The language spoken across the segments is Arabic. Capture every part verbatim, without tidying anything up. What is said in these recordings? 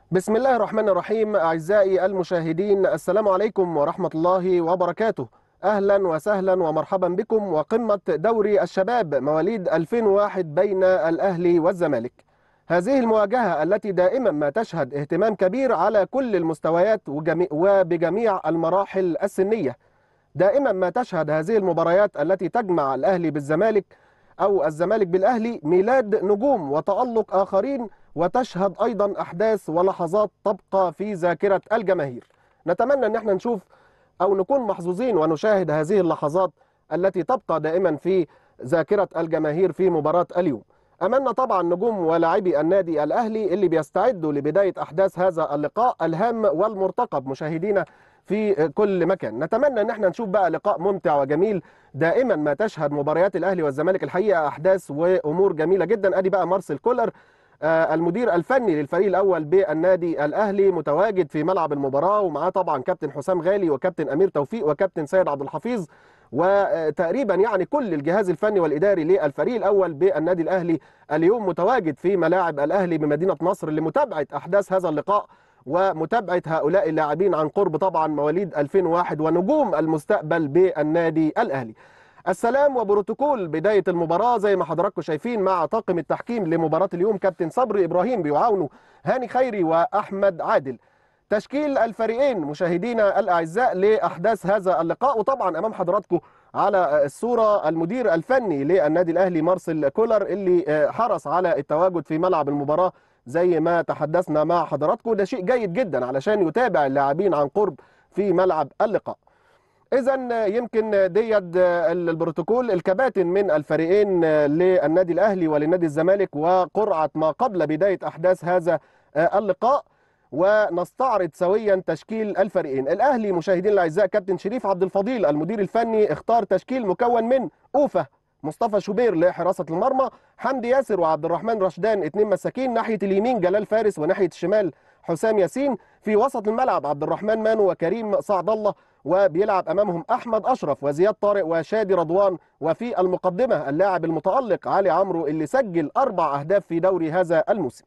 بسم الله الرحمن الرحيم. أعزائي المشاهدين، السلام عليكم ورحمة الله وبركاته. أهلا وسهلا ومرحبا بكم وقمة دوري الشباب مواليد ألفين وواحد بين الأهلي والزمالك. هذه المواجهة التي دائما ما تشهد اهتمام كبير على كل المستويات وبجميع المراحل السنية. دائما ما تشهد هذه المباريات التي تجمع الأهلي بالزمالك أو الزمالك بالأهلي ميلاد نجوم وتألق آخرين، وتشهد أيضا أحداث ولحظات تبقى في ذاكرة الجماهير. نتمنى أن احنا نشوف أو نكون محظوظين ونشاهد هذه اللحظات التي تبقى دائما في ذاكرة الجماهير في مباراة اليوم. أمامنا طبعا نجوم ولاعبي النادي الأهلي اللي بيستعدوا لبداية أحداث هذا اللقاء الهام والمرتقب مشاهدينا في كل مكان. نتمنى ان احنا نشوف بقى لقاء ممتع وجميل. دائما ما تشهد مباريات الاهلي والزمالك الحقيقه احداث وامور جميله جدا. ادي بقى مارسيل كولر آه المدير الفني للفريق الاول بالنادي الاهلي متواجد في ملعب المباراه، ومعاه طبعا كابتن حسام غالي وكابتن امير توفيق وكابتن سيد عبد الحفيظ، وتقريبا يعني كل الجهاز الفني والاداري للفريق الاول بالنادي الاهلي اليوم متواجد في ملاعب الاهلي بمدينه نصر لمتابعه احداث هذا اللقاء ومتابعة هؤلاء اللاعبين عن قرب، طبعا مواليد ألفين وواحد ونجوم المستقبل بالنادي الأهلي. السلام وبروتوكول بداية المباراة زي ما حضراتكم شايفين مع طاقم التحكيم لمباراة اليوم كابتن صبري إبراهيم بيعاونوا هاني خيري وأحمد عادل. تشكيل الفريقين مشاهدينا الأعزاء لأحداث هذا اللقاء، وطبعا أمام حضراتكم على الصورة المدير الفني للنادي الأهلي مارسيل كولر اللي حرص على التواجد في ملعب المباراة زي ما تحدثنا مع حضراتكم. ده شيء جيد جدا علشان يتابع اللاعبين عن قرب في ملعب اللقاء. إذا يمكن ديت البروتوكول الكباتن من الفريقين للنادي الأهلي وللنادي الزمالك وقرعة ما قبل بداية أحداث هذا اللقاء، ونستعرض سويا تشكيل الفريقين. الأهلي مشاهدين الأعزاء كابتن شريف عبد الفضيل المدير الفني اختار تشكيل مكون من أوفا مصطفى شوبير لحراسة المرمى، حمدي ياسر وعبد الرحمن رشدان اثنين مساكين، ناحية اليمين جلال فارس وناحية الشمال حسام ياسين، في وسط الملعب عبد الرحمن مانو وكريم سعد الله، وبيلعب امامهم احمد اشرف وزياد طارق وشادي رضوان، وفي المقدمة اللاعب المتألق علي عمرو اللي سجل اربع اهداف في دوري هذا الموسم.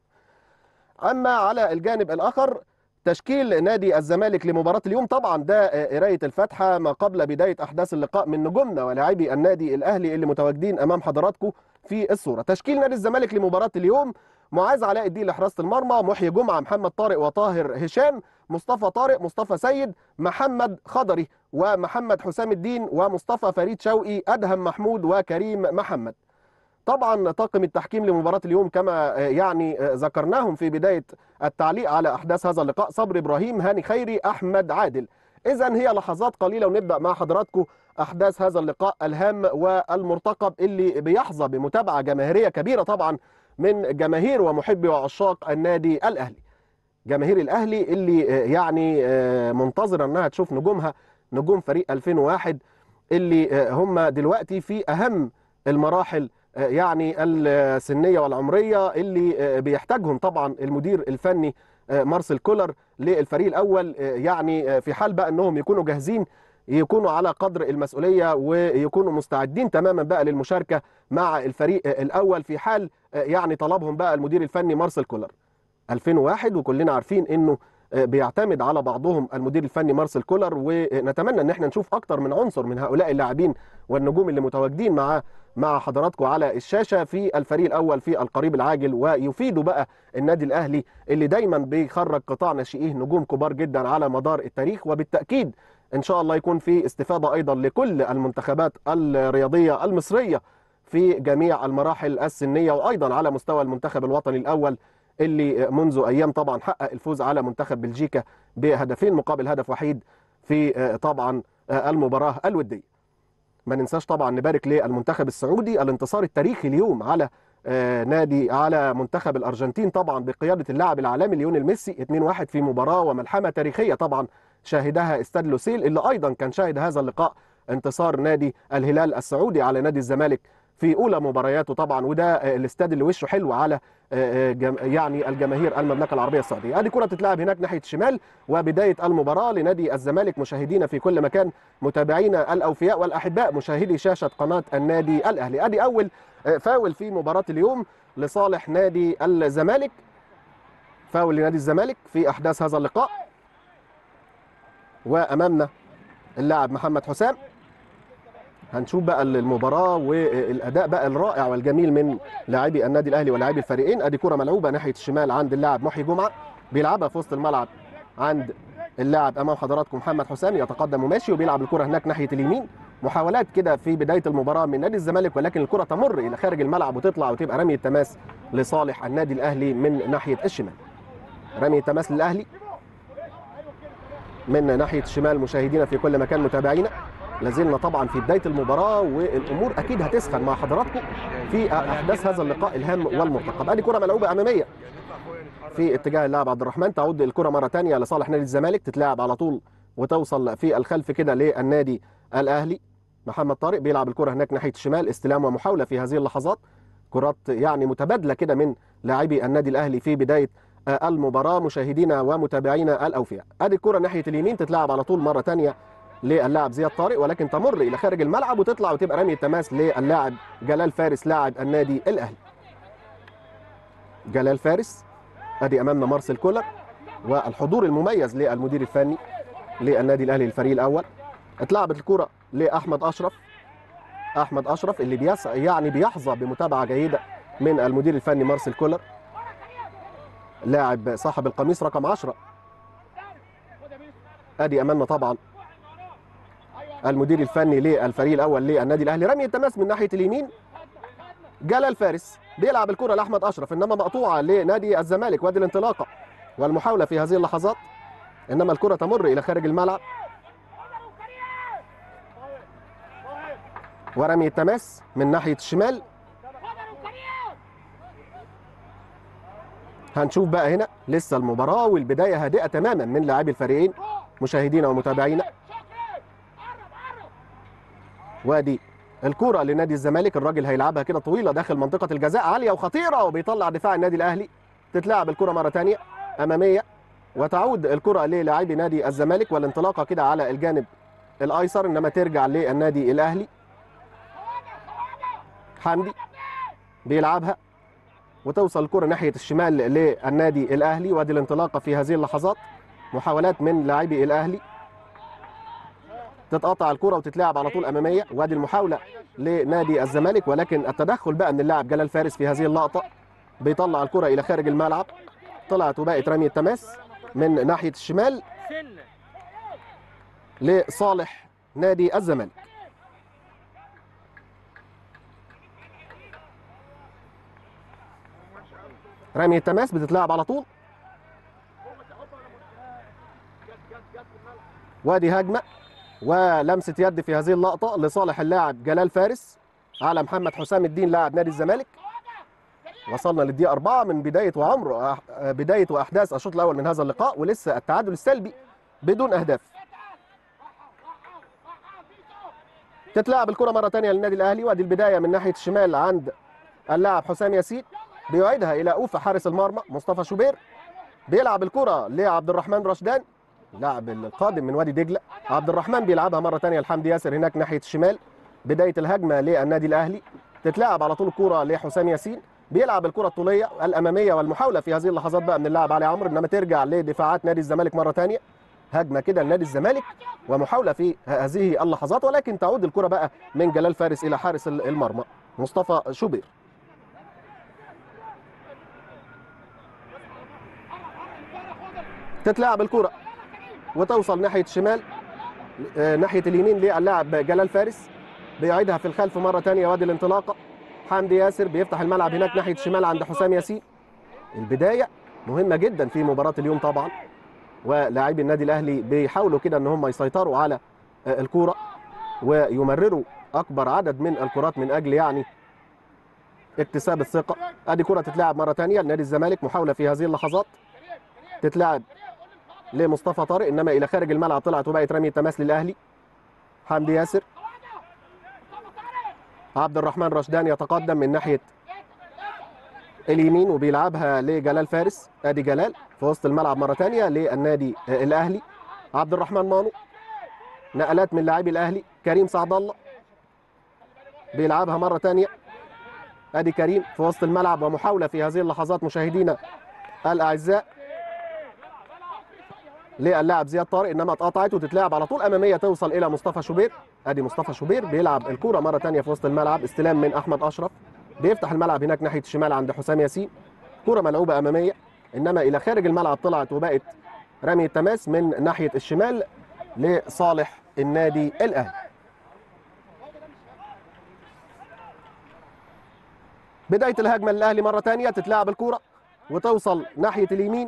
اما على الجانب الاخر تشكيل نادي الزمالك لمباراة اليوم، طبعا ده قراية الفاتحة ما قبل بداية أحداث اللقاء من نجومنا ولاعبي النادي الأهلي اللي متواجدين أمام حضراتكم في الصورة. تشكيل نادي الزمالك لمباراة اليوم: معاذ علاء الدين لحراسة المرمى، محيي جمعة، محمد طارق وطاهر هشام، مصطفى طارق، مصطفى سيد، محمد خضري ومحمد حسام الدين ومصطفى فريد شوقي، أدهم محمود وكريم محمد. طبعا طاقم التحكيم لمباراة اليوم كما يعني ذكرناهم في بداية التعليق على أحداث هذا اللقاء: صبري إبراهيم، هاني خيري، أحمد عادل. إذن هي لحظات قليلة ونبدأ مع حضراتكم أحداث هذا اللقاء الهام والمرتقب اللي بيحظى بمتابعة جماهيرية كبيرة طبعا من جماهير ومحبي وعشاق النادي الأهلي. جماهير الأهلي اللي يعني منتظرة أنها تشوف نجومها، نجوم فريق ألفين وواحد اللي هم دلوقتي في أهم المراحل يعني السنية والعمرية اللي بيحتاجهم طبعا المدير الفني مارسيل كولر للفريق الأول، يعني في حال بقى أنهم يكونوا جاهزين، يكونوا على قدر المسؤولية ويكونوا مستعدين تماما بقى للمشاركة مع الفريق الأول في حال يعني طلبهم بقى المدير الفني مارسيل كولر. ألفين وواحد وكلنا عارفين أنه بيعتمد على بعضهم المدير الفني مارسيل كولر، ونتمنى ان احنا نشوف اكتر من عنصر من هؤلاء اللاعبين والنجوم اللي متواجدين مع مع حضراتكم على الشاشه في الفريق الاول في القريب العاجل، ويفيدوا بقى النادي الاهلي اللي دايما بيخرج قطاع ناشئيه نجوم كبار جدا على مدار التاريخ. وبالتاكيد ان شاء الله يكون في استفاده ايضا لكل المنتخبات الرياضيه المصريه في جميع المراحل السنيه، وايضا على مستوى المنتخب الوطني الاول اللي منذ ايام طبعا حقق الفوز على منتخب بلجيكا بهدفين مقابل هدف وحيد في طبعا المباراه الوديه. ما ننساش طبعا نبارك للمنتخب السعودي الانتصار التاريخي اليوم على نادي على منتخب الارجنتين طبعا بقياده اللاعب العالمي ليونيل ميسي اثنين واحد في مباراه وملحمه تاريخيه طبعا شاهدها استاد لوسيل، اللي ايضا كان شاهد هذا اللقاء انتصار نادي الهلال السعودي على نادي الزمالك في اولى مبارياته طبعا، وده الاستاد اللي وشه حلو على يعني الجماهير المملكه العربيه السعوديه. ادي كره تتلعب هناك ناحيه الشمال، وبدايه المباراه لنادي الزمالك مشاهدينا في كل مكان، متابعينا الاوفياء والاحباء مشاهدي شاشه قناه النادي الاهلي. ادي اول فاول في مباراه اليوم لصالح نادي الزمالك فاول لنادي الزمالك في احداث هذا اللقاء. وامامنا اللاعب محمد حسام. هنشوف بقى المباراه والاداء بقى الرائع والجميل من لاعبي النادي الاهلي ولاعبي الفريقين. ادي كره ملعوبه ناحيه الشمال عند اللاعب محي جمعه، بيلعبها في وسط الملعب عند اللاعب امام حضراتكم محمد حسام، يتقدم وماشي وبيلعب الكره هناك ناحيه اليمين. محاولات كده في بدايه المباراه من نادي الزمالك، ولكن الكره تمر الى خارج الملعب وتطلع وتبقى رميه تماس لصالح النادي الاهلي من ناحيه الشمال. رميه تماس للاهلي من ناحيه الشمال. مشاهدينا في كل مكان، متابعينا، لازلنا طبعا في بدايه المباراه والامور اكيد هتسخن مع حضراتكم في احداث هذا اللقاء الهام والمرتقب. ادي كره ملعوبه اماميه في اتجاه اللاعب عبد الرحمن، تعود الكره مره ثانيه لصالح نادي الزمالك، تتلعب على طول وتوصل في الخلف كده للنادي الاهلي. محمد طارق بيلعب الكره هناك ناحيه الشمال، استلام ومحاوله في هذه اللحظات، كرات يعني متبادله كده من لاعبي النادي الاهلي في بدايه المباراه. مشاهدينا ومتابعينا الاوفياء، ادي الكره ناحيه اليمين، تتلعب على طول مره ثانيه للاعب زياد طارق، ولكن تمر الى خارج الملعب وتطلع وتبقى رميه تماس للاعب جلال فارس لاعب النادي الاهلي. جلال فارس. ادي امامنا مارسيل كولر والحضور المميز للمدير الفني للنادي الاهلي الفريق الاول. اتلعبت الكره لاحمد اشرف. احمد اشرف اللي بيس يعني بيحظى بمتابعه جيده من المدير الفني مارسيل كولر، لاعب صاحب القميص رقم عشرة. ادي امامنا طبعا المدير الفني للفريق الاول للنادي الاهلي. رميه تماس من ناحيه اليمين، جلال فارس بيلعب الكره لاحمد اشرف، انما مقطوعه لنادي الزمالك. وادي الانطلاقه والمحاوله في هذه اللحظات، انما الكره تمر الى خارج الملعب. ورميه تماس من ناحيه الشمال. هنشوف بقى هنا لسه المباراه والبدايه هادئه تماما من لاعبي الفريقين مشاهدينا ومتابعينا. وادي الكرة لنادي الزمالك، الراجل هيلعبها كده طويلة داخل منطقة الجزاء، عالية وخطيرة، وبيطلع دفاع النادي الأهلي. تتلعب الكرة مرة ثانية أمامية، وتعود الكرة للاعبي نادي الزمالك، والانطلاقة كده على الجانب الأيسر، إنما ترجع للنادي الأهلي. حمدي بيلعبها وتوصل الكرة ناحية الشمال للنادي الأهلي. وادي الانطلاقة في هذه اللحظات، محاولات من لاعبي الأهلي، تتقطع الكرة وتتلعب على طول أمامية. وادي المحاولة لنادي الزمالك، ولكن التدخل بقى من اللاعب جلال فارس في هذه اللقطة، بيطلع الكرة إلى خارج الملعب. طلعت وبقت رمية تماس من ناحية الشمال لصالح نادي الزمالك. رمية تماس بتتلعب على طول. وادي هجمة ولمسة يد في هذه اللقطة لصالح اللاعب جلال فارس على محمد حسام الدين لاعب نادي الزمالك. وصلنا للدقيقة أربعة من بداية وعمر بداية وأحداث الشوط الأول من هذا اللقاء، ولسه التعادل السلبي بدون أهداف. تتلعب الكرة مرة ثانية للنادي الأهلي، وادي البداية من ناحية الشمال عند اللاعب حسام ياسين، بيعيدها إلى أوفا حارس المرمى مصطفى شوبير. بيلعب الكرة لعبد الرحمن رشدان اللاعب القادم من وادي دجلة. عبد الرحمن بيلعبها مرة ثانية لحمدي ياسر هناك ناحية الشمال. بداية الهجمة للنادي الأهلي، تتلعب على طول الكرة لحسام ياسين، بيلعب الكرة الطولية الأمامية، والمحاولة في هذه اللحظات بقى من اللاعب علي عمرو، إنما ترجع لدفاعات نادي الزمالك مرة ثانية. هجمة كده لنادي الزمالك ومحاولة في هذه اللحظات، ولكن تعود الكرة بقى من جلال فارس إلى حارس المرمى مصطفى شوبير. تتلعب الكرة وتوصل ناحية الشمال ناحية اليمين للاعب جلال فارس، بيعيدها في الخلف مرة ثانية. وادي الانطلاقة، حمدي ياسر بيفتح الملعب هناك ناحية الشمال عند حسام ياسين. البداية مهمة جدا في مباراة اليوم طبعا، ولاعبي النادي الأهلي بيحاولوا كده ان هم يسيطروا على الكرة ويمرروا أكبر عدد من الكرات من أجل يعني اكتساب الثقة. ادي كرة تتلعب مرة ثانية لنادي الزمالك، محاولة في هذه اللحظات، تتلعب لمصطفى طارق، انما الى خارج الملعب طلعت وبقت رميه تماس للاهلي. حمدي ياسر، عبد الرحمن رشدان يتقدم من ناحيه اليمين وبيلعبها لجلال فارس. ادي جلال في وسط الملعب مره ثانيه للنادي الاهلي. عبد الرحمن مانو، نقلات من لاعبي الاهلي. كريم سعد الله بيلعبها مره ثانيه. ادي كريم في وسط الملعب، ومحاوله في هذه اللحظات مشاهدينا الاعزاء للاعب زياد طارق، انما اتقطعت وتتلعب على طول اماميه توصل الى مصطفى شوبير. ادي مصطفى شوبير بيلعب الكوره مره ثانيه في وسط الملعب، استلام من احمد اشرف بيفتح الملعب هناك ناحيه الشمال عند حسام ياسين. كوره ملعوبه اماميه انما الى خارج الملعب طلعت وبقت رمي التماس من ناحيه الشمال لصالح النادي الاهلي. بدايه الهجمه للاهلي مره ثانيه، تتلعب الكوره وتوصل ناحيه اليمين.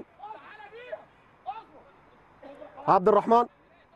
عبد الرحمن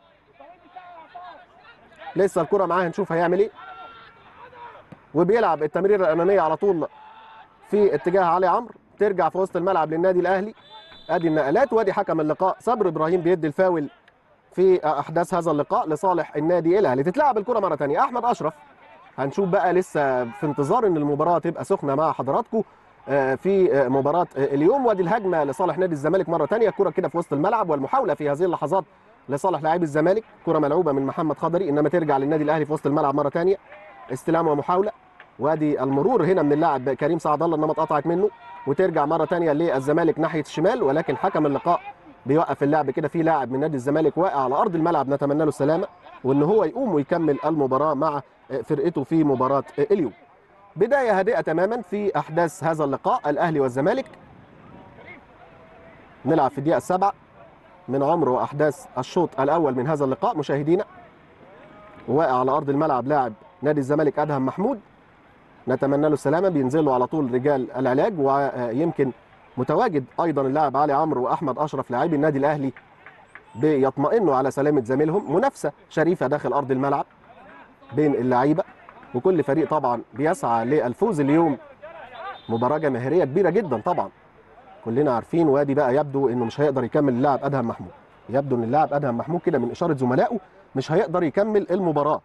لسه الكرة معاه، هنشوف هيعمل ايه. وبيلعب التمريره الاماميه على طول في اتجاه علي عمرو، ترجع في وسط الملعب للنادي الاهلي. ادي النقلات وادي حكم اللقاء صبر ابراهيم بيدي الفاول في احداث هذا اللقاء لصالح النادي الاهلي. تتلعب الكرة مره ثانيه، احمد اشرف. هنشوف بقى، لسه في انتظار ان المباراه تبقى سخنه مع حضراتكم في مباراه اليوم. وادي الهجمه لصالح نادي الزمالك مره ثانيه، الكرة كده في وسط الملعب والمحاوله في هذه اللحظات لصالح لاعبي الزمالك. كرة ملعوبه من محمد خضري انما ترجع للنادي الاهلي في وسط الملعب مره ثانيه، استلام ومحاوله. وادي المرور هنا من اللاعب كريم سعد الله انما اتقطعت منه، وترجع مره ثانيه للزمالك ناحيه الشمال، ولكن حكم اللقاء بيوقف اللعب كده. في لاعب من نادي الزمالك واقع على ارض الملعب، نتمنى له السلامه وان هو يقوم ويكمل المباراه مع فرقته في مباراه اليوم. بدايه هادئه تماما في احداث هذا اللقاء الاهلي والزمالك. نلعب في الدقيقه السابعه من عمر واحداث الشوط الاول من هذا اللقاء مشاهدينا. واقع على ارض الملعب لاعب نادي الزمالك ادهم محمود، نتمنى له السلامه. بينزل له على طول رجال العلاج، ويمكن متواجد ايضا اللاعب علي عمرو واحمد اشرف لاعبي النادي الاهلي بيطمئنوا على سلامه زميلهم. منافسه شريفه داخل ارض الملعب بين اللعيبه، وكل فريق طبعا بيسعى للفوز اليوم. مباراه جماهيريه كبيره جدا طبعا كلنا عارفين. وادي بقى يبدو انه مش هيقدر يكمل اللاعب ادهم محمود، يبدو ان اللاعب ادهم محمود كده من اشاره زملائه مش هيقدر يكمل المباراه،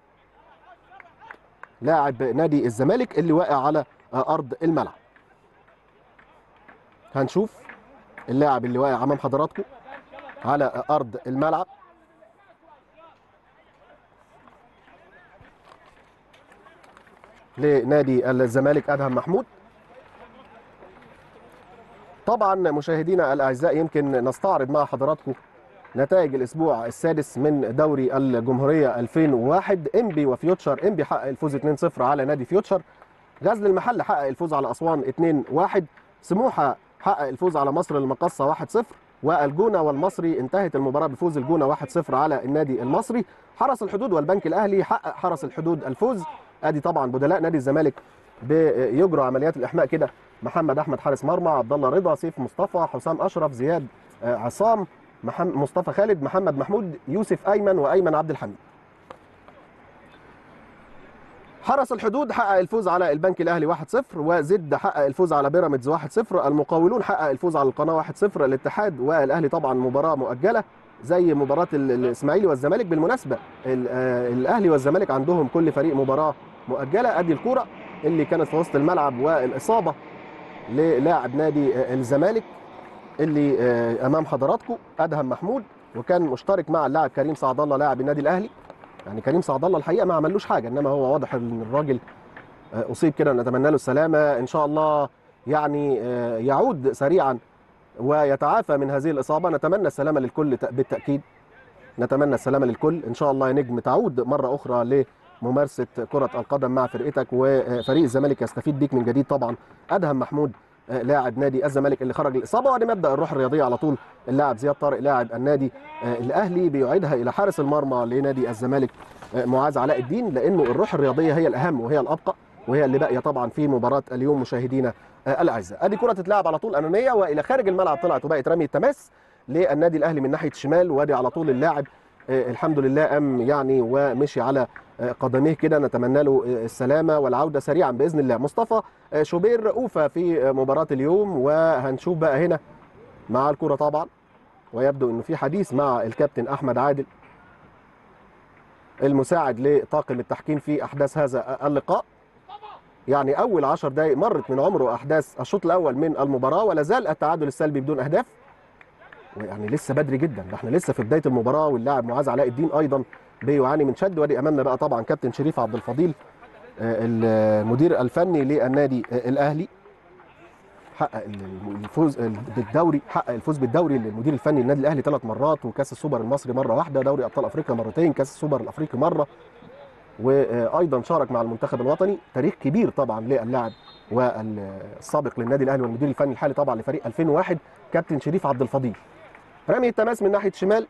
لاعب نادي الزمالك اللي واقع على ارض الملعب. هنشوف اللاعب اللي واقع امام حضراتكم على ارض الملعب. لنادي الزمالك ادهم محمود. طبعا مشاهدينا الاعزاء يمكن نستعرض مع حضراتكم نتائج الاسبوع السادس من دوري الجمهوريه ألفين وواحد. انبي وفيوتشر. انبي حقق الفوز اثنين صفر على نادي فيوتشر. غزل المحله حقق الفوز على اسوان اثنين واحد. سموحه حقق الفوز على مصر المقصه واحد صفر. والجونه والمصري انتهت المباراه بفوز الجونه واحد صفر على النادي المصري. حرس الحدود والبنك الاهلي حقق حرس الحدود الفوز. ادي طبعا بدلاء نادي الزمالك بيجروا عمليات الاحماء كده: محمد احمد حارس مرمى، عبد الله رضا، سيف مصطفى، حسام اشرف، زياد عصام، محمد مصطفى خالد، محمد محمود، يوسف ايمن، وايمن عبد الحميد. حرس الحدود حقق الفوز على البنك الاهلي واحد صفر، وزد حقق الفوز على بيراميدز واحد صفر، المقاولون حقق الفوز على القناه واحد صفر، الاتحاد والاهلي طبعا مباراه مؤجله زي مباراه الاسماعيلي والزمالك. بالمناسبه الاهلي والزمالك عندهم كل فريق مباراه مؤجله. ادي الكوره اللي كانت في وسط الملعب والاصابه للاعب نادي الزمالك اللي امام حضراتكم ادهم محمود، وكان مشترك مع اللاعب كريم سعد الله لاعب النادي الاهلي. يعني كريم سعد الله الحقيقه ما عملوش حاجه، انما هو واضح ان الراجل اصيب كده، نتمنى له السلامه ان شاء الله. يعني يعود سريعا ويتعافى من هذه الاصابه. نتمنى السلامه للكل بالتاكيد، نتمنى السلامه للكل ان شاء الله. يا نجم تعود مره اخرى لممارسه كره القدم مع فرقتك، وفريق الزمالك يستفيد بيك من جديد. طبعا ادهم محمود لاعب نادي الزمالك اللي خرج الاصابه. وادي مبدا الروح الرياضيه على طول، اللاعب زياد طارق لاعب النادي الاهلي بيعيدها الى حارس المرمى لنادي الزمالك معاذ علاء الدين، لانه الروح الرياضيه هي الاهم وهي الابقى وهي اللي باقيه طبعا في مباراه اليوم مشاهدينا الاعزاء. ادي كره تتلعب على طول اماميه والى خارج الملعب طلعت وبقت رمي التماس للنادي الاهلي من ناحيه الشمال. وادي على طول اللاعب الحمد لله قام يعني ومشي على قدميه كده، نتمنى له السلامه والعوده سريعا باذن الله. مصطفى شوبير اوفى في مباراه اليوم، وهنشوف بقى هنا مع الكره طبعا، ويبدو انه في حديث مع الكابتن احمد عادل المساعد لطاقم التحكيم في احداث هذا اللقاء. يعني اول عشر دقائق مرت من عمر احداث الشوط الاول من المباراه، ولا زال التعادل السلبي بدون اهداف. ويعني لسه بدري جدا، ده احنا لسه في بدايه المباراه، واللاعب معاذ علاء الدين ايضا بيعاني من شد. وادي امامنا بقى طبعا كابتن شريف عبد الفضيل المدير الفني للنادي الاهلي. حقق الفوز بالدوري، حقق الفوز بالدوري للمدير الفني للنادي الاهلي ثلاث مرات، وكاس السوبر المصري مره واحده، دوري ابطال افريقيا مرتين، كاس السوبر الافريقي مره، وايضا شارك مع المنتخب الوطني. تاريخ كبير طبعا للاعب والسابق للنادي الاهلي والمدير الفني الحالي طبعا لفريق ألفين وواحد كابتن شريف عبد الفضيل. رمي التماس من ناحيه الشمال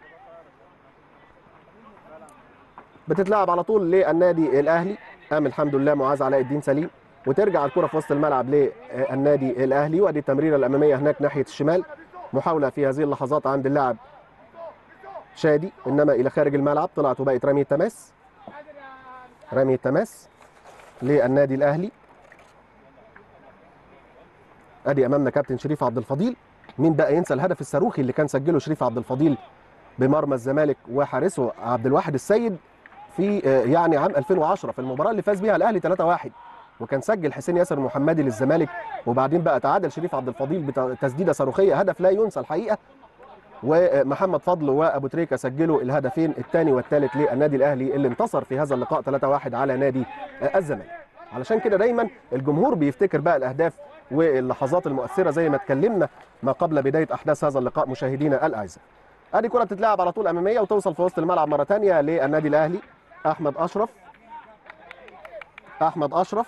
بتتلعب على طول للنادي الاهلي، قام الحمد لله معاذ علاء الدين سليم، وترجع الكره في وسط الملعب للنادي الاهلي. وادي التمريره الاماميه هناك ناحيه الشمال، محاوله في هذه اللحظات عند اللاعب شادي، انما الى خارج الملعب، طلعت وبقت رمي التماس. رمي التماس للنادي الاهلي. ادي امامنا كابتن شريف عبد الفضيل. مين بقى ينسى الهدف الصاروخي اللي كان سجله شريف عبد الفضيل بمرمى الزمالك وحارسه عبد الواحد السيد في يعني عام ألفين وعشرة في المباراه اللي فاز بيها الاهلي ثلاثة واحد، وكان سجل حسين ياسر محمدي للزمالك، وبعدين بقى تعادل شريف عبد الفضيل بتسديده صاروخيه، هدف لا ينسى الحقيقه. ومحمد فضل وابو تريكه سجلوا الهدفين الثاني والثالث للنادي الاهلي اللي انتصر في هذا اللقاء ثلاثة واحد على نادي الزمالك. علشان كده دايما الجمهور بيفتكر بقى الاهداف واللحظات المؤثره زي ما اتكلمنا ما قبل بدايه احداث هذا اللقاء مشاهدينا الاعزاء. ادي كره بتتلعب على طول اماميه وتوصل في وسط الملعب مره ثانيه للنادي الاهلي. احمد اشرف احمد اشرف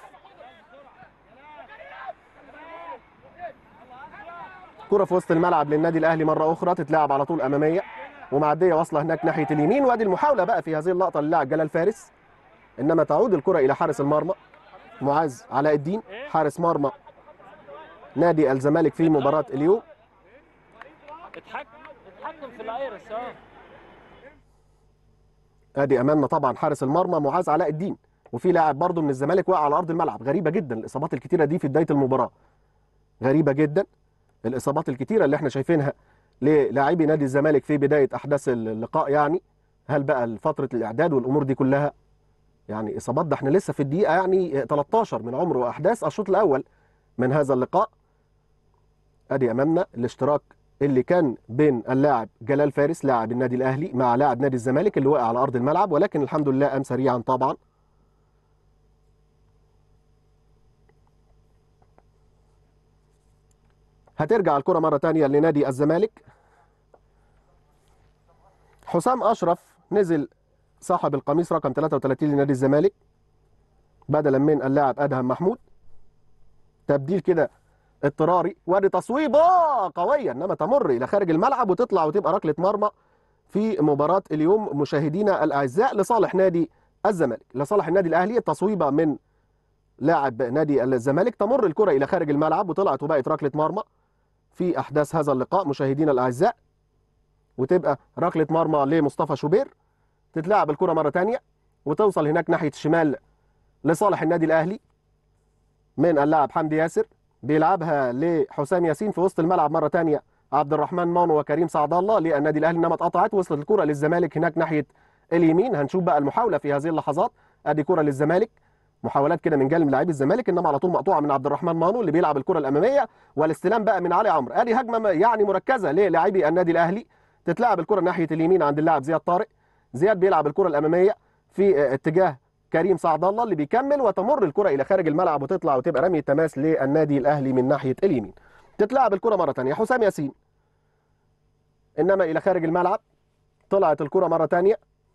كره في وسط الملعب للنادي الاهلي مره اخرى، تتلعب على طول اماميه ومعديه واصله هناك ناحيه اليمين. وادي المحاوله بقى في هذه اللقطه للاعب جلال فارس، انما تعود الكره الى حارس المرمى معاذ علاء الدين، حارس مرمى نادي الزمالك في مباراه اليوم. اتحكم في الايرس. اه ادي امامنا طبعا حارس المرمى معاذ علاء الدين، وفي لاعب برضه من الزمالك وقع على ارض الملعب. غريبه جدا الاصابات الكتيره دي في بدايه المباراه، غريبه جدا الاصابات الكتيره اللي احنا شايفينها للاعبي نادي الزمالك في بدايه احداث اللقاء. يعني هل بقى فتره الاعداد والامور دي كلها يعني اصابات؟ ده احنا لسه في الدقيقه يعني ثلاثة عشر من عمر واحداث الشوط الاول من هذا اللقاء. ادي امامنا الاشتراك اللي كان بين اللاعب جلال فارس لاعب النادي الاهلي مع لاعب نادي الزمالك اللي وقع على ارض الملعب، ولكن الحمد لله قام سريعا طبعا. هترجع الكره مره ثانيه لنادي الزمالك. حسام اشرف نزل صاحب القميص رقم ثلاثة وثلاثين لنادي الزمالك بدلا من اللاعب ادهم محمود. تبديل كده اضطراري، وادي تصويبه قويه انما تمر الى خارج الملعب وتطلع وتبقى ركله مرمى في مباراه اليوم مشاهدينا الاعزاء لصالح نادي الزمالك. لصالح النادي الاهلي التصويبه من لاعب نادي الزمالك، تمر الكره الى خارج الملعب وطلعت وبقت ركله مرمى في احداث هذا اللقاء مشاهدينا الاعزاء، وتبقى ركله مرمى لمصطفى شوبير. تتلعب الكره مره ثانيه وتوصل هناك ناحيه الشمال لصالح النادي الاهلي من اللاعب حمدي ياسر، بيلعبها لحسام ياسين في وسط الملعب مره ثانيه عبد الرحمن مانو وكريم سعد الله للنادي الاهلي، انما اتقطعت. وصلت الكره للزمالك هناك ناحيه اليمين. هنشوف بقى المحاوله في هذه اللحظات. ادي كره للزمالك، محاولات كده من جانب لاعبي الزمالك، انما على طول مقطوعه من عبد الرحمن مانو اللي بيلعب الكره الاماميه، والاستلام بقى من علي عمرو. ادي هجمه يعني مركزه للاعبي النادي الاهلي. تتلعب الكره ناحيه اليمين عند اللاعب زياد طارق. زياد بيلعب الكره الاماميه في اتجاه كريم سعد الله اللي بيكمل، وتمر الكره الى خارج الملعب وتطلع وتبقى رمي تماس للنادي الاهلي من ناحيه اليمين. تتلعب الكره مره ثانيه حسام ياسين، انما الى خارج الملعب. طلعت الكره مره ثانيه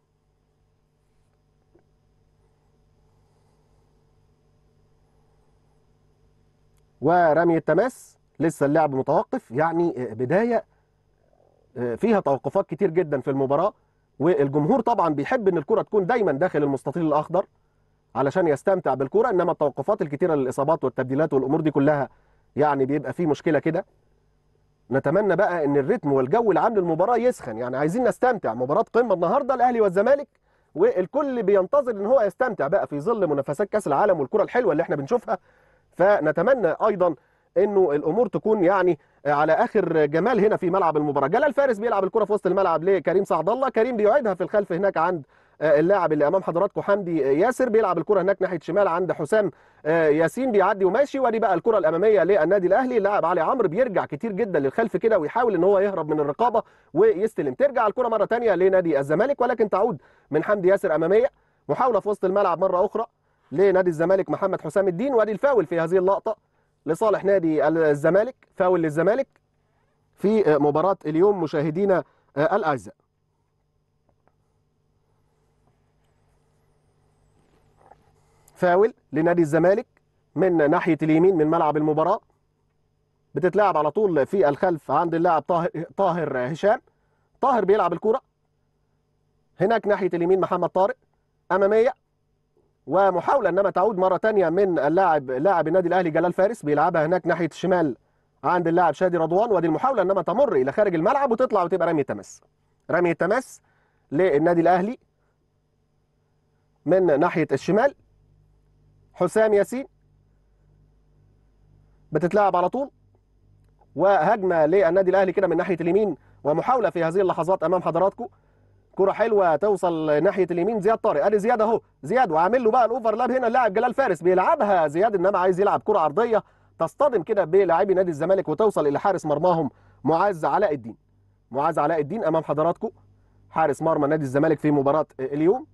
ورمي التماس. لسه اللعب متوقف، يعني بدايه فيها توقفات كتير جدا في المباراه، والجمهور طبعا بيحب ان الكره تكون دايما داخل المستطيل الاخضر علشان يستمتع بالكره، انما التوقفات الكتيره للاصابات والتبديلات والامور دي كلها يعني بيبقى في مشكله كده. نتمنى بقى ان الريتم والجو العام للمباراه يسخن، يعني عايزين نستمتع. مباراه قمه النهارده الاهلي والزمالك، والكل بينتظر ان هو يستمتع بقى في ظل منافسات كاس العالم والكره الحلوه اللي احنا بنشوفها. فنتمنى ايضا انه الامور تكون يعني على اخر جمال هنا في ملعب المباراه. جلال فارس بيلعب الكره في وسط الملعب لكريم سعد الله، كريم بيعيدها في الخلف هناك عند اللاعب اللي امام حضراتكم حمدي ياسر، بيلعب الكره هناك ناحيه شمال عند حسام ياسين، بيعدي وماشي. وادي بقى الكره الاماميه للنادي الاهلي. اللاعب علي عمرو بيرجع كتير جدا للخلف كده ويحاول ان هو يهرب من الرقابه ويستلم. ترجع الكره مره ثانيه لنادي الزمالك، ولكن تعود من حمدي ياسر اماميه. محاوله في وسط الملعب مره اخرى لنادي الزمالك محمد حسام الدين، وادي الفاول في هذه اللقطه لصالح نادي الزمالك، فاول للزمالك في مباراة اليوم مشاهدينا الأعزاء. فاول لنادي الزمالك من ناحية اليمين من ملعب المباراة، بتتلعب على طول في الخلف عند اللاعب طاهر طاهر هشام. طاهر بيلعب الكرة هناك ناحية اليمين، محمد طارق أمامية، ومحاولة انما تعود مرة تانية من اللاعب لاعب النادي الأهلي جلال فارس، بيلعبها هناك ناحية الشمال عند اللاعب شادي رضوان، وادي المحاولة انما تمر إلى خارج الملعب وتطلع وتبقى رمية تماس. رمية تماس للنادي الأهلي من ناحية الشمال. حسام ياسين بتتلعب على طول، وهجمة للنادي الأهلي كده من ناحية اليمين، ومحاولة في هذه اللحظات أمام حضراتكم. كرة حلوة توصل ناحية اليمين، زياد طارق، ادي زياد اهو، زياد وعامل له بقى الاوفرلاب هنا اللاعب جلال فارس، بيلعبها زياد انما عايز يلعب كرة عرضية تصطدم كده بلاعبي نادي الزمالك وتوصل الى حارس مرماهم معاذ علاء الدين. معاذ علاء الدين امام حضراتكم، حارس مرمى نادي الزمالك في مباراة اليوم.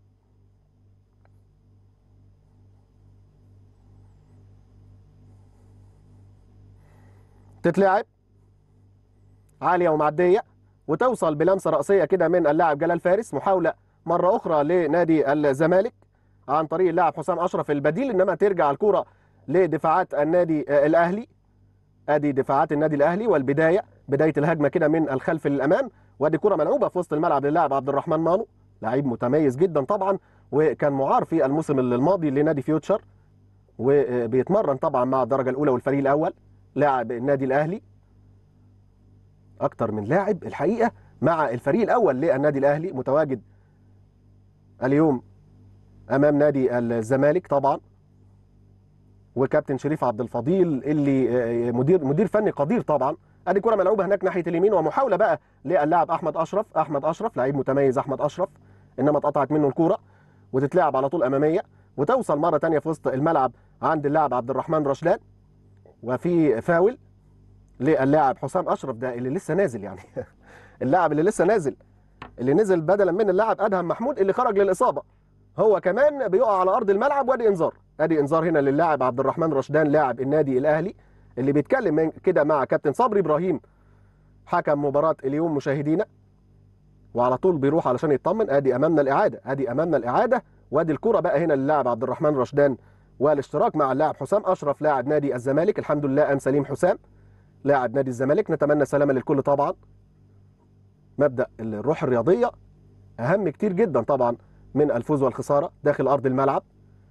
تتلعب عالية ومعدية وتوصل بلمسة رأسية كده من اللاعب جلال فارس. محاولة مرة أخرى لنادي الزمالك عن طريق اللاعب حسام أشرف البديل، إنما ترجع الكرة لدفاعات النادي الأهلي. أدي دفاعات النادي الأهلي والبداية، بداية الهجمة كده من الخلف للأمام، وأدي كرة ملعوبة في وسط الملعب للاعب عبد الرحمن مانو، لعيب متميز جدا طبعا، وكان معار في الموسم الماضي لنادي فيوتشر، وبيتمرن طبعا مع الدرجة الأولى والفريق الأول. لاعب النادي الأهلي أكتر من لاعب الحقيقة مع الفريق الأول للنادي الأهلي متواجد اليوم أمام نادي الزمالك طبعا، وكابتن شريف عبد الفضيل اللي مدير مدير فني قدير طبعا. ادي كرة ملعوبة هناك ناحية اليمين، ومحاولة بقى للاعب أحمد أشرف. أحمد أشرف لعيب متميز أحمد أشرف، إنما اتقطعت منه الكرة وتتلعب على طول أمامية، وتوصل مرة تانية في وسط الملعب عند اللاعب عبد الرحمن رشدان، وفي فاول للاعب حسام أشرف ده اللي لسه نازل يعني اللاعب اللي لسه نازل، اللي نزل بدلا من اللاعب ادهم محمود اللي خرج للاصابه، هو كمان بيقع على ارض الملعب. وادي انذار، ادي انذار هنا للاعب عبد الرحمن رشدان لاعب النادي الاهلي، اللي بيتكلم كده مع كابتن صبري ابراهيم حكم مباراه اليوم مشاهدينا، وعلى طول بيروح علشان يطمن. ادي امامنا الاعاده، ادي امامنا الاعاده، وادي الكره بقى هنا للاعب عبد الرحمن رشدان، والاشتراك مع اللاعب حسام اشرف لاعب نادي الزمالك. الحمد لله قام سليم حسام لاعب نادي الزمالك، نتمنى السلامه للكل طبعا. مبدأ الروح الرياضية أهم كتير جدا طبعا من الفوز والخسارة داخل أرض الملعب.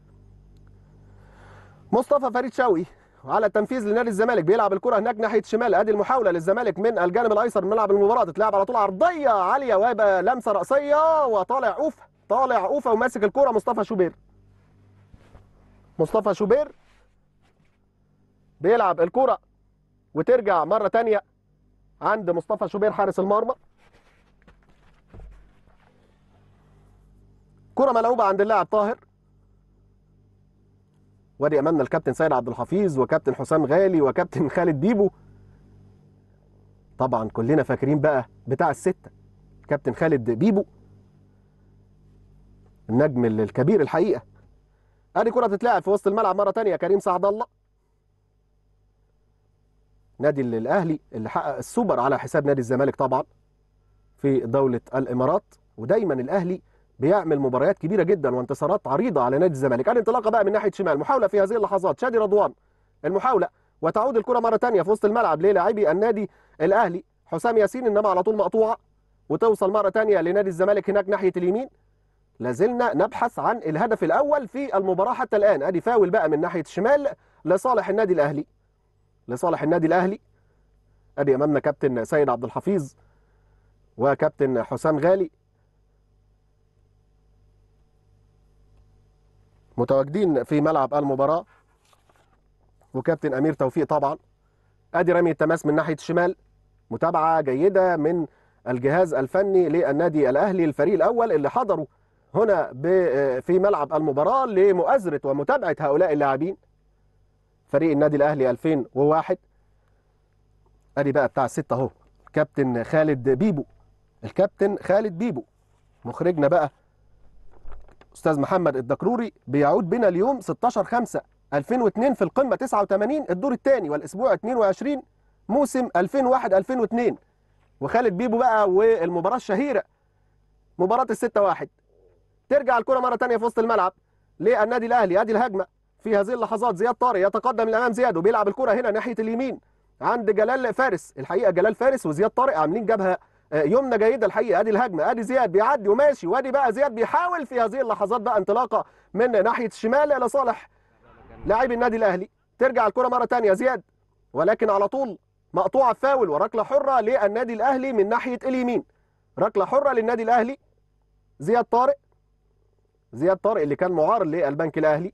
مصطفى فريد شوقي على التنفيذ لنادي الزمالك، بيلعب الكرة هناك ناحية الشمال. أدي المحاولة للزمالك من الجانب الأيسر من ملعب المباراة، تتلعب على طول عرضية عالية ويبقى لمسة رأسية، وطالع أوفا، طالع أوفا وماسك الكرة مصطفى شوبير. مصطفى شوبير بيلعب الكرة وترجع مرة تانية عند مصطفى شوبير حارس المرمى. كرة ملعوبة عند اللاعب طاهر، وادي امامنا الكابتن سيد عبد الحفيظ وكابتن حسام غالي وكابتن خالد بيبو. طبعا كلنا فاكرين بقى بتاع الستة كابتن خالد بيبو النجم الكبير الحقيقة. ادي كرة تتلعب في وسط الملعب مرة تانية، كريم سعد الله نادي الاهلي اللي حقق السوبر على حساب نادي الزمالك طبعا في دولة الامارات، ودايما الاهلي بيعمل مباريات كبيره جدا وانتصارات عريضه على نادي الزمالك. الانطلاقه بقى من ناحيه شمال، محاوله في هذه اللحظات شادي رضوان، المحاوله وتعود الكره مره ثانيه في وسط الملعب للاعبي النادي الاهلي حسام ياسين، انما على طول مقطوعه وتوصل مره ثانيه لنادي الزمالك هناك ناحيه اليمين. لازلنا نبحث عن الهدف الاول في المباراه حتى الان. ادي فاول بقى من ناحيه الشمال لصالح النادي الاهلي، لصالح النادي الاهلي. ادي امامنا كابتن سيد عبد الحفيظ وكابتن حسام غالي متواجدين في ملعب المباراة، وكابتن أمير توفيق طبعا. ادي رمي التماس من ناحية الشمال، متابعة جيدة من الجهاز الفني للنادي الأهلي الفريق الأول اللي حضروا هنا في ملعب المباراة لمؤازرة ومتابعة هؤلاء اللاعبين فريق النادي الأهلي ألفين وواحد. ادي بقى بتاع الستة اهو كابتن خالد بيبو، الكابتن خالد بيبو. مخرجنا بقى استاذ محمد الدكروري بيعود بنا اليوم ستاشر خمسة ألفين واثنين في القمه تسعة وثمانين، الدور الثاني والاسبوع اثنين وعشرين، موسم ألفين وواحد ألفين واثنين. وخالد بيبو بقى والمباراه الشهيره مباراه ال ستة واحد. ترجع الكره مره ثانيه في وسط الملعب للنادي الاهلي. ادي الهجمه في هذه اللحظات، زياد طارق يتقدم للامام زياد وبيلعب الكره هنا ناحيه اليمين عند جلال فارس. الحقيقه جلال فارس وزياد طارق عاملين جبهه يمنى جيده الحقيقه. ادي الهجمه، ادي زياد بيعدي وماشي، وادي بقى زياد بيحاول في هذه اللحظات بقى انطلاقه من ناحيه الشمال لصالح لاعبي النادي الاهلي. ترجع الكره مره ثانيه زياد، ولكن على طول مقطوعه فاول وركله حره للنادي الاهلي من ناحيه اليمين. ركله حره للنادي الاهلي. زياد طارق زياد طارق اللي كان معار للبنك الاهلي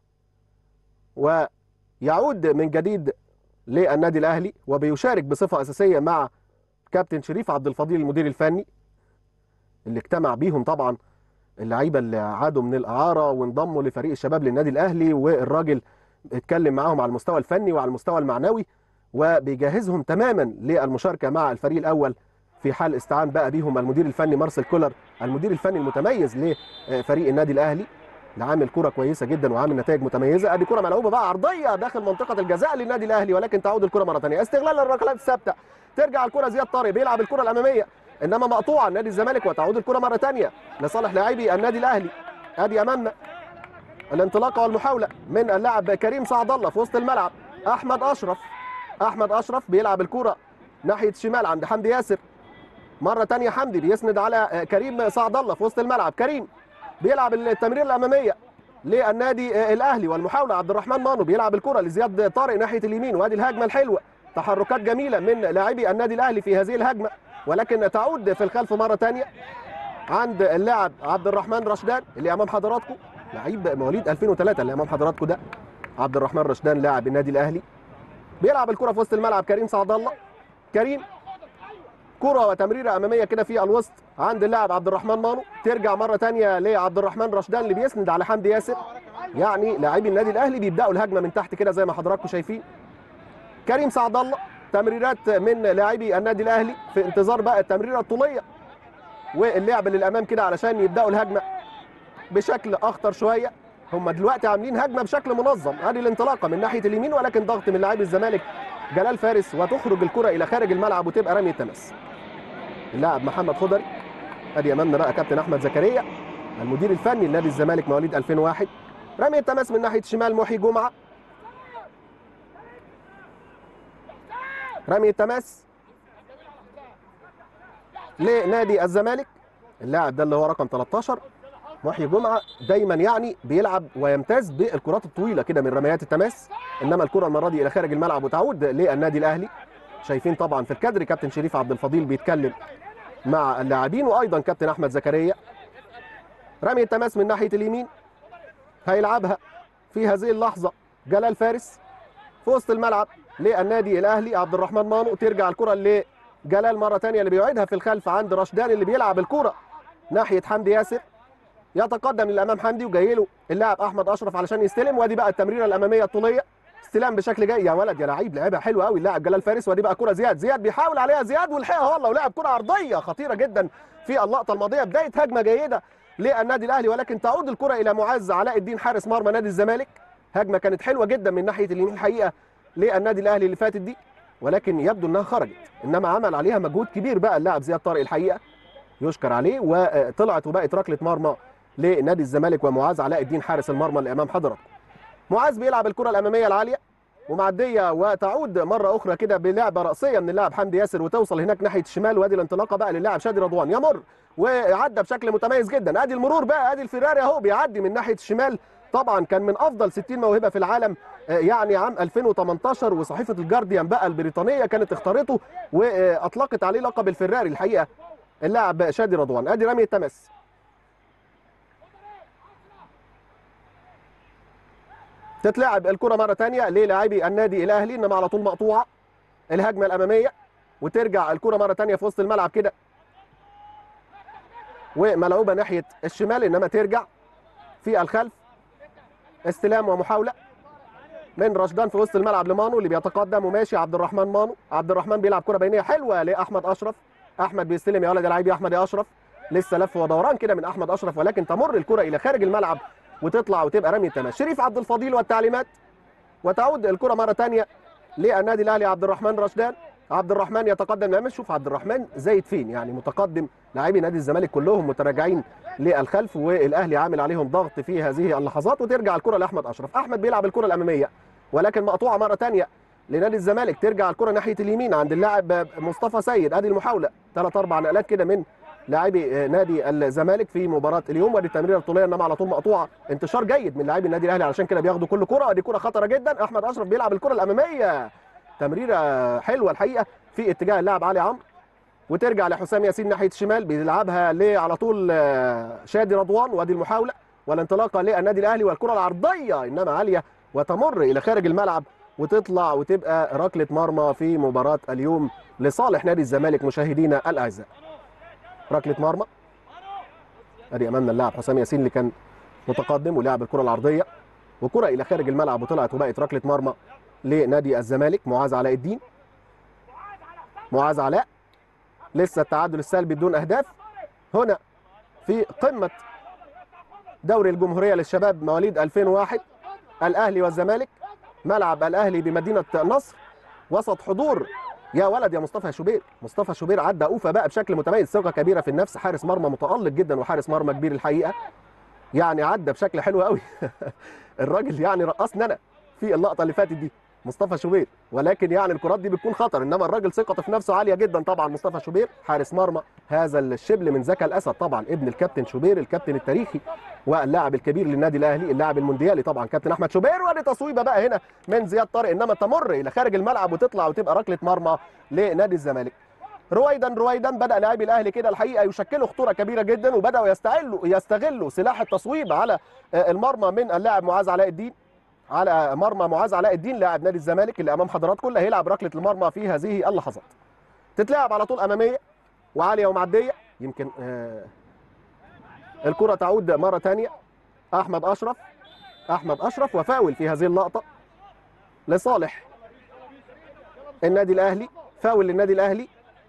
ويعود من جديد للنادي الاهلي وبيشارك بصفه اساسيه مع كابتن شريف عبد الفضيل المدير الفني اللي اجتمع بيهم طبعا اللعيبه اللي عادوا من الاعاره وانضموا لفريق الشباب للنادي الاهلي، والراجل اتكلم معاهم على المستوى الفني وعلى المستوى المعنوي وبيجهزهم تماما للمشاركه مع الفريق الاول في حال استعان بقى بيهم المدير الفني مارسيل كولر، المدير الفني المتميز لفريق النادي الاهلي اللي عامل كره كويسه جدا وعامل نتائج متميزه. ادي كره ملعوبه بقى عرضيه داخل منطقه الجزاء للنادي الاهلي، ولكن تعود الكره مره ثانيه. استغلال الركلات الثابته. ترجع الكره زياد طارق بيلعب الكره الاماميه انما مقطوعه نادي الزمالك، وتعود الكره مره ثانيه لصالح لاعبي النادي الاهلي. ادي امامنا الانطلاقه والمحاوله من اللاعب كريم سعد الله في وسط الملعب. احمد اشرف احمد اشرف بيلعب الكره ناحيه الشمال عند حمدي ياسر. مره ثانيه حمدي بيسند على كريم سعد الله في وسط الملعب. كريم بيلعب التمرير الاماميه للنادي الاهلي والمحاوله. عبد الرحمن مانو بيلعب الكره لزياد طارق ناحيه اليمين، وادي الهجمه الحلوه. تحركات جميله من لاعبي النادي الاهلي في هذه الهجمه، ولكن تعود في الخلف مره ثانيه عند اللاعب عبد الرحمن رشدان اللي امام حضراتكم، لعيب مواليد ألفين وثلاثة اللي امام حضراتكم ده عبد الرحمن رشدان لاعب النادي الاهلي. بيلعب الكره في وسط الملعب كريم سعد الله. كريم كره وتمريره اماميه كده في الوسط عند اللاعب عبد الرحمن مانو. ترجع مره ثانيه لعبد الرحمن رشدان اللي بيسند على حمدي ياسر. يعني لاعبي النادي الاهلي بيبداوا الهجمه من تحت كده زي ما حضراتكم شايفين. كريم سعد الله تمريرات من لاعبي النادي الاهلي في انتظار بقى التمريره الطوليه واللعب للامام كده علشان يبداوا الهجمه بشكل اخطر شويه. هم دلوقتي عاملين هجمه بشكل منظم. ادي الانطلاقه من ناحيه اليمين، ولكن ضغط من لاعبي الزمالك جلال فارس وتخرج الكره الى خارج الملعب وتبقى رميه تماس. اللاعب محمد خضري. ادي امامنا بقى كابتن احمد زكريا المدير الفني لنادي الزمالك مواليد ألفين وواحد. رميه تماس من ناحيه الشمال محي جمعه. رميه تماس لنادي الزمالك. اللاعب ده اللي هو رقم ثلاثة عشر محي جمعه دايما يعني بيلعب ويمتاز بالكرات الطويله كده من رميات التماس، انما الكره المره دي الى خارج الملعب وتعود للنادي الاهلي. شايفين طبعا في الكادر كابتن شريف عبد الفضيل بيتكلم مع اللاعبين وايضا كابتن احمد زكريا. رمي التماس من ناحيه اليمين هيلعبها في هذه اللحظه جلال فارس في وسط الملعب للنادي الاهلي. عبد الرحمن مانو. ترجع الكره لجلال مره ثانيه اللي بيعيدها في الخلف عند رشدان اللي بيلعب الكره ناحيه حمدي ياسر. يتقدم للامام حمدي وجاي له اللاعب احمد اشرف علشان يستلم، وادي بقى التمريره الاماميه الطوليه. استلام بشكل جيد يا ولد يا لعيب، لعبها حلوه قوي اللاعب جلال فارس. ودي بقى كره زياد زياد بيحاول عليها زياد والحقها والله، ولعب كره عرضيه خطيره جدا في اللقطه الماضيه. بدايه هجمه جيده للنادي الاهلي، ولكن تعود الكره الى معز علاء الدين حارس مرمى نادي الزمالك. هجمه كانت حلوه جدا من ناحيه اليمين الحقيقه للنادي الاهلي اللي فاتت دي، ولكن يبدو انها خرجت. انما عمل عليها مجهود كبير بقى اللاعب زياد طارق الحقيقه، يشكر عليه، وطلعت وبقت ركله مرمى لنادي الزمالك ومعاذ علاء الدين حارس المرمى اللي امام حضراتكم. معاذ بيلعب الكره الاماميه العاليه ومعديه وتعود مره اخرى كده بلعبه راسيه من اللاعب حمدي ياسر وتوصل هناك ناحيه الشمال. وادي الانطلاقه بقى للاعب شادي رضوان، يمر وعدى بشكل متميز جدا. ادي المرور بقى، ادي الفيراري اهو بيعدي من ناحيه الشمال. طبعا كان من افضل ستين موهبه في العالم يعني عام ألفين وثمانية عشر، وصحيفه الجارديان بقى البريطانيه كانت اختارته واطلقت عليه لقب الفيراري الحقيقه اللاعب شادي رضوان. ادي رمي التماس. تتلعب الكره مره ثانيه للاعبي النادي الاهلي، انما على طول مقطوعه الهجمه الاماميه، وترجع الكره مره ثانيه في وسط الملعب كده وملعوبه ناحيه الشمال، انما ترجع في الخلف. استلام ومحاوله من رشدان في وسط الملعب لمانو اللي بيتقدم وماشي. عبد الرحمن مانو، عبد الرحمن بيلعب كره بينيه حلوه لاحمد اشرف. احمد بيستلم يا ولد يا لعيب يا احمد يا اشرف. لسه لف ودوران كده من احمد اشرف، ولكن تمر الكره الى خارج الملعب وتطلع وتبقى رمي التماس. شريف عبد الفضيل والتعليمات وتعود الكره مره ثانيه للنادي الاهلي. عبد الرحمن رشدان، عبد الرحمن يتقدم الامام. شوف عبد الرحمن زايد فين، يعني متقدم، لاعبي نادي الزمالك كلهم متراجعين للخلف والاهلي عامل عليهم ضغط في هذه اللحظات. وترجع الكره لاحمد اشرف. احمد بيلعب الكره الاماميه ولكن مقطوعه مره ثانيه لنادي الزمالك. ترجع الكره ناحيه اليمين عند اللاعب مصطفى سيد. ادي المحاوله، ثلاث اربع نقلات كده من لاعبي نادي الزمالك في مباراه اليوم. ودي التمريره الطوليه انما على طول مقطوعه. انتشار جيد من لاعبي النادي الاهلي علشان كده بياخدوا كل كره. ودي كره خطره جدا. احمد اشرف بيلعب الكره الاماميه، تمريره حلوه الحقيقه في اتجاه اللاعب علي عمرو. وترجع لحسام ياسين ناحيه الشمال، بيلعبها على طول شادي رضوان. وادي المحاوله والانطلاقه للنادي الاهلي والكره العرضيه انما عاليه وتمر الى خارج الملعب وتطلع وتبقى ركله مرمى في مباراه اليوم لصالح نادي الزمالك. مشاهدينا الاعزاء، ركله مرمى. ادي امامنا اللاعب حسام ياسين اللي كان متقدم ولعب الكره العرضيه وكره الى خارج الملعب وطلعت وبقت ركله مرمى لنادي الزمالك. معاذ علاء الدين، معاذ علاء، لسه التعادل السلبي بدون اهداف هنا في قمه دوري الجمهوريه للشباب مواليد ألفين وواحد. الاهلي والزمالك، ملعب الاهلي بمدينه نصر، وسط حضور يا ولد يا مصطفى شوبير. مصطفى شوبير عدى اوفا بقى بشكل متميز، ثقه كبيره في النفس، حارس مرمى متالق جدا وحارس مرمى كبير الحقيقه، يعني عدى بشكل حلو قوي. الراجل يعني رقصنا انا في اللقطه اللي فاتت دي مصطفى شوبير، ولكن يعني الكرات دي بتكون خطر، انما الراجل ثقته في نفسه عاليه جدا. طبعا مصطفى شوبير حارس مرمى هذا الشبل من زكا الاسد، طبعا ابن الكابتن شوبير الكابتن التاريخي واللاعب الكبير للنادي الاهلي، اللاعب المونديالي طبعا كابتن احمد شوبير. ودي تصويبه بقى هنا من زياد طارق انما تمر الى خارج الملعب وتطلع وتبقى ركله مرمى لنادي الزمالك. رويدا رويدا بدا لاعبي الاهلي كده الحقيقه يشكلوا خطوره كبيره جدا وبداوا يستغلوا يستغلوا سلاح التصويب على المرمى من اللاعب معاذ علاء الدين، على مرمى معاذ علاء الدين لاعب نادي الزمالك اللي امام حضراتكم اللي هيلعب ركله المرمى في هذه اللحظات. تتلعب على طول اماميه وعاليه ومعديه، يمكن آه الكره تعود مره ثانيه. احمد اشرف، احمد اشرف وفاول في هذه اللقطه لصالح النادي الاهلي، فاول للنادي الاهلي.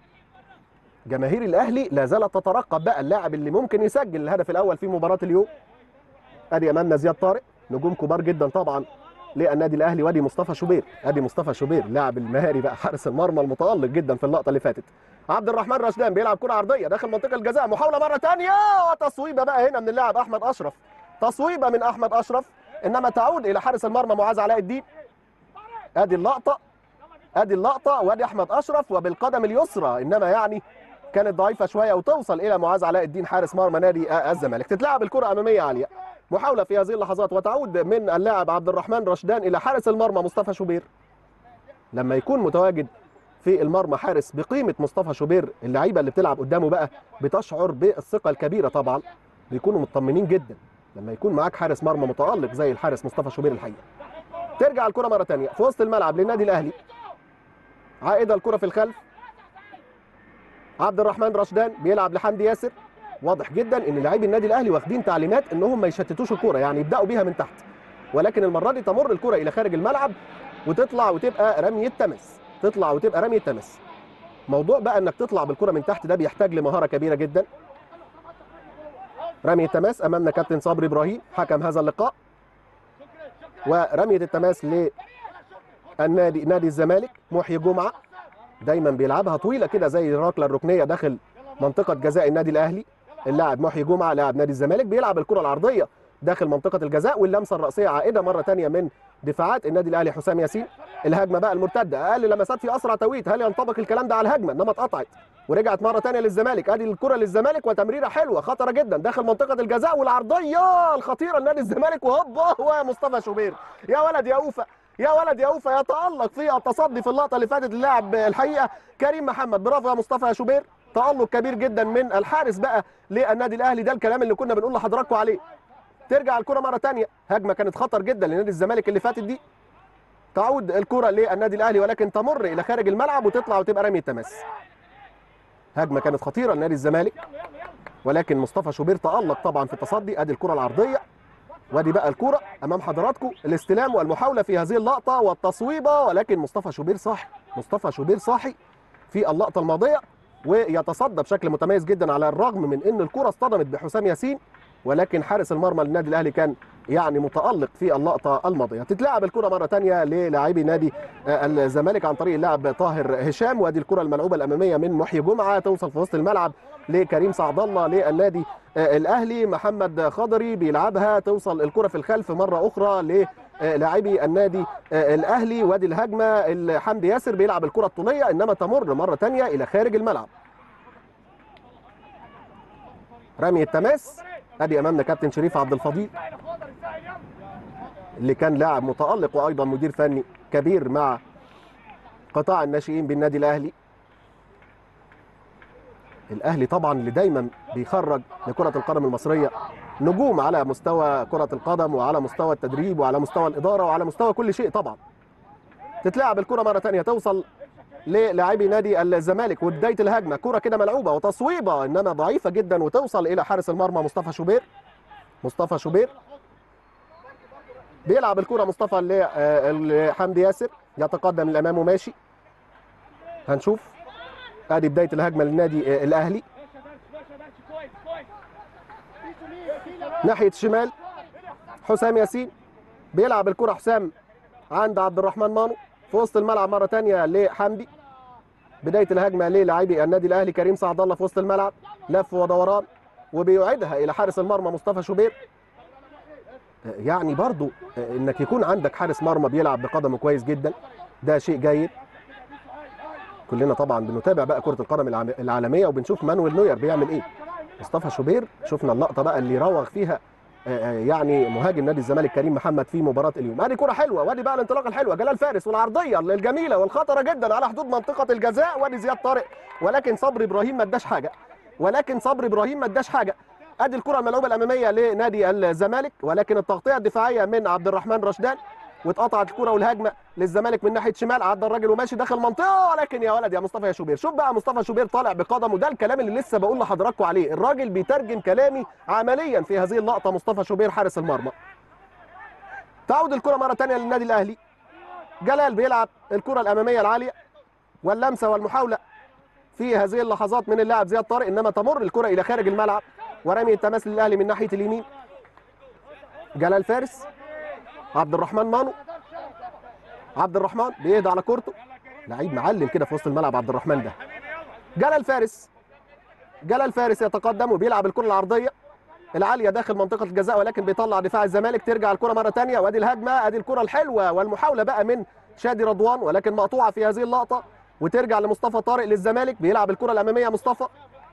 جماهير الاهلي لا زالت تترقب بقى اللاعب اللي ممكن يسجل الهدف الاول في مباراه اليوم. ادي امامنا زياد طارق، نجوم كبار جدا طبعا للنادي الاهلي. وادي مصطفى شوبير، ادي مصطفى شوبير اللاعب المهاري بقى حارس المرمى المتالق جدا في اللقطه اللي فاتت. عبد الرحمن رشدان بيلعب كره عرضيه داخل منطقه الجزاء، محاوله مره ثانيه وتصويبه بقى هنا من اللاعب احمد اشرف، تصويبه من احمد اشرف انما تعود الى حارس المرمى معاذ علاء الدين. ادي اللقطه، ادي اللقطه وادي احمد اشرف وبالقدم اليسرى انما يعني كانت ضعيفه شويه وتوصل الى معاذ علاء الدين حارس مرمى نادي الزمالك. تتلعب الكره اماميه عاليه، محاوله في هذه اللحظات وتعود من اللاعب عبد الرحمن رشدان الى حارس المرمى مصطفى شوبير. لما يكون متواجد في المرمى حارس بقيمه مصطفى شوبير، اللعيبه اللي بتلعب قدامه بقى بتشعر بالثقه الكبيره، طبعا بيكونوا مطمنين جدا لما يكون معاك حارس مرمى متالق زي الحارس مصطفى شوبير الحقيقه. ترجع الكره مره ثانيه في وسط الملعب للنادي الاهلي، عائده الكره في الخلف. عبد الرحمن رشدان بيلعب لحمدي ياسر، واضح جدا ان لاعبي النادي الاهلي واخدين تعليمات انهم ما يشتتوش الكوره، يعني يبداوا بيها من تحت، ولكن المره دي تمر الكوره الى خارج الملعب وتطلع وتبقى رميه تمس، تطلع وتبقى رميه تمس. موضوع بقى انك تطلع بالكوره من تحت ده بيحتاج لمهاره كبيره جدا. رميه تماس امامنا كابتن صبري ابراهيم حكم هذا اللقاء، ورميه التماس للنادي نادي الزمالك محيي جمعه، دايما بيلعبها طويله كده زي الركله الركنيه داخل منطقه جزاء النادي الاهلي. اللاعب محيي جمعه لاعب نادي الزمالك بيلعب الكره العرضيه داخل منطقه الجزاء، واللمسه الراسيه عائده مره ثانيه من دفاعات النادي الاهلي حسام ياسين. الهجمه بقى المرتده، اقل لمسات في اسرع توقيت، هل ينطبق الكلام ده على الهجمه؟ انما اتقطعت ورجعت مره ثانيه للزمالك. ادي الكره للزمالك وتمريره حلوه خطره جدا داخل منطقه الجزاء والعرضيه الخطيره لنادي الزمالك، وهوبا ومصطفى شوبير يا ولد يا اوفا، يا ولد يا اوفا يتالق في التصدي في اللقطه اللي فاتت اللاعب الحقيقه كريم محمد. برافو يا مصطفى يا شوبير، تالق كبير جدا من الحارس بقى للنادي الاهلي، ده الكلام اللي كنا بنقول لحضراتكم عليه. ترجع الكره مره ثانيه، هجمه كانت خطر جدا لنادي الزمالك اللي فاتت دي، تعود الكره للنادي الاهلي ولكن تمر الى خارج الملعب وتطلع وتبقى رميه تماس. هجمه كانت خطيره لنادي الزمالك ولكن مصطفى شوبير تالق طبعا في التصدي. ادي الكره العرضيه وادي بقى الكره امام حضراتكم، الاستلام والمحاوله في هذه اللقطه والتصويبه، ولكن مصطفى شوبير صاحي، مصطفى شوبير صاحي في اللقطه الماضيه ويتصدى بشكل متميز جدا على الرغم من ان الكره اصطدمت بحسام ياسين، ولكن حارس المرمى للنادي الاهلي كان يعني متالق في اللقطه الماضيه. تتلعب الكره مره ثانيه للاعبي نادي الزمالك عن طريق اللاعب طاهر هشام، وادي الكره الملعوبه الاماميه من محيي جمعه توصل في وسط الملعب لكريم سعد الله للنادي الاهلي. محمد خضري بيلعبها، توصل الكره في الخلف مره اخرى للاعبي النادي الاهلي. وادي الهجمه حمدي ياسر بيلعب الكره الطوليه انما تمر مره ثانيه الى خارج الملعب. رمي التماس، ادي امامنا كابتن شريف عبد الفضيل اللي كان لاعب متالق وايضا مدير فني كبير مع قطاع الناشئين بالنادي الاهلي. الاهلي طبعا اللي دايما بيخرج لكره القدم المصريه نجوم على مستوى كره القدم وعلى مستوى التدريب وعلى مستوى الاداره وعلى مستوى كل شيء طبعا. تتلعب الكره مره ثانيه، توصل للاعبي نادي الزمالك وبدايه الهجمه، كره كده ملعوبه وتصويبه انما ضعيفه جدا وتوصل الى حارس المرمى مصطفى شوبير. مصطفى شوبير بيلعب الكره مصطفى لحمدي ياسر، يتقدم للامام وماشي. هنشوف ادي بدايه الهجمه للنادي الاهلي. ناحيه الشمال حسام ياسين بيلعب الكره، حسام عند عبد الرحمن مانو في وسط الملعب مره ثانيه لحمدي. بدايه الهجمه للاعبي النادي الاهلي، كريم سعد الله في وسط الملعب لف ودوران وبيعيدها الى حارس المرمى مصطفى شوبير. يعني برضو انك يكون عندك حارس مرمى بيلعب بقدمه كويس جدا ده شيء جيد. كلنا طبعا بنتابع بقى كره القدم العالميه وبنشوف مانويل نوير بيعمل ايه. مصطفى شوبير شفنا اللقطه بقى اللي راوغ فيها يعني مهاجم نادي الزمالك كريم محمد في مباراه اليوم. ادي كره حلوه، وادي بقى الانطلاقه الحلوه جلال فارس والعرضيه الجميله والخطره جدا على حدود منطقه الجزاء. وادي زياد طارق ولكن صبري ابراهيم ما اداش حاجه، ولكن صبري ابراهيم ما اداش حاجه. ادي الكره الملعوبه الاماميه لنادي الزمالك ولكن التغطيه الدفاعيه من عبد الرحمن رشدان، واتقطعت الكره والهجمه للزمالك من ناحيه شمال. عدى الراجل وماشي داخل المنطقه، ولكن يا ولد يا مصطفى يا شوبير، شوف بقى مصطفى شوبير طالع بقدمه. ده الكلام اللي لسه بقول لحضراتكم عليه، الراجل بيترجم كلامي عمليا في هذه اللقطه. مصطفى شوبير حارس المرمى. تعود الكره مره ثانيه للنادي الاهلي، جلال بيلعب الكره الاماميه العاليه واللمسه والمحاوله في هذه اللحظات من اللاعب زياد طارق انما تمر الكره الى خارج الملعب. ورمي التماس للاهلي من ناحيه اليمين، جلال فارس، عبد الرحمن مانو. عبد الرحمن بيهدى على كورته، لعيب معلم كده في وسط الملعب عبد الرحمن ده. جلال فارس، جلال فارس يتقدم وبيلعب الكره العرضيه العاليه داخل منطقه الجزاء ولكن بيطلع دفاع الزمالك. ترجع الكره مره ثانيه وادي الهجمه، ادي الكره الحلوه والمحاوله بقى من شادي رضوان ولكن مقطوعه في هذه اللقطه، وترجع لمصطفى طارق للزمالك. بيلعب الكره الاماميه مصطفى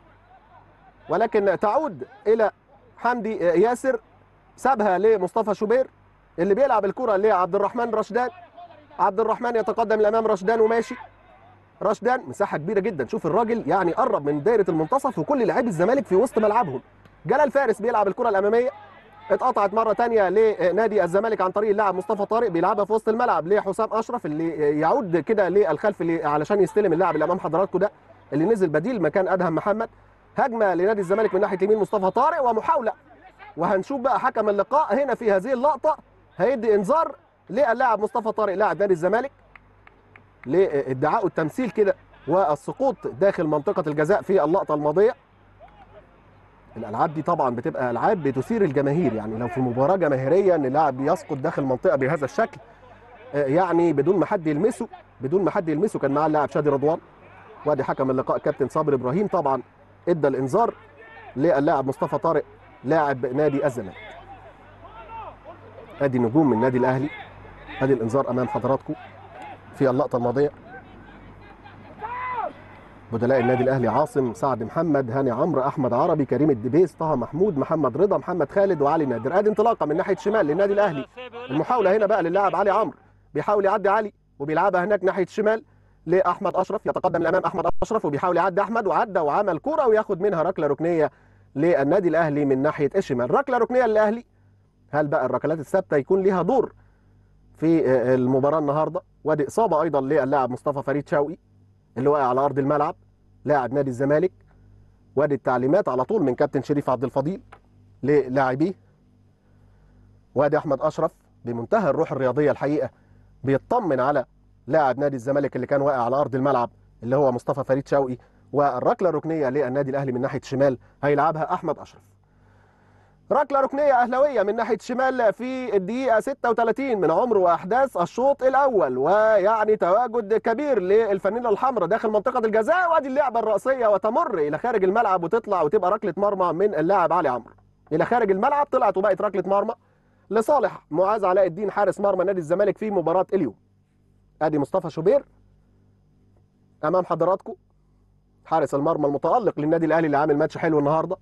ولكن تعود الى حمدي ياسر، سابها لمصطفى شوبير اللي بيلعب الكره لعبد الرحمن رشدان. عبد الرحمن يتقدم الامام رشدان وماشي. رشدان مساحه كبيره جدا، شوف الراجل يعني قرب من دايره المنتصف وكل لاعبي الزمالك في وسط ملعبهم. جلال فارس بيلعب الكره الاماميه، اتقطعت مره ثانيه لنادي الزمالك عن طريق اللاعب مصطفى طارق، بيلعبها في وسط الملعب لحسام اشرف اللي يعود كده للخلف اللي علشان يستلم اللاعب اللي امام حضراتكم ده اللي نزل بديل مكان ادهم محمد. هجمه لنادي الزمالك من ناحيه اليمين مصطفى طارق ومحاوله، وهنشوف بقى حكم اللقاء هنا في هذه اللقطه هيدي انذار للاعب مصطفى طارق لاعب نادي الزمالك لادعاء التمثيل كده والسقوط داخل منطقه الجزاء في اللقطه الماضيه. الالعاب دي طبعا بتبقى العاب بتثير الجماهير، يعني لو في مباراه جماهيريه ان لاعب يسقط داخل منطقه بهذا الشكل يعني بدون ما حد يلمسه بدون ما حد يلمسه كان معاه اللاعب شادي رضوان. وادي حكم اللقاء كابتن صابر ابراهيم طبعا ادى الانذار للاعب مصطفى طارق لاعب نادي الزمالك. ادي نجوم من النادي الاهلي، ادي الانذار امام حضراتكم في اللقطه الماضيه. بدلاء النادي الاهلي عاصم، سعد محمد، هاني عمرو، احمد عربي، كريم الدبيس، طه محمود، محمد رضا، محمد خالد وعلي نادر. ادي انطلاقه من ناحيه الشمال للنادي الاهلي. المحاوله هنا بقى للاعب علي عمرو، بيحاول يعدي علي وبيلعبها هناك ناحيه الشمال لاحمد اشرف، يتقدم الامام احمد اشرف وبيحاول يعدي احمد وعدى وعمل كره وياخد منها ركله ركنيه للنادي الاهلي من ناحيه الشمال. ركله ركنيه للاهلي. هل بقى الركلات الثابته يكون ليها دور في المباراه النهارده؟ وادي اصابه ايضا للاعب مصطفى فريد شوقي اللي واقع على ارض الملعب لاعب نادي الزمالك. وادي التعليمات على طول من كابتن شريف عبد الفضيل للاعبيه. وادي احمد اشرف بمنتهى الروح الرياضيه الحقيقه بيطمن على لاعب نادي الزمالك اللي كان واقع على ارض الملعب اللي هو مصطفى فريد شوقي. والركله الركنيه للنادي الاهلي من ناحيه الشمال هيلعبها احمد اشرف. ركله ركنيه اهلاويه من ناحيه الشمال في الدقيقه ستة وثلاثين من عمر واحداث الشوط الاول، ويعني تواجد كبير للفانيلا الحمراء داخل منطقه الجزاء، وادي اللعبه الراسيه وتمر الى خارج الملعب وتطلع وتبقى ركله مرمى من اللاعب علي عمرو الى خارج الملعب، طلعت وبقت ركله مرمى لصالح معاذ علاء الدين حارس مرمى نادي الزمالك في مباراه اليوم. ادي مصطفى شوبير امام حضراتكم، حارس المرمى المتالق للنادي الاهلي اللي عامل ماتش حلو النهارده،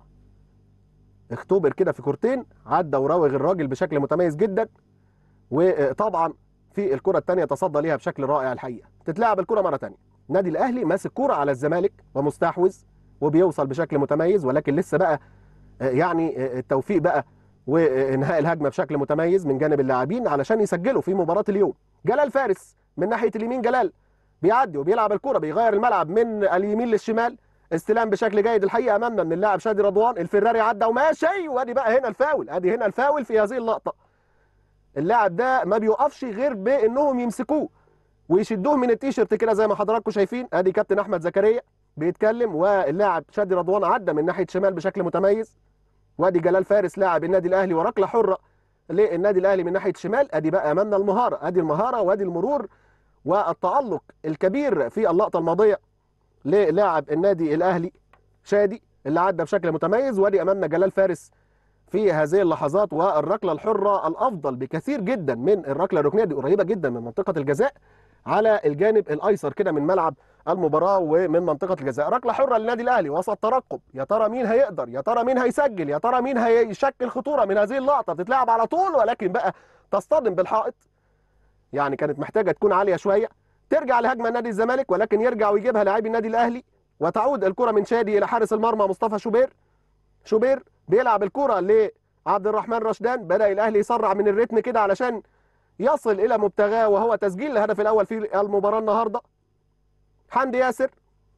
اختبر كده في كورتين، عدى وراوغ الراجل بشكل متميز جدا، وطبعا في الكره الثانيه تصدى ليها بشكل رائع الحقيقه. تتلعب الكره مره ثانيه، النادي الاهلي ماسك كوره على الزمالك ومستحوذ وبيوصل بشكل متميز، ولكن لسه بقى يعني التوفيق بقى وانهاء الهجمه بشكل متميز من جانب اللاعبين علشان يسجلوا في مباراه اليوم. جلال فارس من ناحيه اليمين، جلال بيعدي وبيلعب الكره، بيغير الملعب من اليمين للشمال، استلام بشكل جيد الحقيقه امامنا من اللاعب شادي رضوان، الفراري عدى وماشي، وادي بقى هنا الفاول، ادي هنا الفاول في هذه اللقطه. اللاعب ده ما بيوقفش غير بانهم يمسكوه ويشدوه من التيشيرت كده زي ما حضراتكم شايفين. ادي كابتن احمد زكريا بيتكلم، واللاعب شادي رضوان عدى من ناحيه شمال بشكل متميز، وادي جلال فارس لاعب النادي الاهلي وركله حره للنادي الاهلي من ناحيه الشمال. ادي بقى امامنا المهاره، ادي المهاره وادي المرور والتالق الكبير في اللقطه الماضيه للاعب النادي الاهلي شادي اللي عدى بشكل متميز، وادي امامنا جلال فارس في هذه اللحظات، والركله الحره الافضل بكثير جدا من الركله الركنيه دي، قريبه جدا من منطقه الجزاء على الجانب الايسر كده من ملعب المباراه ومن منطقه الجزاء. ركله حره للنادي الاهلي وسط ترقب، يا ترى مين هيقدر، يا ترى مين هيسجل، يا ترى مين هيشكل خطوره من هذه اللقطه. بتتلعب على طول ولكن بقى تصطدم بالحائط، يعني كانت محتاجه تكون عاليه شويه، ترجع لهجمه نادي الزمالك ولكن يرجع ويجيبها لاعبي النادي الاهلي، وتعود الكره من شادي الى حارس المرمى مصطفى شوبير. شوبير بيلعب الكره لعبد الرحمن رشدان، بدا الاهلي يسرع من الريتم كده علشان يصل الى مبتغاه وهو تسجيل الهدف الاول في المباراه النهارده. حمدي ياسر،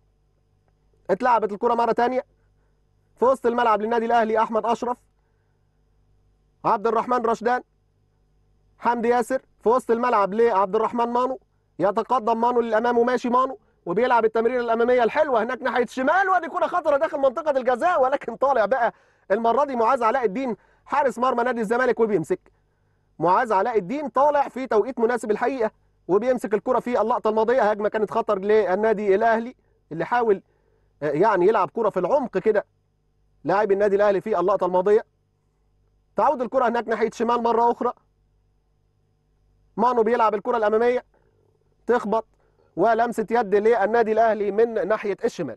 اتلعبت الكره مره ثانيه في وسط الملعب للنادي الاهلي، احمد اشرف، عبد الرحمن رشدان، حمدي ياسر في وسط الملعب لعبد الرحمن مانو، يتقدم مانو للامام وماشي مانو وبيلعب التمريره الاماميه الحلوه هناك ناحيه الشمال، وادي كره خطره داخل منطقه الجزاء، ولكن طالع بقى المره دي معاذ علاء الدين حارس مرمى نادي الزمالك وبيمسك. معاذ علاء الدين طالع في توقيت مناسب الحقيقه وبيمسك الكره في اللقطه الماضيه، هجمه كانت خطر للنادي الاهلي اللي حاول يعني يلعب كره في العمق كده لاعب النادي الاهلي في اللقطه الماضيه. تعود الكره هناك ناحيه شمال مره اخرى، مانو بيلعب الكره الاماميه تخبط ولمسه يد للنادي الاهلي من ناحيه الشمال.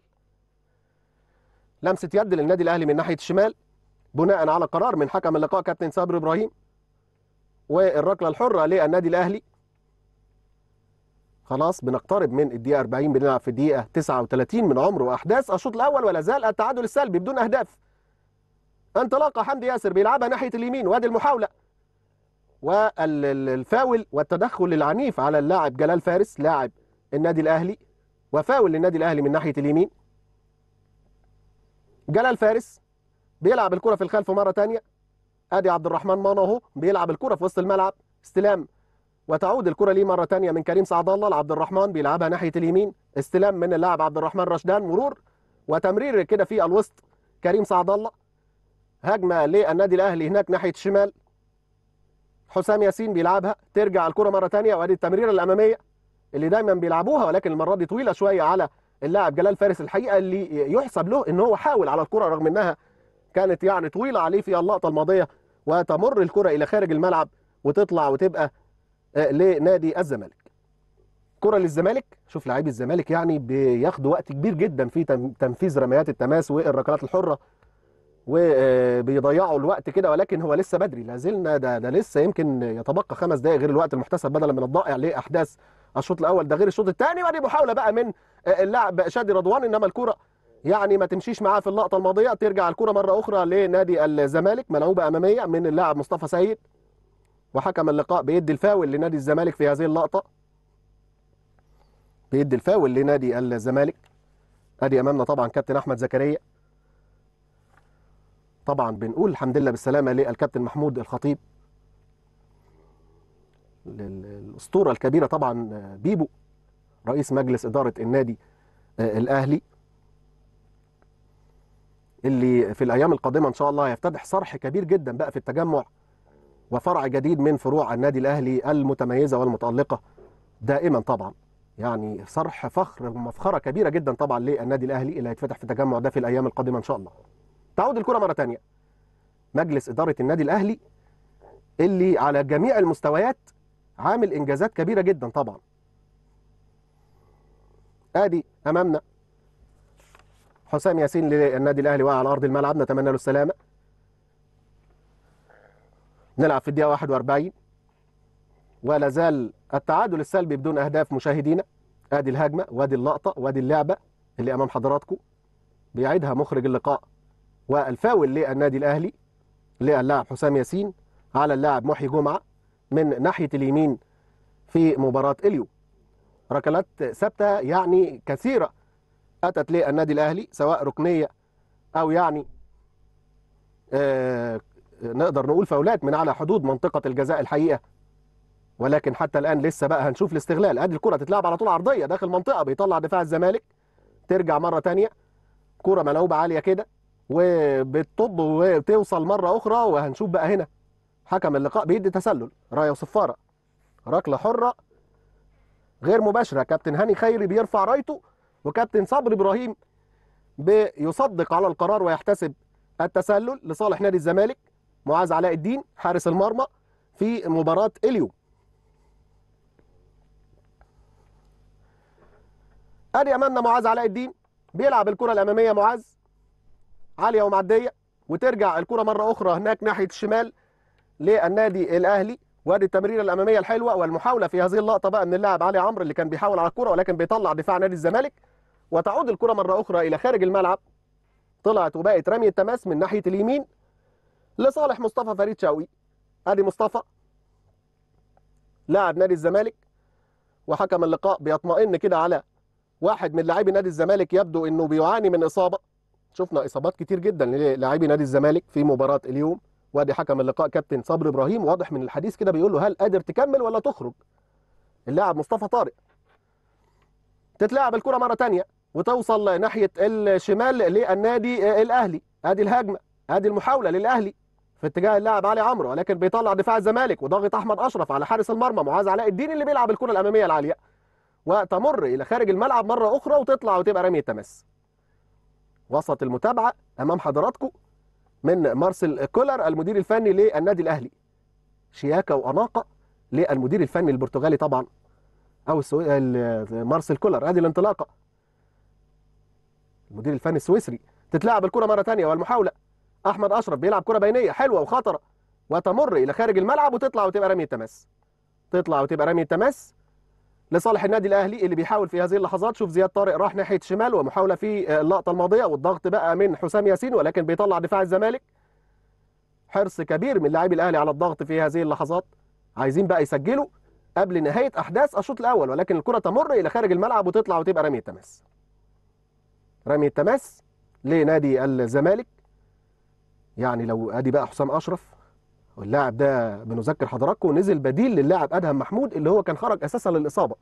لمسه يد للنادي الاهلي من ناحيه الشمال بناء على قرار من حكم اللقاء كابتن صابر ابراهيم، والركله الحره للنادي الاهلي. خلاص بنقترب من الدقيقه أربعين، بنلعب في الدقيقه تسعة وثلاثين من عمر واحداث الشوط الاول، ولا زال التعادل السلبي بدون اهداف. انطلاقه حمدي ياسر بيلعبها ناحيه اليمين، وادي المحاوله والفاول والتدخل العنيف على اللاعب جلال فارس لاعب النادي الاهلي، وفاول للنادي الاهلي من ناحيه اليمين. جلال فارس بيلعب الكره في الخلف مره ثانيه، ادي عبد الرحمن مانو اهو بيلعب الكره في وسط الملعب، استلام وتعود الكره ليه مره ثانيه من كريم سعد الله لعبد الرحمن، بيلعبها ناحيه اليمين، استلام من اللاعب عبد الرحمن رشدان، مرور وتمرير كده في الوسط كريم سعد الله، هجمه للنادي الاهلي هناك ناحيه الشمال، حسام ياسين بيلعبها، ترجع الكره مره ثانيه، وادي التمريره الاماميه اللي دايما بيلعبوها ولكن المره دي طويله شويه على اللاعب جلال فارس الحقيقه، اللي يحسب له ان هو حاول على الكره رغم انها كانت يعني طويله عليه في اللقطه الماضيه، وتمر الكره الى خارج الملعب وتطلع وتبقى لنادي الزمالك. كره للزمالك، شوف لاعبي الزمالك يعني بياخدوا وقت كبير جدا في تنفيذ رميات التماس والركلات الحره وبيضيعوا الوقت كده، ولكن هو لسه بدري، لا زلنا ده, ده لسه يمكن يتبقى خمس دقائق غير الوقت المحتسب بدلا من الضائع لاحداث الشوط الاول، ده غير الشوط الثاني. ودي محاوله بقى من اللاعب شادي رضوان، انما الكره يعني ما تمشيش معاه في اللقطه الماضيه، ترجع الكره مره اخرى لنادي الزمالك، ملعوبه اماميه من اللاعب مصطفى سيد، وحكم اللقاء بيدي الفاول لنادي الزمالك في هذه اللقطه، بيدي الفاول لنادي الزمالك. ادي امامنا طبعا كابتن احمد زكريا، طبعا بنقول الحمد لله بالسلامه للكابتن محمود الخطيب، الاسطوره الكبيره طبعا بيبو رئيس مجلس اداره النادي الاهلي. اللي في الايام القادمه ان شاء الله هيفتتح صرح كبير جدا بقى في التجمع، وفرع جديد من فروع النادي الاهلي المتميزه والمتالقه دائما طبعا. يعني صرح فخر ومفخره كبيره جدا طبعا للنادي الاهلي اللي هيتفتح في التجمع ده في الايام القادمه ان شاء الله. تعود الكره مره ثانيه. مجلس اداره النادي الاهلي اللي على جميع المستويات عامل انجازات كبيره جدا طبعا. ادي امامنا حسام ياسين للنادي الاهلي واقع على ارض الملعب، نتمنى له السلامه. نلعب في الدقيقه واحد وأربعين ولا زال التعادل السلبي بدون اهداف مشاهدينا. ادي الهجمه وادي اللقطه وادي اللعبه اللي امام حضراتكم بيعيدها مخرج اللقاء، والفاول للنادي الاهلي للاعب حسام ياسين على اللاعب محي جمعه من ناحيه اليمين في مباراه اليوم. ركلات ثابته يعني كثيره اتت للنادي الاهلي، سواء ركنيه او يعني آه نقدر نقول فاولات من على حدود منطقه الجزاء الحقيقه، ولكن حتى الان لسه بقى هنشوف الاستغلال. ادي الكره تتلعب على طول عرضيه داخل منطقه، بيطلع دفاع الزمالك، ترجع مره ثانيه كره ملعوبه عاليه كده وبتطب وتوصل مره اخرى، وهنشوف بقى هنا حكم اللقاء بيدي تسلل رايه وصفاره، ركله حره غير مباشره. كابتن هاني خيري بيرفع رايته، وكابتن صبري ابراهيم بيصدق على القرار ويحتسب التسلل لصالح نادي الزمالك. معاذ علاء الدين حارس المرمى في مباراه اليوم. ادي امامنا معاذ علاء الدين بيلعب الكره الاماميه، معاذ عاليه ومعديه، وترجع الكره مره اخرى هناك ناحيه الشمال للنادي الاهلي. وادي التمريره الاماميه الحلوه والمحاوله في هذه اللقطه بقى من اللاعب علي عمرو اللي كان بيحاول على الكره، ولكن بيطلع دفاع نادي الزمالك، وتعود الكره مره اخرى الى خارج الملعب. طلعت وبقت رميه تماس من ناحيه اليمين لصالح مصطفى فريد شوقي. ادي مصطفى لاعب نادي الزمالك، وحكم اللقاء بيطمئن كده على واحد من لاعبي نادي الزمالك يبدو انه بيعاني من اصابه. شفنا اصابات كتير جدا للاعبي نادي الزمالك في مباراه اليوم. وادي حكم اللقاء كابتن صبري ابراهيم، واضح من الحديث كده بيقول له هل قادر تكمل ولا تخرج اللاعب مصطفى طارق. تتلعب الكره مره ثانيه وتوصل ناحيه الشمال للنادي الاهلي. ادي الهجمه، ادي المحاوله للاهلي في اتجاه اللاعب علي عمرو، ولكن بيطلع دفاع الزمالك وضاغط احمد اشرف على حارس المرمى معاذ علاء الدين اللي بيلعب الكره الاماميه العاليه، وتمر الى خارج الملعب مره اخرى وتطلع وتبقى رميه تماس. وسط المتابعه امام حضراتكم من مارسيل كولر المدير الفني للنادي الاهلي. شياكه واناقه للمدير الفني البرتغالي طبعا، او السو... مارسيل كولر. ادي الانطلاقه، المدير الفني السويسري. تتلعب الكره مره ثانيه والمحاوله، احمد اشرف بيلعب كره بينيه حلوه وخطره، وتمر الى خارج الملعب وتطلع وتبقى رميه تماس. تطلع وتبقى رميه تماس لصالح النادي الاهلي اللي بيحاول في هذه اللحظات. شوف زياد طارق راح ناحيه الشمال، ومحاوله في اللقطه الماضيه والضغط بقى من حسام ياسين، ولكن بيطلع دفاع الزمالك. حرص كبير من لاعبي الاهلي على الضغط في هذه اللحظات، عايزين بقى يسجلوا قبل نهايه احداث الشوط الاول، ولكن الكره تمر الى خارج الملعب وتطلع وتبقى رميه تماس. رميه تماس لنادي الزمالك. يعني لو ادي بقى حسام اشرف، واللاعب ده بنذكر حضراتكم نزل بديل للاعب ادهم محمود اللي هو كان خرج اساسا للاصابه.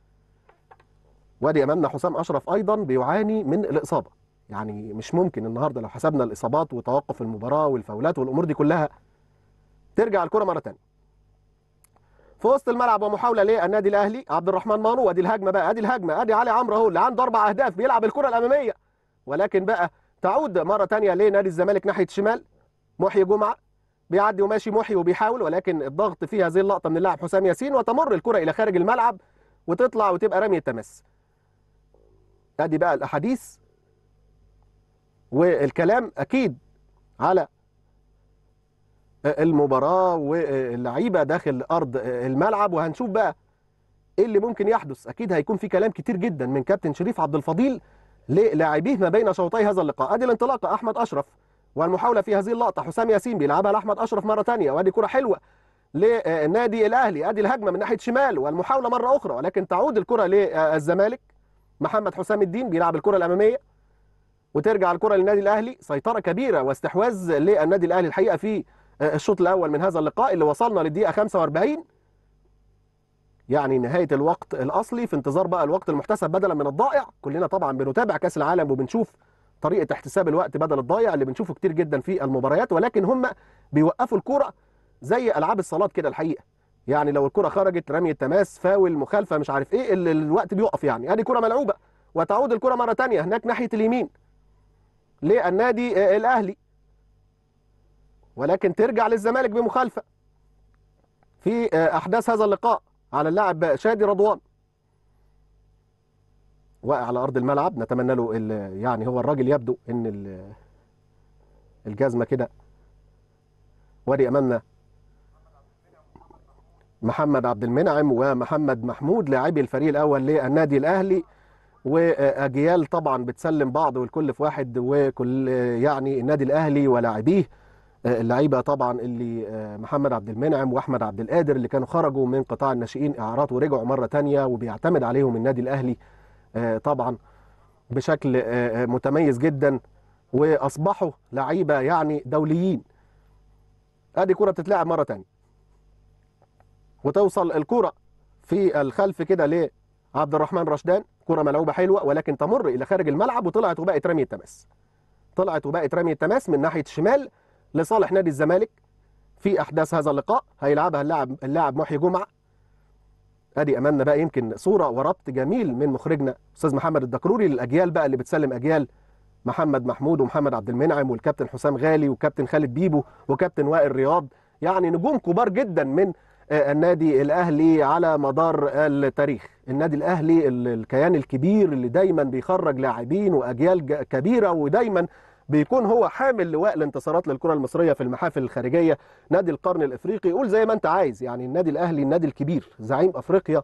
وادي امامنا حسام اشرف ايضا بيعاني من الاصابه. يعني مش ممكن النهارده لو حسبنا الاصابات وتوقف المباراه والفاولات والامور دي كلها ترجع الكره مره ثانيه في وسط الملعب. ومحاوله للنادي الاهلي عبد الرحمن مانو. وادي الهجمه بقى، ادي الهجمه، ادي علي عمرو اهو اللي عنده اربع اهداف بيلعب الكره الاماميه، ولكن بقى تعود مره ثانيه لنادي الزمالك ناحيه الشمال. محي جمعه بيعدي وماشي محي وبيحاول، ولكن الضغط في هذه اللقطه من اللاعب حسام ياسين، وتمر الكره الى خارج الملعب وتطلع وتبقى رميه تماس. ادي بقى الاحاديث والكلام اكيد على المباراه واللعيبه داخل ارض الملعب، وهنشوف بقى ايه اللي ممكن يحدث. اكيد هيكون في كلام كتير جدا من كابتن شريف عبد الفضيل للاعبيه ما بين شوطي هذا اللقاء. ادي الانطلاقه احمد اشرف، والمحاوله في هذه اللقطه حسام ياسين بيلعبها لاحمد اشرف مره ثانيه، وادي كره حلوه للنادي الاهلي. ادي الهجمه من ناحيه شمال والمحاوله مره اخرى، ولكن تعود الكره للزمالك. محمد حسام الدين بيلعب الكره الاماميه وترجع الكره للنادي الاهلي. سيطره كبيره واستحواذ للنادي الاهلي الحقيقه في الشوط الاول من هذا اللقاء اللي وصلنا للدقيقه خمسة وأربعين، يعني نهايه الوقت الاصلي في انتظار بقى الوقت المحتسب بدلا من الضائع. كلنا طبعا بنتابع كاس العالم وبنشوف طريقه احتساب الوقت بدل الضايع اللي بنشوفه كتير جدا في المباريات، ولكن هم بيوقفوا الكوره زي العاب الصالات كده الحقيقه. يعني لو الكره خرجت رمي التماس فاول مخالفه مش عارف ايه، اللي الوقت بيقف. يعني ادي كره ملعوبه وتعود الكره مره ثانيه هناك ناحيه اليمين للنادي الاهلي، ولكن ترجع للزمالك بمخالفه في احداث هذا اللقاء على اللاعب شادي رضوان. واقع على ارض الملعب، نتمنى له يعني هو الراجل يبدو ان الجزمه كده. وادي امامنا محمد عبد المنعم ومحمد محمود لاعبي الفريق الاول للنادي الاهلي، واجيال طبعا بتسلم بعض والكل في واحد، وكل يعني النادي الاهلي ولاعبيه اللعيبه طبعا اللي محمد عبد المنعم واحمد عبد القادر اللي كانوا خرجوا من قطاع الناشئين اعارات ورجعوا مره ثانيه وبيعتمد عليهم النادي الاهلي طبعا بشكل متميز جدا، واصبحوا لعيبه يعني دوليين. ادي كره بتتلعب مره ثانيه وتوصل الكره في الخلف كده لعبد الرحمن رشدان، كره ملعوبه حلوه ولكن تمر الى خارج الملعب وطلعت وبقت رميه تماس. طلعت وبقت رميه تماس من ناحيه الشمال لصالح نادي الزمالك في احداث هذا اللقاء. هيلعبها اللاعب اللاعب محي جمعه. ادي امامنا بقى يمكن صوره وربط جميل من مخرجنا استاذ محمد الدكروري للاجيال بقى اللي بتسلم اجيال محمد محمود ومحمد عبد المنعم والكابتن حسام غالي والكابتن خالد بيبو وكابتن وائل رياض، يعني نجوم كبار جدا من النادي الاهلي على مدار التاريخ. النادي الاهلي الكيان الكبير اللي دايما بيخرج لاعبين واجيال كبيره، ودايما بيكون هو حامل لواء الانتصارات للكره المصريه في المحافل الخارجيه. نادي القرن الافريقي، قول زي ما انت عايز، يعني النادي الاهلي النادي الكبير، زعيم افريقيا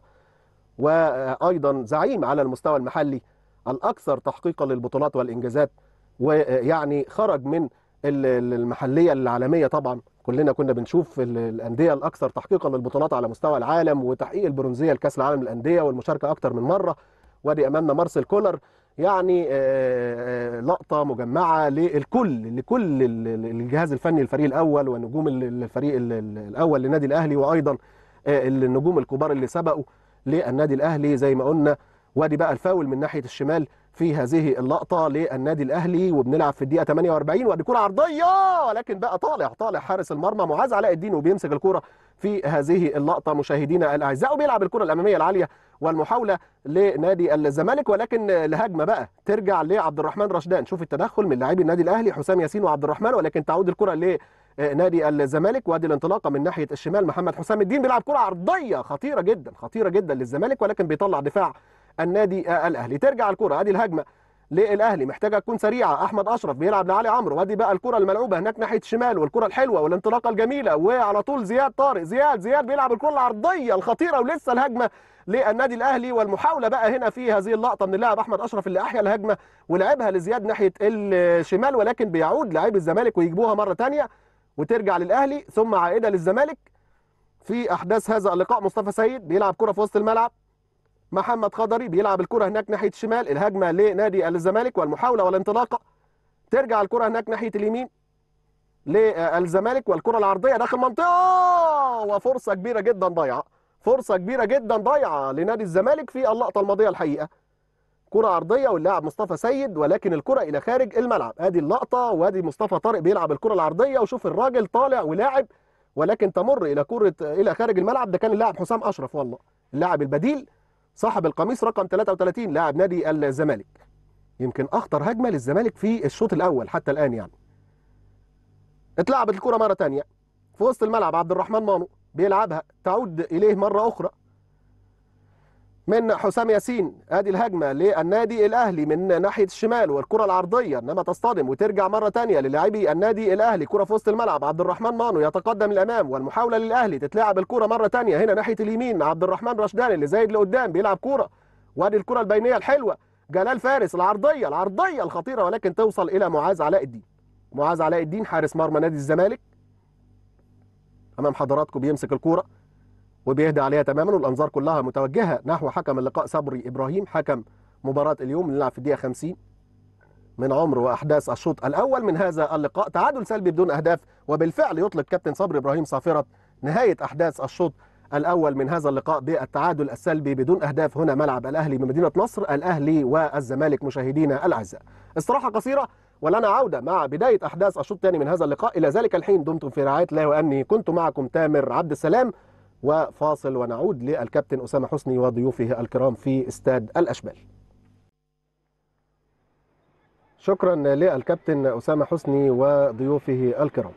وايضا زعيم على المستوى المحلي الاكثر تحقيقا للبطولات والانجازات، ويعني خرج من المحليه العالميه. طبعا كلنا كنا بنشوف الانديه الاكثر تحقيقا للبطولات على مستوى العالم وتحقيق البرونزيه لكاس العالم للانديه والمشاركه اكثر من مره. وادي امامنا مارسيل كولر، يعني لقطه مجمعه للكل لكل الجهاز الفني الفريق الاول ونجوم الفريق الاول للنادي الاهلي، وايضا النجوم الكبار اللي سبقوا للنادي الاهلي زي ما قلنا. وادي بقى الفاول من ناحيه الشمال في هذه اللقطه للنادي الاهلي، وبنلعب في الدقيقه ثمانية وأربعين. وادي كره عرضيه ولكن بقى طالع طالع حارس المرمى معاذ علاء الدين وبيمسك الكره في هذه اللقطه مشاهدينا الاعزاء، وبيلعب الكره الاماميه العاليه والمحاوله لنادي الزمالك، ولكن الهجمه بقى ترجع لعبد الرحمن رشدان. شوف التدخل من لاعبي النادي الاهلي حسام ياسين وعبد الرحمن، ولكن تعود الكره لنادي الزمالك. وادي الانطلاقه من ناحيه الشمال محمد حسام الدين بيلعب كره عرضيه خطيره جدا خطيره جدا للزمالك، ولكن بيطلع دفاع النادي الاهلي. ترجع الكره، ادي الهجمه للاهلي محتاجه تكون سريعه. احمد اشرف بيلعب لعلي عمرو، وادي بقى الكره الملعوبه هناك ناحيه الشمال والكره الحلوه والانطلاقه الجميله، وعلى طول زياد طارق زياد زياد بيلعب الكره العرضيه الخطيره، ولسه الهجمه للنادي الاهلي. والمحاوله بقى هنا في هذه اللقطه من اللاعب احمد اشرف اللي احيا الهجمه ولعبها لزياد ناحيه الشمال، ولكن بيعود لاعب الزمالك ويجيبوها مره ثانيه وترجع للاهلي ثم عائده للزمالك. في احداث هذا اللقاء مصطفى سيد بيلعب كره في وسط الملعب، محمد خضري بيلعب الكره هناك ناحيه الشمال، الهجمه لنادي الزمالك والمحاوله والانطلاقه. ترجع الكره هناك ناحيه اليمين للزمالك والكره العرضيه داخل منطقه، وفرصه كبيره جدا ضايعه، فرصه كبيره جدا ضايعه لنادي الزمالك في اللقطه الماضيه الحقيقه. كره عرضيه واللاعب مصطفى سيد، ولكن الكره الى خارج الملعب. ادي اللقطه، وادي مصطفى طارق بيلعب الكره العرضيه، وشوف الراجل طالع ولاعب، ولكن تمر الى كره الى خارج الملعب. ده كان اللاعب حسام اشرف، والله اللاعب البديل صاحب القميص رقم ثلاثة وثلاثين لاعب نادي الزمالك، يمكن اخطر هجمه للزمالك في الشوط الاول حتى الان. يعني اتلعبت الكره مره ثانيه في وسط الملعب، عبد الرحمن مانو بيلعبها، تعود اليه مره اخرى من حسام ياسين. ادي الهجمه للنادي الاهلي من ناحيه الشمال والكره العرضيه، انما تصطدم وترجع مره ثانيه للاعبي النادي الاهلي. كره في وسط الملعب، عبد الرحمن مانو يتقدم للامام والمحاوله للاهلي، تتلعب الكره مره ثانيه هنا ناحيه اليمين، عبد الرحمن رشدان اللي زايد لقدام بيلعب كره، وادي الكره البينيه الحلوه جلال فارس العرضيه العرضيه الخطيره، ولكن توصل الى معاذ علاء الدين. معاذ علاء الدين حارس مرمى نادي الزمالك امام حضراتكم بيمسك الكره وبيهدى عليها تماما، والانظار كلها متوجهه نحو حكم اللقاء صبري ابراهيم، حكم مباراه اليوم اللي نلعب في الدقيقه خمسين من عمر واحداث الشوط الاول من هذا اللقاء. تعادل سلبي بدون اهداف، وبالفعل يطلق كابتن صبري ابراهيم صافره نهايه احداث الشوط الأول من هذا اللقاء بالتعادل السلبي بدون أهداف هنا ملعب الأهلي بمدينة نصر، الأهلي والزمالك مشاهدينا الأعزاء. استراحة قصيرة ولنا عودة مع بداية أحداث الشوط الثاني من هذا اللقاء. إلى ذلك الحين دمتم في رعاية الله وأني كنت معكم تامر عبد السلام، وفاصل ونعود للكابتن أسامة حسني وضيوفه الكرام في استاد الأشبال. شكرا للكابتن أسامة حسني وضيوفه الكرام.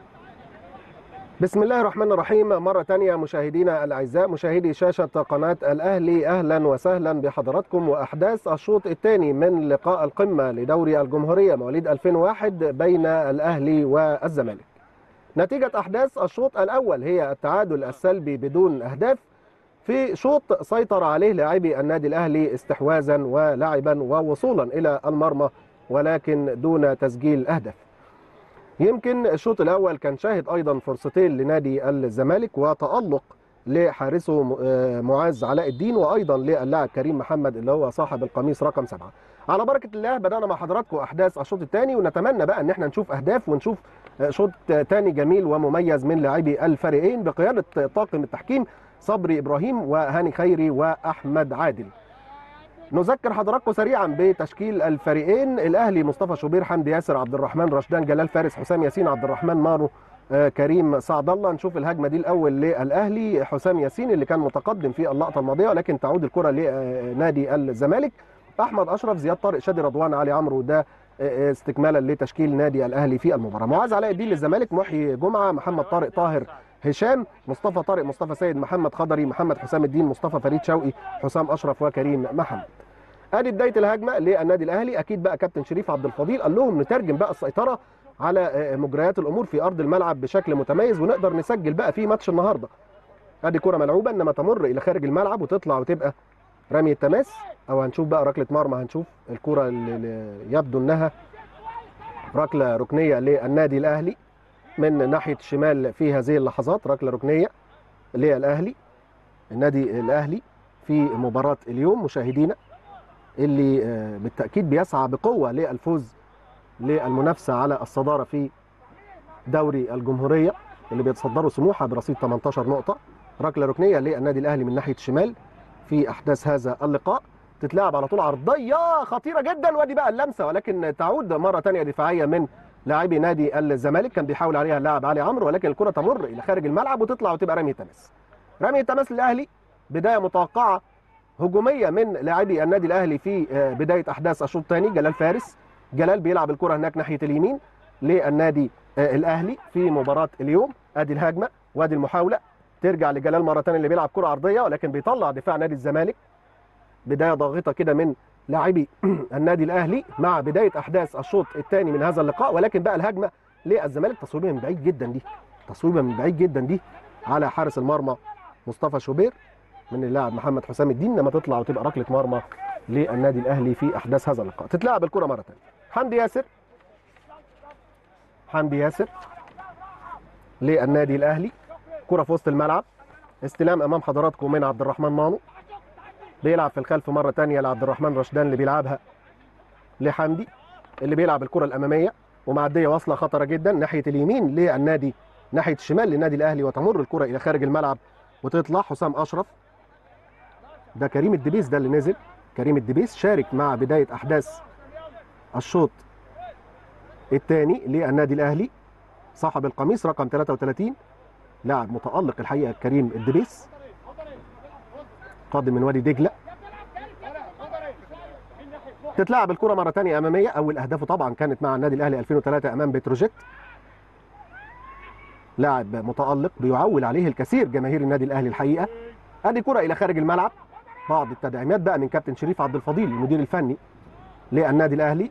بسم الله الرحمن الرحيم. مرة تانية مشاهدينا الأعزاء، مشاهدي شاشة قناة الأهلي، أهلا وسهلا بحضراتكم وأحداث الشوط الثاني من لقاء القمة لدوري الجمهورية مواليد ألفين وواحد بين الأهلي والزمالك. نتيجة أحداث الشوط الأول هي التعادل السلبي بدون أهداف في شوط سيطر عليه لاعبي النادي الأهلي استحواذا ولعبا ووصولا إلى المرمى ولكن دون تسجيل أهداف. يمكن الشوط الأول كان شاهد أيضا فرصتين لنادي الزمالك وتألق لحارسه معاذ علاء الدين وأيضا للاعب كريم محمد اللي هو صاحب القميص رقم سبعة. على بركة الله بدأنا مع حضراتكم أحداث الشوط الثاني، ونتمنى بقى أن احنا نشوف أهداف ونشوف شوط ثاني جميل ومميز من لاعبي الفريقين بقيادة طاقم التحكيم صبري إبراهيم وهاني خيري وأحمد عادل. نذكر حضراتكم سريعا بتشكيل الفريقين: الأهلي مصطفى شوبير، حمدي ياسر، عبد الرحمن رشدان، جلال فارس، حسام ياسين، عبد الرحمن مارو، آه كريم سعد الله. نشوف الهجمة دي الأول للأهلي، حسام ياسين اللي كان متقدم في اللقطة الماضية ولكن تعود الكرة لنادي الزمالك. أحمد أشرف، زياد طارق، شادي رضوان، علي عمرو، ده استكمالا لتشكيل نادي الأهلي في المباراة. معاذ علاء الدين للزمالك، محيي جمعة، محمد طارق، طاهر هشام، مصطفى طارق، مصطفى سيد، محمد خضري، محمد حسام الدين، مصطفى فريد شوقي، حسام أشرف وكريم محمد. ادي بدايه الهجمه للنادي الاهلي. اكيد بقى كابتن شريف عبد الفضيل قال لهم نترجم بقى السيطره على مجريات الامور في ارض الملعب بشكل متميز ونقدر نسجل بقى في ماتش النهارده. ادي كره ملعوبه انما تمر الى خارج الملعب وتطلع وتبقى رمي التماس، او هنشوف بقى ركله مرمى. هنشوف الكره اللي يبدو انها ركله ركنيه للنادي الاهلي من ناحيه الشمال في هذه اللحظات. ركله ركنيه للاهلي، النادي الاهلي في مباراه اليوم مشاهدينا اللي بالتأكيد بيسعى بقوة للفوز للمنافسة على الصدارة في دوري الجمهورية اللي بيتصدروا سموحة برصيد ثمانية عشر نقطة. ركلة ركنية للنادي الأهلي من ناحية الشمال في أحداث هذا اللقاء، تتلعب على طول عرضية خطيرة جدا، وادي بقى اللمسة ولكن تعود مرة ثانية دفاعية من لاعبي نادي الزمالك. كان بيحاول عليها اللاعب علي عمرو ولكن الكرة تمر إلى خارج الملعب وتطلع وتبقى رمي تماس. رمي تماس للأهلي، بداية متوقعة هجوميه من لاعبي النادي الاهلي في بدايه احداث الشوط الثاني. جلال فارس، جلال بيلعب الكره هناك ناحيه اليمين للنادي الاهلي في مباراه اليوم. ادي الهجمه وادي المحاوله، ترجع لجلال مره ثانيه اللي بيلعب كره عرضيه ولكن بيطلع دفاع نادي الزمالك. بدايه ضاغطه كده من لاعبي النادي الاهلي مع بدايه احداث الشوط الثاني من هذا اللقاء، ولكن بقى الهجمه للزمالك تصويبه من بعيد جدا دي، تصويبه من بعيد جدا دي على حارس المرمى مصطفى شوبير من اللاعب محمد حسام الدين، لما تطلع وتبقى ركله مرمى للنادي الاهلي في احداث هذا اللقاء. تتلعب الكره مره ثانيه. حمدي ياسر، حمدي ياسر للنادي الاهلي، كره في وسط الملعب، استلام امام حضراتكم من عبد الرحمن مانو، بيلعب في الخلف مره ثانيه لعبد الرحمن رشدان اللي بيلعبها لحمدي اللي بيلعب الكره الاماميه ومعديه واصله خطره جدا ناحيه اليمين للنادي ناحيه الشمال للنادي الاهلي، وتمر الكره الى خارج الملعب وتطلع. حسام اشرف، ده كريم الدبيس ده اللي نزل، كريم الدبيس شارك مع بداية أحداث الشوط الثاني للنادي الأهلي، صاحب القميص رقم ثلاثة وثلاثين، لاعب متألق الحقيقة كريم الدبيس، قادم من وادي دجلة. تتلعب الكرة مرة ثانية أمامية، أول أهدافه طبعا كانت مع النادي الأهلي ألفين وثلاثة أمام بتروجيت، لاعب متألق بيعول عليه الكثير جماهير النادي الأهلي الحقيقة. ادي كرة الى خارج الملعب، بعض التدعيمات بقى من كابتن شريف عبد الفضيل المدير الفني للنادي الاهلي.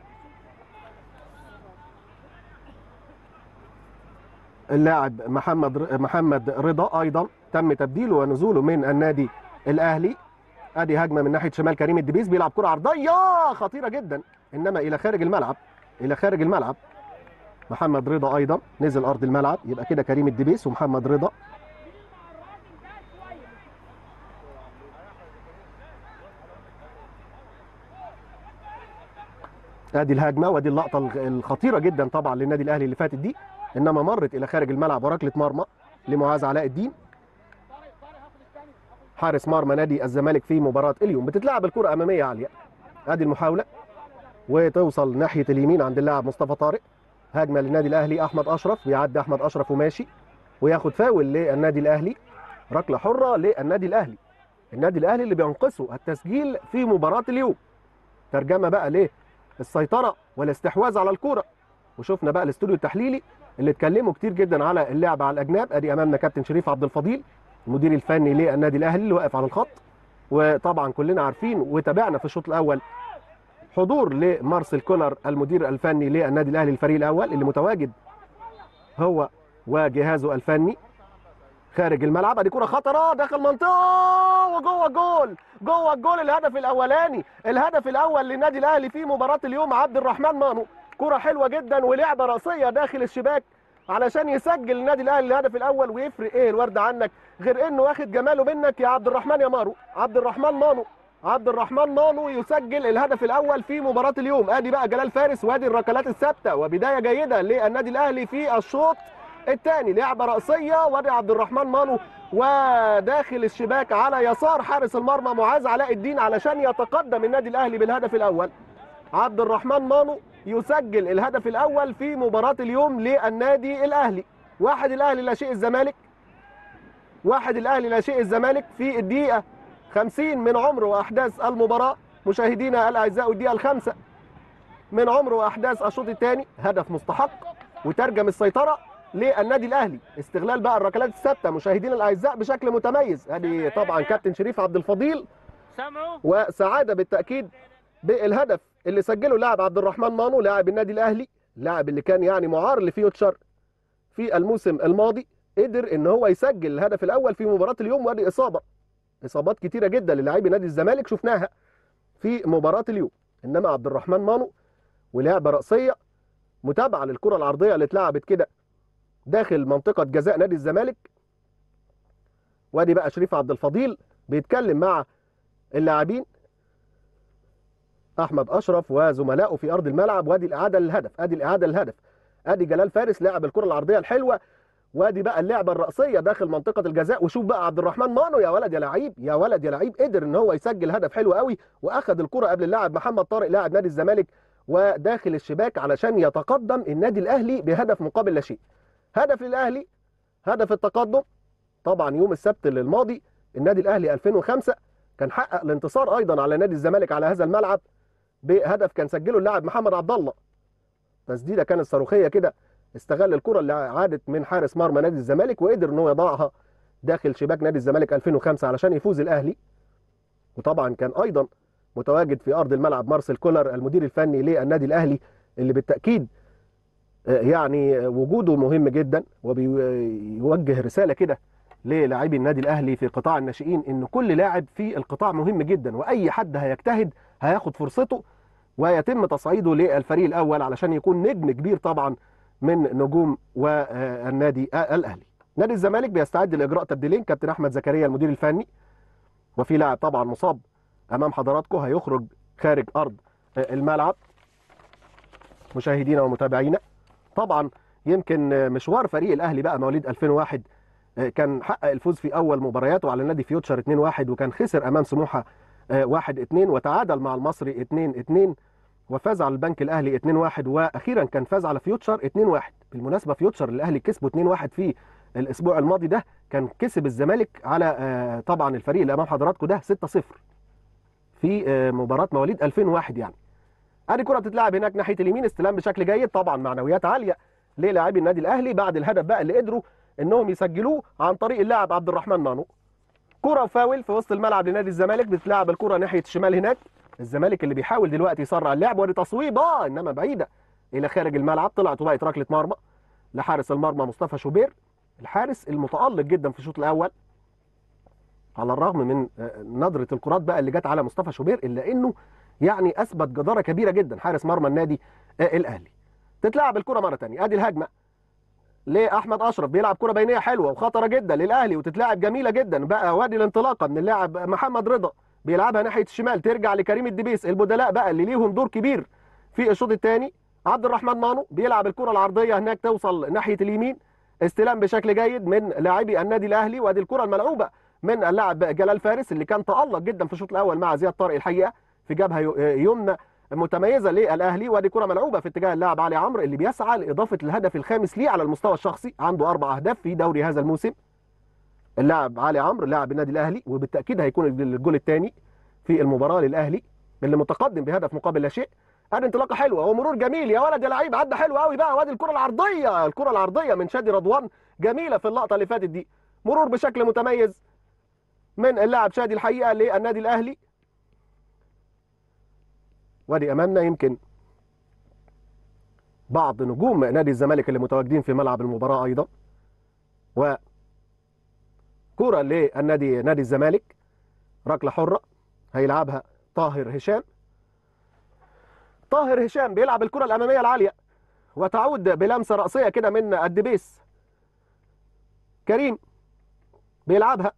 اللاعب محمد محمد رضا ايضا تم تبديله ونزوله من النادي الاهلي. ادي هجمه من ناحيه شمال، كريم الدبيس بيلعب كرة عرضيه خطيره جدا انما الى خارج الملعب، الى خارج الملعب. محمد رضا ايضا نزل ارض الملعب، يبقى كده كريم الدبيس ومحمد رضا. ادي الهجمه وادي اللقطه الخطيره جدا طبعا للنادي الاهلي اللي فاتت دي، انما مرت الى خارج الملعب وركله مرمى لمعاذ علاء الدين. حارس مرمى نادي الزمالك في مباراه اليوم. بتتلعب الكره اماميه عاليه، ادي المحاوله وتوصل ناحيه اليمين عند اللاعب مصطفى طارق. هجمه للنادي الاهلي، احمد اشرف بيعدي احمد اشرف وماشي وياخد فاول للنادي الاهلي، ركله حره للنادي الاهلي. النادي الاهلي اللي بينقصه التسجيل في مباراه اليوم. ترجمه بقى ليه السيطره والاستحواذ على الكوره. وشفنا بقى الاستوديو التحليلي اللي اتكلموا كتير جدا على اللعب على الاجناب. ادي امامنا كابتن شريف عبد الفضيل المدير الفني للنادي الاهلي اللي واقف على الخط. وطبعا كلنا عارفين وتابعنا في الشوط الاول حضور لمارسيل كولر المدير الفني للنادي الاهلي الفريق الاول اللي متواجد هو وجهازه الفني خارج الملعب. ادي كره خطره داخل منطقه وجوه جول، جوه الجول الهدف الاولاني، الهدف الاول للنادي الاهلي في مباراه اليوم. عبد الرحمن مانو كره حلوه جدا ولعبه راسيه داخل الشباك علشان يسجل النادي الاهلي الهدف الاول. ويفرق ايه الورد عنك غير انه واخد جماله منك يا عبد الرحمن يا مارو. عبد الرحمن مانو عبد الرحمن مانو يسجل الهدف الاول في مباراه اليوم. ادي بقى جلال فارس وادي الركلات الثابته وبدايه جيده للنادي الاهلي في الشوط الثاني. لعبه راسيه وادي عبد الرحمن مانو وداخل الشباك على يسار حارس المرمى معاذ علاء الدين علشان يتقدم النادي الاهلي بالهدف الاول. عبد الرحمن مانو يسجل الهدف الاول في مباراه اليوم للنادي الاهلي. واحد الاهلي لا شيء الزمالك، واحد الاهلي لا شيء الزمالك في الدقيقه خمسين من عمر واحداث المباراه. مشاهدينا الاعزاء الدقيقه الخامسه من عمر واحداث الشوط الثاني. هدف مستحق وترجم السيطره للنادي الاهلي. استغلال بقى الركلات الثابته مشاهدينا الاعزاء بشكل متميز. ادي طبعا كابتن شريف عبد الفضيل وسعاده بالتاكيد بالهدف اللي سجله لاعب عبد الرحمن مانو لاعب النادي الاهلي، لاعب اللي كان يعني معار لفيوتشر في الموسم الماضي. قدر ان هو يسجل الهدف الاول في مباراه اليوم. وادي اصابه اصابات كتيره جدا للاعبي نادي الزمالك شفناها في مباراه اليوم. انما عبد الرحمن مانو ولعبه راسيه متابعه للكره العرضيه اللي اتلعبت كده داخل منطقه جزاء نادي الزمالك. وادي بقى شريف عبد الفضيل بيتكلم مع اللاعبين احمد اشرف وزملائه في ارض الملعب. وادي الاعاده للهدف، ادي الاعاده للهدف. ادي جلال فارس لاعب الكره العرضيه الحلوه. وادي بقى اللعبه الراسيه داخل منطقه الجزاء. وشوف بقى عبد الرحمن مانو يا ولد يا لعيب يا ولد يا لعيب قدر ان هو يسجل هدف حلو قوي واخذ الكره قبل اللاعب محمد طارق لاعب نادي الزمالك وداخل الشباك علشان يتقدم النادي الاهلي بهدف مقابل لا شيء. هدف للاهلي، هدف التقدم. طبعا يوم السبت الماضي النادي الاهلي ألفين وخمسة كان حقق الانتصار ايضا على نادي الزمالك على هذا الملعب بهدف كان سجله اللاعب محمد عبد الله. تسديده كانت صاروخيه كده، استغل الكره اللي عادت من حارس مرمى نادي الزمالك وقدر ان هو يضعها داخل شباك نادي الزمالك ألفين وخمسة علشان يفوز الاهلي. وطبعا كان ايضا متواجد في ارض الملعب مارسيل كولر المدير الفني للنادي الاهلي اللي بالتاكيد يعني وجوده مهم جدا وبيوجه رساله كده للاعبي النادي الاهلي في قطاع الناشئين ان كل لاعب في القطاع مهم جدا واي حد هيجتهد هياخد فرصته ويتم تصعيده للفريق الاول علشان يكون نجم كبير طبعا من نجوم والنادي الاهلي. نادي الزمالك بيستعد لاجراء تبديلين. كابتن احمد زكريا المدير الفني وفي لاعب طبعا مصاب امام حضراتكم هيخرج خارج ارض الملعب. مشاهدينا ومتابعينا طبعا يمكن مشوار فريق الاهلي بقى مواليد ألفين وواحد كان حقق الفوز في اول مبارياته على نادي فيوتشر اتنين واحد وكان خسر امام سموحه واحد اتنين وتعادل مع المصري اتنين اتنين وفاز على البنك الاهلي اتنين واحد واخيرا كان فاز على فيوتشر اتنين واحد. بالمناسبه فيوتشر الاهلي كسبه اتنين واحد في الاسبوع الماضي ده، كان كسب الزمالك على طبعا الفريق اللي امام حضراتكم ده ستة صفر في مباراه مواليد ألفين وواحد. يعني ادي كره بتتلعب هناك ناحيه اليمين، استلام بشكل جيد طبعا معنويات عاليه للاعبي النادي الاهلي بعد الهدف بقى اللي قدروا انهم يسجلوه عن طريق اللاعب عبد الرحمن مانو. كره فاول في وسط الملعب لنادي الزمالك، بتتلعب الكره ناحيه الشمال هناك. الزمالك اللي بيحاول دلوقتي يسرع اللعب ودي تصويبه انما بعيده الى خارج الملعب، طلعت وبقت ركله مرمى لحارس المرمى مصطفى شوبير الحارس المتالق جدا في الشوط الاول على الرغم من نظره الكرات بقى اللي جت على مصطفى شوبير الا انه يعني اثبت جداره كبيره جدا حارس مرمى النادي الاهلي. تتلعب الكره مره ثانيه، ادي الهجمه لاحمد اشرف بيلعب كره بينيه حلوه وخطره جدا للاهلي وتتلعب جميله جدا بقى. وادي الانطلاقه من اللاعب محمد رضا بيلعبها ناحيه الشمال ترجع لكريم الدبيس. البدلاء بقى اللي ليهم دور كبير في الشوط الثاني عبد الرحمن مانو بيلعب الكره العرضيه هناك توصل ناحيه اليمين، استلام بشكل جيد من لاعبي النادي الاهلي. وادي الكره الملعوبه من اللاعب جلال فارس اللي كان تألق جدا في الشوط الاول مع زياد طارق الحقيقه في جبهه يمنى متميزه للاهلي. وادي كره ملعوبه في اتجاه اللاعب علي عمرو اللي بيسعى لاضافه الهدف الخامس ليه على المستوى الشخصي، عنده اربع اهداف في دوري هذا الموسم. اللاعب علي عمرو لاعب النادي الاهلي، وبالتاكيد هيكون الجول الثاني في المباراه للاهلي اللي متقدم بهدف مقابل لا شيء. ادي انطلاقه حلوه ومرور جميل يا ولد يا لعيب، عدى حلو قوي بقى. وادي الكره العرضيه، الكره العرضيه من شادي رضوان جميله في اللقطه اللي فاتت دي، مرور بشكل متميز من اللاعب شادي الحقيقه للنادي الاهلي. وادي امامنا يمكن بعض نجوم نادي الزمالك اللي متواجدين في ملعب المباراه ايضا. و كره للنادي نادي الزمالك، ركله حره هيلعبها طاهر هشام. طاهر هشام بيلعب الكره الاماميه العاليه وتعود بلمسه راسيه كده من الدبيس. كريم بيلعبها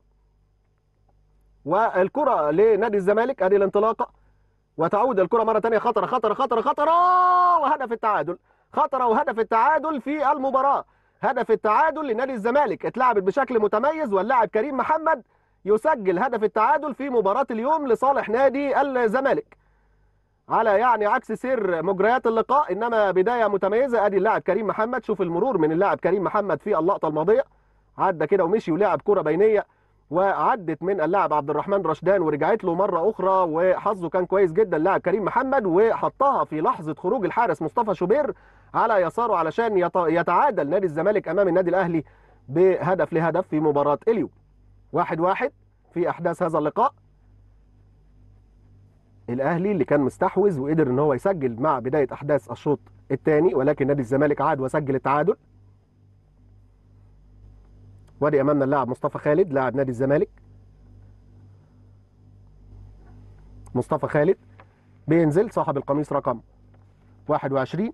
والكره لنادي الزمالك، ادي الانطلاقه وتعود الكره مره ثانيه خطره خطره خطره خطره وهدف التعادل. خطره وهدف التعادل في المباراه، هدف التعادل لنادي الزمالك اتلعبت بشكل متميز، واللاعب كريم محمد يسجل هدف التعادل في مباراه اليوم لصالح نادي الزمالك على يعني عكس سير مجريات اللقاء، انما بدايه متميزه. ادي اللاعب كريم محمد، شوف المرور من اللاعب كريم محمد في اللقطه الماضيه، عدى كده ومشي ولعب كره بينيه وعدت من اللاعب عبد الرحمن رشدان ورجعت له مره اخرى، وحظه كان كويس جدا اللاعب كريم محمد وحطها في لحظه خروج الحارس مصطفى شوبير على يساره علشان يتعادل نادي الزمالك امام النادي الاهلي بهدف لهدف في مباراه اليوم. واحد واحد في احداث هذا اللقاء. الاهلي اللي كان مستحوذ وقدر ان هو يسجل مع بدايه احداث الشوط الثاني، ولكن نادي الزمالك عاد وسجل التعادل. وادي امامنا اللاعب مصطفى خالد لاعب نادي الزمالك. مصطفى خالد بينزل صاحب القميص رقم واحد وعشرين.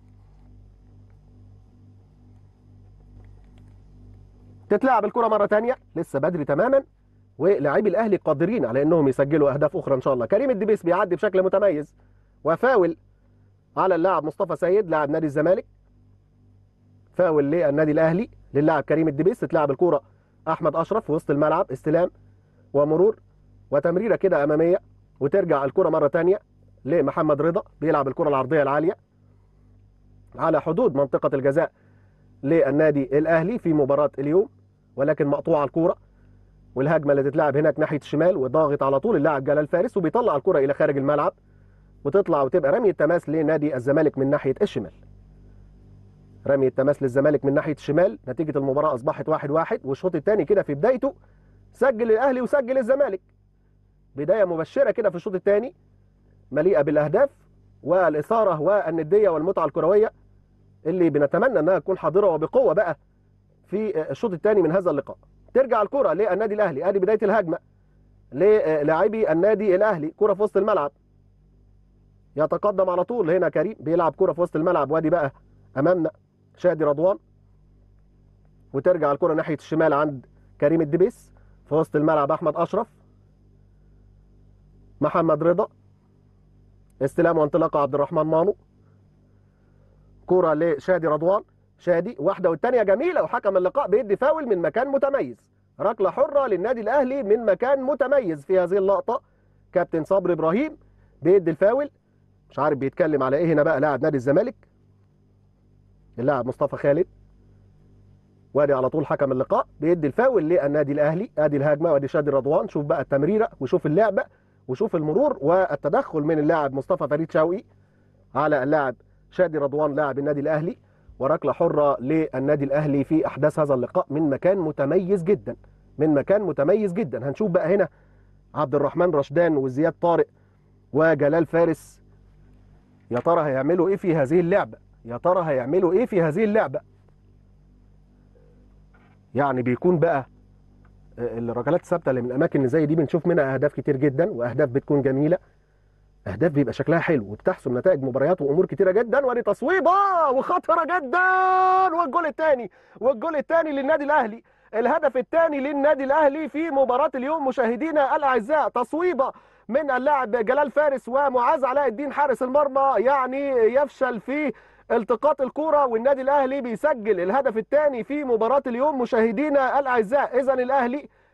تتلعب الكره مره ثانيه، لسه بدري تماما ولاعبي الاهلي قادرين على انهم يسجلوا اهداف اخرى ان شاء الله. كريم الدبيس بيعدي بشكل متميز وفاول على اللاعب مصطفى سيد لاعب نادي الزمالك، فاول للنادي الاهلي للاعب كريم الدبيس. تتلعب الكره احمد اشرف في وسط الملعب، استلام ومرور وتمريره كده اماميه، وترجع الكره مره ثانيه لمحمد رضا بيلعب الكره العرضيه العاليه على حدود منطقه الجزاء للنادي الاهلي في مباراه اليوم، ولكن مقطوعه الكره، والهجمه اللي تتلعب هناك ناحيه الشمال وضاغط على طول اللاعب جلال فارس وبيطلع الكره الى خارج الملعب وتطلع وتبقى رميه تماس لنادي الزمالك من ناحيه الشمال. رميه تماس للزمالك من ناحيه الشمال. نتيجه المباراه اصبحت واحد واحد، والشوط الثاني كده في بدايته سجل الاهلي وسجل الزمالك. بدايه مبشره كده في الشوط الثاني مليئه بالاهداف والاثاره والنديه والمتعه الكرويه اللي بنتمنى انها تكون حاضره وبقوه بقى في الشوط الثاني من هذا اللقاء. ترجع الكره للنادي الاهلي، ادي بدايه الهجمه للاعبي النادي الاهلي. كره في وسط الملعب، يتقدم على طول هنا كريم بيلعب كره في وسط الملعب، وادي بقى امامنا شادي رضوان، وترجع الكره ناحيه الشمال عند كريم الدبيس. في وسط الملعب احمد اشرف، محمد رضا، استلام وانطلاقه عبد الرحمن مانو، كره لشادي رضوان. شادي واحده والثانيه جميله، وحكم اللقاء بيدي فاول من مكان متميز، ركله حره للنادي الاهلي من مكان متميز في هذه اللقطه. كابتن صبري ابراهيم بيدي الفاول، مش عارف بيتكلم على ايه هنا بقى لاعب نادي الزمالك اللاعب مصطفى خالد. وادي على طول حكم اللقاء بيدي الفاول للنادي الاهلي. ادي الهجمه وادي شادي رضوان، شوف بقى التمريره وشوف اللعبه وشوف المرور والتدخل من اللاعب مصطفى فريد شوقي على اللاعب شادي رضوان لاعب النادي الاهلي، وركله حره للنادي الاهلي في احداث هذا اللقاء من مكان متميز جدا، من مكان متميز جدا. هنشوف بقى هنا عبد الرحمن رشدان وزياد طارق وجلال فارس، يا ترى هيعملوا ايه في هذه اللعبه؟ يا ترى هيعملوا ايه في هذه اللعبه؟ يعني بيكون بقى الركلات الثابته اللي من الاماكن اللي زي دي بنشوف منها اهداف كتير جدا، واهداف بتكون جميله، اهداف بيبقى شكلها حلو وبتحسم نتائج مباريات وامور كتيره جدا. ودي تصويبه وخطره جدا، والجول الثاني والجول الثاني للنادي الاهلي، الهدف الثاني للنادي الاهلي في مباراه اليوم مشاهدينا الاعزاء. تصويبه من اللاعب جلال فارس ومعاذ علاء الدين حارس المرمى، يعني يفشل في التقاط الكرة، والنادي الاهلي بيسجل الهدف الثاني في مباراة اليوم مشاهدينا الاعزاء. اذا الاهلي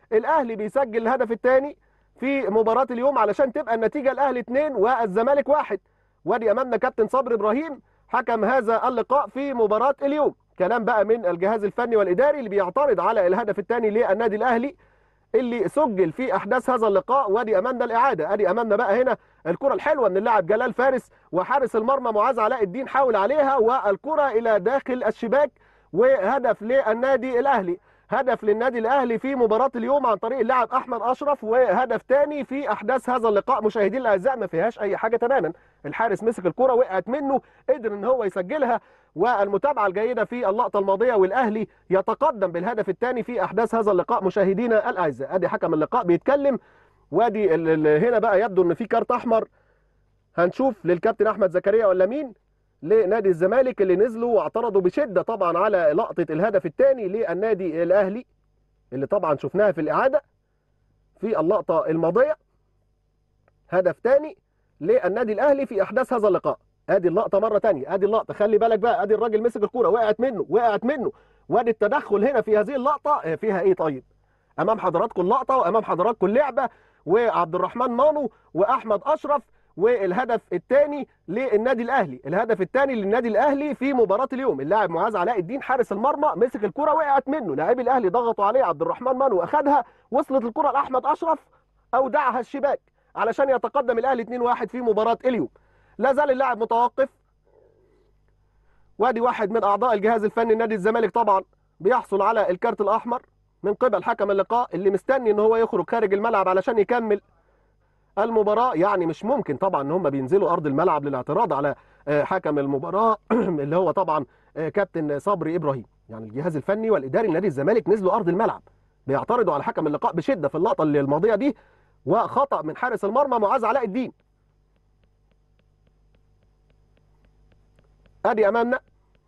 الاهلي بيسجل الهدف الثاني في مباراه اليوم علشان تبقى النتيجه الاهلي اثنين والزمالك واحد. وادي امامنا كابتن صبري ابراهيم حكم هذا اللقاء في مباراه اليوم. كلام بقى من الجهاز الفني والاداري اللي بيعترض على الهدف الثاني للنادي الاهلي اللي سجل في احداث هذا اللقاء. وادي امامنا الاعاده، ادي امامنا بقى هنا الكره الحلوه من اللاعب جلال فارس، وحارس المرمى معاذ علاء الدين حاول عليها، والكره الى داخل الشباك، وهدف للنادي الاهلي. هدف للنادي الاهلي في مباراه اليوم عن طريق اللاعب احمد اشرف، وهدف ثاني في احداث هذا اللقاء. مشاهدين الاعزاء ما فيهاش اي حاجه تماما، الحارس مسك الكره وقعت منه قدر ان هو يسجلها، والمتابعه الجيده في اللقطه الماضيه، والاهلي يتقدم بالهدف الثاني في احداث هذا اللقاء. مشاهدينا الاعزاء ادي حكم اللقاء بيتكلم، وادي هنا بقى يبدو ان في كارت احمر، هنشوف للكابتن احمد زكريا ولا مين لنادي الزمالك اللي نزلوا واعترضوا بشده طبعا على لقطه الهدف الثاني للنادي الاهلي اللي طبعا شفناها في الاعاده في اللقطه الماضيه. هدف ثاني للنادي الاهلي في احداث هذا اللقاء. ادي اللقطه مره ثانيه، ادي اللقطه خلي بالك بقى، ادي الراجل مسك الكوره وقعت منه وقعت منه، وادي التدخل هنا في هذه اللقطه فيها ايه؟ طيب امام حضراتكم اللقطه وامام حضراتكم اللعبه، وعبد الرحمن مانو واحمد اشرف، والهدف الثاني للنادي الاهلي. الهدف الثاني للنادي الاهلي في مباراه اليوم، اللاعب معاذ علاء الدين حارس المرمى مسك الكره وقعت منه، لاعبي الاهلي ضغطوا عليه، عبد الرحمن مانو اخذها، وصلت الكره لاحمد اشرف اودعها الشباك علشان يتقدم الاهلي اثنين واحد في مباراه اليوم. لا زال اللاعب متوقف، وادي واحد من اعضاء الجهاز الفني نادي الزمالك طبعا بيحصل على الكارت الاحمر من قبل حكم اللقاء اللي مستني ان هو يخرج خارج الملعب علشان يكمل المباراه. يعني مش ممكن طبعا ان هم بينزلوا ارض الملعب للاعتراض على حكم المباراه اللي هو طبعا كابتن صبري ابراهيم. يعني الجهاز الفني والاداري لنادي الزمالك نزلوا ارض الملعب بيعترضوا على حكم اللقاء بشده في اللقطه اللي الماضيه دي، وخطا من حارس المرمى معاذ علاء الدين. ادي امامنا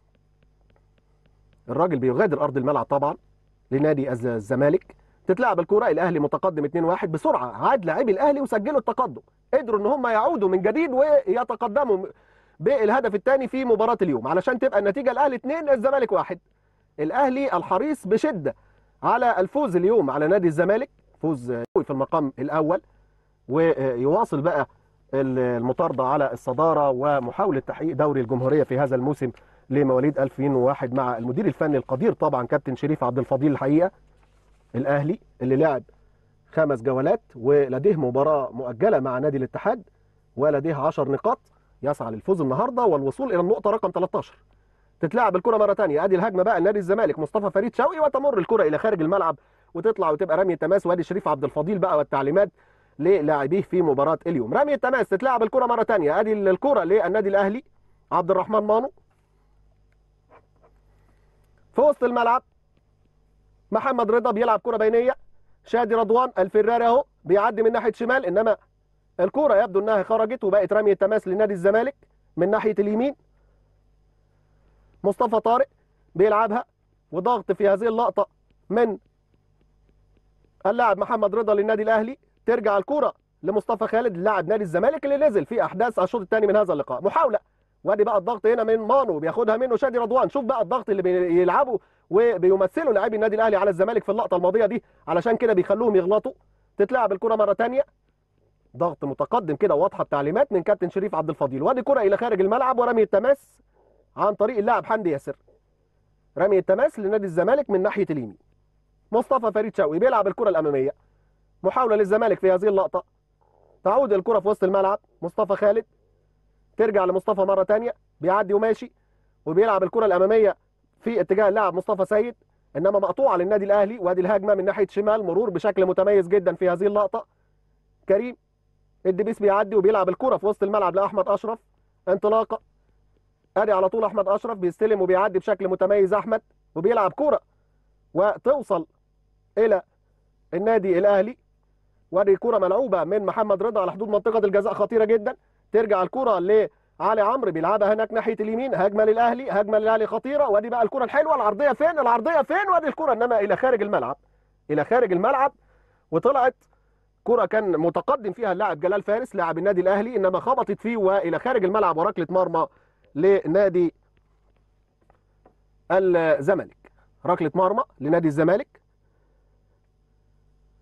الراجل بيغادر ارض الملعب طبعا لنادي الزمالك. تتلعب الكره، الاهلي متقدم اثنين واحد بسرعه، عاد لاعبي الاهلي وسجلوا التقدم، قدروا ان هم يعودوا من جديد ويتقدموا بالهدف الثاني في مباراه اليوم علشان تبقى النتيجه الاهلي اثنين الزمالك واحد. الاهلي الحريص بشده على الفوز اليوم على نادي الزمالك، فوز في المقام الاول، ويواصل بقى المطارده على الصداره ومحاوله تحقيق دوري الجمهوريه في هذا الموسم لمواليد ألفين وواحد مع المدير الفني القدير طبعا كابتن شريف عبد الفضيل. الحقيقه الاهلي اللي لعب خمس جولات ولديه مباراه مؤجله مع نادي الاتحاد ولديه عشر نقاط، يسعى للفوز النهارده والوصول الى النقطه رقم ثلاثة عشر. تتلعب الكره مره ثانيه، ادي الهجمه بقى لنادي الزمالك، مصطفى فريد شوقي، وتمر الكره الى خارج الملعب وتطلع وتبقى رميه تماس، وادي شريف عبد الفضيل بقى والتعليمات للاعبيه في مباراه اليوم. رميه تماس، تتلعب الكره مره ثانيه، ادي الكره للنادي الاهلي، عبد الرحمن مانو في وسط الملعب، محمد رضا بيلعب كره بينيه، شادي رضوان الفراري اهو بيعدي من ناحيه شمال، انما الكره يبدو انها خرجت وبقت رميه تماس لنادي الزمالك من ناحيه اليمين. مصطفى طارق بيلعبها وضغط في هذه اللقطه من اللاعب محمد رضا للنادي الاهلي، ترجع الكره لمصطفى خالد لاعب نادي الزمالك اللي نزل في احداث الشوط الثاني من هذا اللقاء. محاوله، وادي بقى الضغط هنا من مانو بياخدها منه شادي رضوان. شوف بقى الضغط اللي بيلعبوا وبيمثلوا لاعبي النادي الاهلي على الزمالك في اللقطه الماضيه دي، علشان كده بيخلوهم يغلطوا. تتلعب الكره مره ثانيه، ضغط متقدم كده واضحه التعليمات من كابتن شريف عبد الفضيل، وادي كره الى خارج الملعب ورميه تماس عن طريق اللاعب حمدي ياسر. رميه تماس لنادي الزمالك من ناحيه اليمين. مصطفى فريد شوقي بيلعب الكره الاماميه، محاوله للزمالك في هذه اللقطه، تعود الكره في وسط الملعب، مصطفى خالد ترجع لمصطفى مره ثانيه، بيعدي وماشي وبيلعب الكره الاماميه في اتجاه اللاعب مصطفى سيد، انما مقطوعه للنادي الاهلي، وادي الهجمه من ناحيه شمال، مرور بشكل متميز جدا في هذه اللقطه. كريم الدبيس بيعدي وبيلعب الكره في وسط الملعب لاحمد اشرف، انطلاقه، ادي على طول احمد اشرف بيستلم وبيعدي بشكل متميز احمد، وبيلعب كره وتوصل الى النادي الاهلي، وادي كره ملعوبه من محمد رضا على حدود منطقه الجزاء خطيره جدا. ترجع الكره لعلي عمرو بيلعبها هناك ناحيه اليمين، هجمه للاهلي، هجمه للاهلي خطيره، وادي بقى الكره الحلوه، العرضيه فين؟ العرضيه فين؟ وادي الكره انما الى خارج الملعب، الى خارج الملعب، وطلعت كره كان متقدم فيها اللاعب جلال فارس لاعب النادي الاهلي، انما خبطت فيه والى خارج الملعب وركله مرمى لنادي الزمالك. ركله مرمى لنادي الزمالك.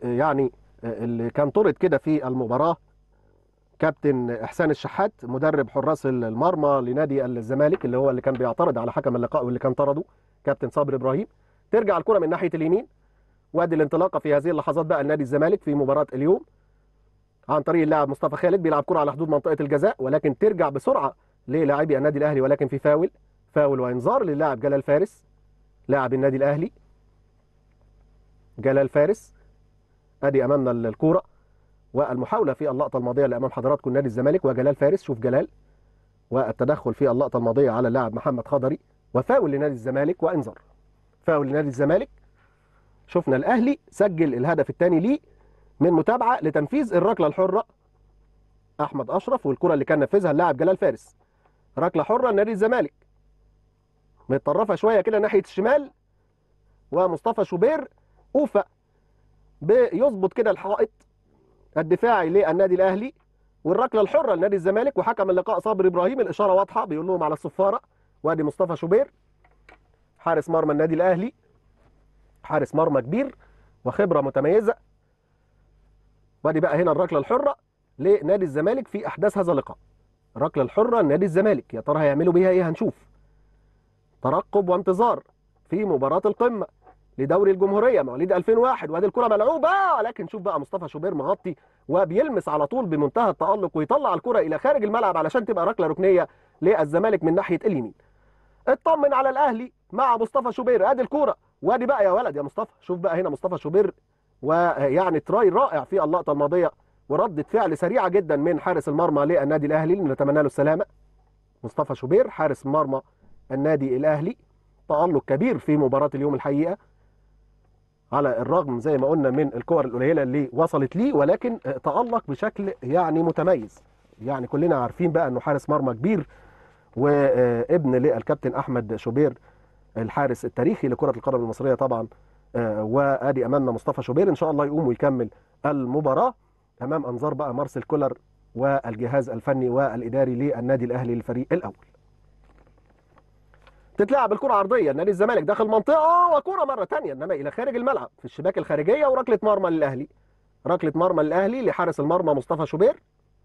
يعني اللي كان طرد كده في المباراه كابتن احسان الشحات مدرب حراس المرمى لنادي الزمالك، اللي هو اللي كان بيعترض على حكم اللقاء واللي كان طرده كابتن صابر ابراهيم. ترجع الكره من ناحيه اليمين، وادي الانطلاقه في هذه اللحظات بقى لنادي الزمالك في مباراه اليوم عن طريق اللاعب مصطفى خالد، بيلعب كره على حدود منطقه الجزاء ولكن ترجع بسرعه للاعبي النادي الاهلي، ولكن في فاول فاول وانذار للاعب جلال فارس لاعب النادي الاهلي. جلال فارس ادي امامنا الكوره والمحاوله في اللقطه الماضيه اللي امام حضراتكم نادي الزمالك، وجلال فارس شوف جلال والتدخل في اللقطه الماضيه على اللاعب محمد خضري، وفاول لنادي الزمالك وانذار. فاول لنادي الزمالك. شفنا الاهلي سجل الهدف الثاني ليه من متابعه لتنفيذ الركله الحره احمد اشرف، والكره اللي كان نفذها اللاعب جلال فارس ركله حره لنادي الزمالك متطرفه شويه كده ناحيه الشمال، ومصطفى شوبير اوفى بيظبط كده الحائط الدفاعي للنادي الاهلي، والركله الحره لنادي الزمالك. وحكم اللقاء صابر ابراهيم الاشاره واضحه بيقول لهم على الصفاره. وادي مصطفى شوبير حارس مرمى النادي الاهلي، حارس مرمى كبير وخبره متميزه. وادي بقى هنا الركله الحره لنادي الزمالك في احداث هذا اللقاء. الركله الحره لنادي الزمالك، يا ترى هيعملوا بيها ايه؟ هنشوف. ترقب وانتظار في مباراه القمه لدوري الجمهوريه مواليد ألفين وواحد. وادي الكره ملعوبه، لكن شوف بقى مصطفى شوبير مغطي وبيلمس على طول بمنتهى التالق ويطلع الكره الى خارج الملعب علشان تبقى ركله ركنيه للزمالك من ناحيه اليمين. اطمن على الاهلي مع مصطفى شوبير. ادي الكره، وادي بقى يا ولد يا مصطفى. شوف بقى هنا مصطفى شوبير، ويعني تراي رائع في اللقطه الماضيه وردة فعل سريعه جدا من حارس المرمى للنادي الاهلي، نتمنى له السلامه. مصطفى شوبير حارس مرمى النادي الاهلي، تألق كبير في مباراه اليوم الحقيقه، على الرغم زي ما قلنا من الكور القليله اللي وصلت ليه، ولكن تألق بشكل يعني متميز. يعني كلنا عارفين بقى انه حارس مرمى كبير وابن للكابتن احمد شوبير الحارس التاريخي لكره القدم المصريه طبعا. وادي امامنا مصطفى شوبير ان شاء الله يقوم ويكمل المباراه امام انظار بقى مارسيل كولر والجهاز الفني والاداري للنادي الاهلي للفريق الاول. تتلعب الكره عرضيه نادي الزمالك داخل منطقه، وكره مره ثانيه انما الى خارج الملعب في الشباك الخارجيه، وركله مرمى للاهلي. ركله مرمى للاهلي لحارس المرمى مصطفى شوبير.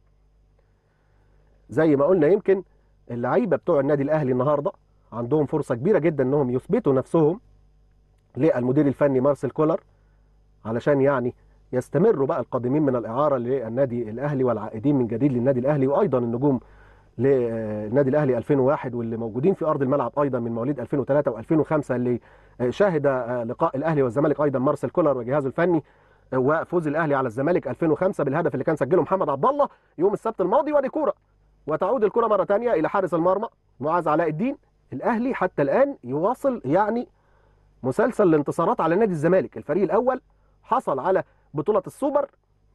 زي ما قلنا يمكن اللعيبه بتوع النادي الاهلي النهارده عندهم فرصه كبيره جدا انهم يثبتوا نفسهم للمدير الفني مارسيل كولر علشان يعني يستمروا بقى القادمين من الاعاره للنادي الاهلي والعائدين من جديد للنادي الاهلي، وايضا النجوم للنادي الاهلي ألفين وواحد واللي موجودين في ارض الملعب ايضا من مواليد ألفين وثلاثة وألفين وخمسة اللي شاهد لقاء الاهلي والزمالك ايضا مارسيل كولر وجهازه الفني، وفوز الاهلي على الزمالك ألفين وخمسة بالهدف اللي كان سجله محمد عبد الله يوم السبت الماضي. وادي كوره، وتعود الكره مره ثانيه الى حارس المرمى معاذ علاء الدين. الاهلي حتى الان يواصل يعني مسلسل الانتصارات على نادي الزمالك. الفريق الاول حصل على بطوله السوبر،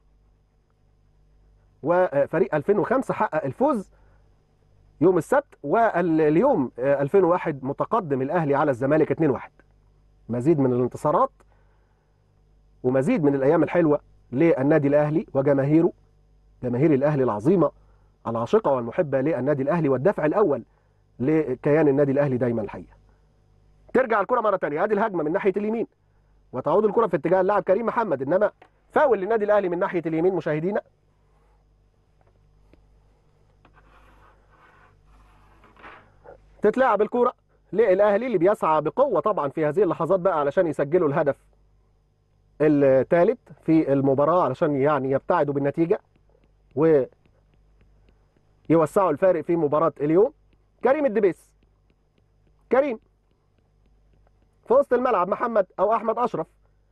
وفريق ألفين وخمسة حقق الفوز يوم السبت، واليوم ألفين وواحد متقدم الاهلي على الزمالك اثنين واحد. مزيد من الانتصارات ومزيد من الايام الحلوه للنادي الاهلي وجماهيره، جماهير الاهلي العظيمه العاشقه والمحبه للنادي الاهلي والدفع الاول لكيان النادي الاهلي دايما الحقيقه. ترجع الكره مره ثانيه، ادي الهجمه من ناحيه اليمين، وتعود الكره في اتجاه اللاعب كريم محمد، انما فاول للنادي الاهلي من ناحيه اليمين مشاهدينا. تتلعب الكره للاهلي اللي بيسعى بقوه طبعا في هذه اللحظات بقى علشان يسجلوا الهدف الثالث في المباراه علشان يعني يبتعدوا بالنتيجه ويوسعوا الفارق في مباراه اليوم. كريم الدبيس، كريم في وسط الملعب، محمد او احمد اشرف،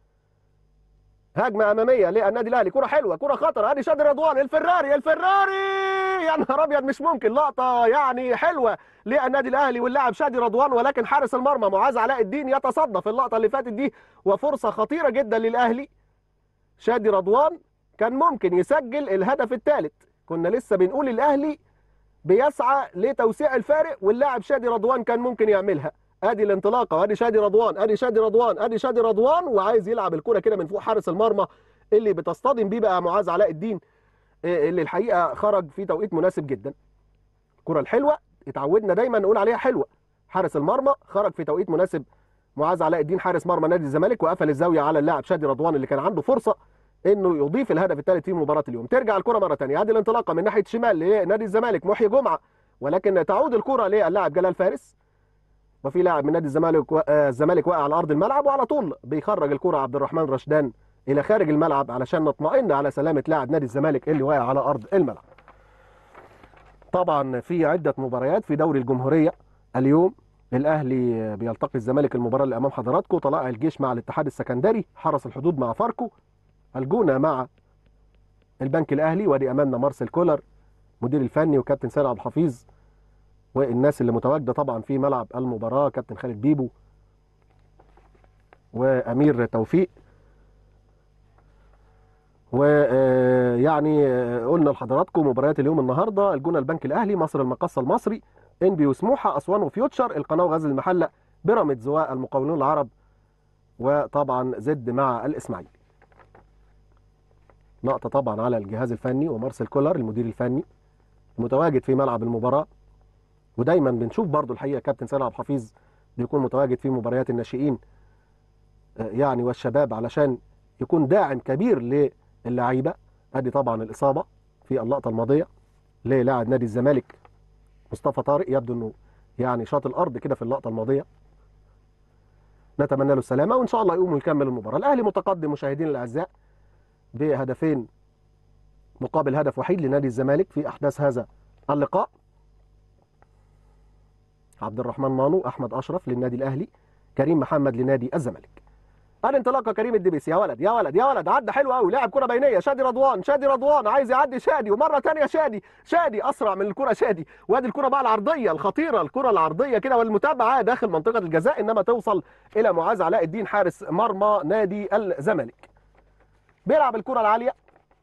هجمه اماميه للنادي الاهلي، كره حلوه كره خطره. ادي شادي رضوان الفراري الفراري يا نهار ابيض مش ممكن، لقطه يعني حلوه للنادي الاهلي واللاعب شادي رضوان، ولكن حارس المرمى معاذ علاء الدين يتصدى في اللقطه اللي فاتت دي، وفرصه خطيره جدا للاهلي. شادي رضوان كان ممكن يسجل الهدف الثالث، كنا لسه بنقول الاهلي بيسعى لتوسيع الفارق واللاعب شادي رضوان كان ممكن يعملها. ادي الانطلاقه، وادي شادي رضوان، ادي شادي رضوان، ادي شادي رضوان، وعايز يلعب الكره كده من فوق حارس المرمى اللي بتصطدم بيه بقى معاذ علاء الدين، اللي الحقيقه خرج في توقيت مناسب جدا. الكره الحلوه اتعودنا دايما نقول عليها حلوه، حارس المرمى خرج في توقيت مناسب معاذ علاء الدين حارس مرمى نادي الزمالك، وقفل الزاويه على اللاعب شادي رضوان اللي كان عنده فرصه انه يضيف الهدف الثالث في مباراه اليوم. ترجع الكره مره ثانيه، ادي الانطلاقه من ناحيه الشمال لنادي الزمالك محيي جمعه، ولكن تعود الكره للاعب جلال فارس، وفي لاعب من نادي الزمالك و... آه الزمالك واقع على ارض الملعب، وعلى طول بيخرج الكره عبد الرحمن رشدان الى خارج الملعب علشان نطمئن على سلامه لاعب نادي الزمالك اللي واقع على ارض الملعب. طبعا في عده مباريات في دوري الجمهوريه اليوم. الاهلي بيلتقي الزمالك المباراه اللي امام حضراتكم، طلائع الجيش مع الاتحاد السكندري، حرس الحدود مع فاركو، الجونه مع البنك الاهلي، وادي امامنا مارسيل كولر مدير الفني وكابتن سيد عبد الحفيظ، والناس اللي متواجده طبعا في ملعب المباراه كابتن خالد بيبو وامير توفيق. ويعني قلنا لحضراتكم مباريات اليوم النهارده: الجونه البنك الاهلي، مصر المقصه المصري، انبي وسموحه، اسوان وفيوتشر، القناه وغزل المحله، بيراميدز والمقاولون العرب، وطبعا زد مع الاسماعيلي. لقطه طبعا على الجهاز الفني ومارسيل كولر المدير الفني متواجد في ملعب المباراه، ودايما بنشوف برضو الحقيقه كابتن سيد عبد الحفيظ بيكون متواجد في مباريات الناشئين يعني والشباب علشان يكون داعم كبير للاعيبه. ادي طبعا الاصابه في اللقطه الماضيه للاعب نادي الزمالك مصطفى طارق، يبدو انه يعني شاط الارض كده في اللقطه الماضيه، نتمنى له السلامه وان شاء الله يقوم ويكمل المباراه. الاهلي متقدم مشاهدينا الاعزاء بهدفين مقابل هدف وحيد لنادي الزمالك في احداث هذا اللقاء. عبد الرحمن مانو، احمد اشرف للنادي الاهلي، كريم محمد لنادي الزمالك. الانطلاقه كريم الدبيس، يا ولد يا ولد يا ولد، عدى حلو قوي، لاعب كره بينيه، شادي رضوان، شادي رضوان عايز يعدي شادي، ومره ثانيه شادي، شادي اسرع من الكره شادي، وادي الكره بقى العرضيه الخطيره، الكره العرضيه كده والمتابعه داخل منطقه الجزاء، انما توصل الى معاذ علاء الدين حارس مرمى نادي الزمالك. بيلعب الكره العاليه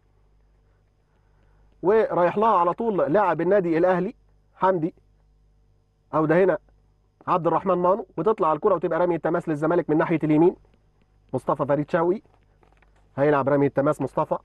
ورايح لها على طول لاعب النادي الاهلي حمدي، او ده هنا عبد الرحمن مانو، وتطلع الكره وتبقى رمي التماس للزمالك من ناحيه اليمين. مصطفى فريد شوقي هيلعب رمي التماس، مصطفى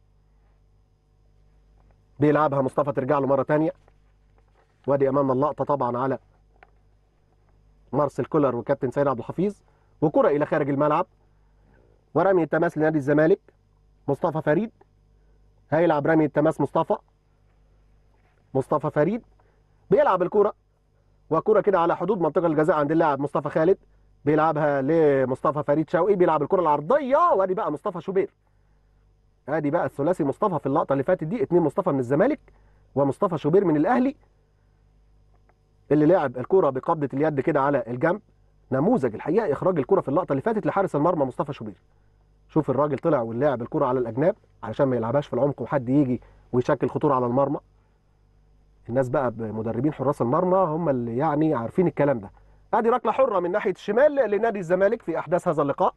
بيلعبها، مصطفى ترجع له مره ثانيه، وادي امامنا اللقطه طبعا على مارسيل كولر وكابتن سيد عبد الحفيظ، وكره الى خارج الملعب ورمي التماس لنادي الزمالك. مصطفى فريد هيلعب رمي التماس، مصطفى مصطفى فريد بيلعب الكره، وكره كده على حدود منطقه الجزاء عند اللاعب مصطفى خالد، بيلعبها لمصطفى فريد شوقي، بيلعب الكره العرضيه، وادي بقى مصطفى شوبير. ادي بقى الثلاثي مصطفى في اللقطه اللي فاتت دي، اثنين مصطفى من الزمالك ومصطفى شوبير من الاهلي، اللي لعب الكره بقبضه اليد كده على الجنب. نموذج الحقيقه اخراج الكره في اللقطه اللي فاتت لحارس المرمى مصطفى شوبير. شوف الراجل طلع واللاعب الكره على الاجناب علشان ما يلعبهاش في العمق وحد يجي ويشكل خطوره على المرمى. الناس بقى مدربين حراس المرمى هم اللي يعني عارفين الكلام ده. ادي ركله حره من ناحيه الشمال لنادي الزمالك في احداث هذا اللقاء.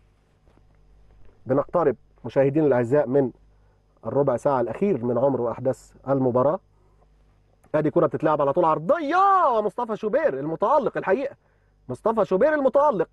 بنقترب مشاهدينا الاعزاء من الربع ساعه الاخير من عمر واحداث المباراه. ادي كره بتتلعب على طول عرضيه، مصطفى شوبير المتالق الحقيقه، مصطفى شوبير المتالق.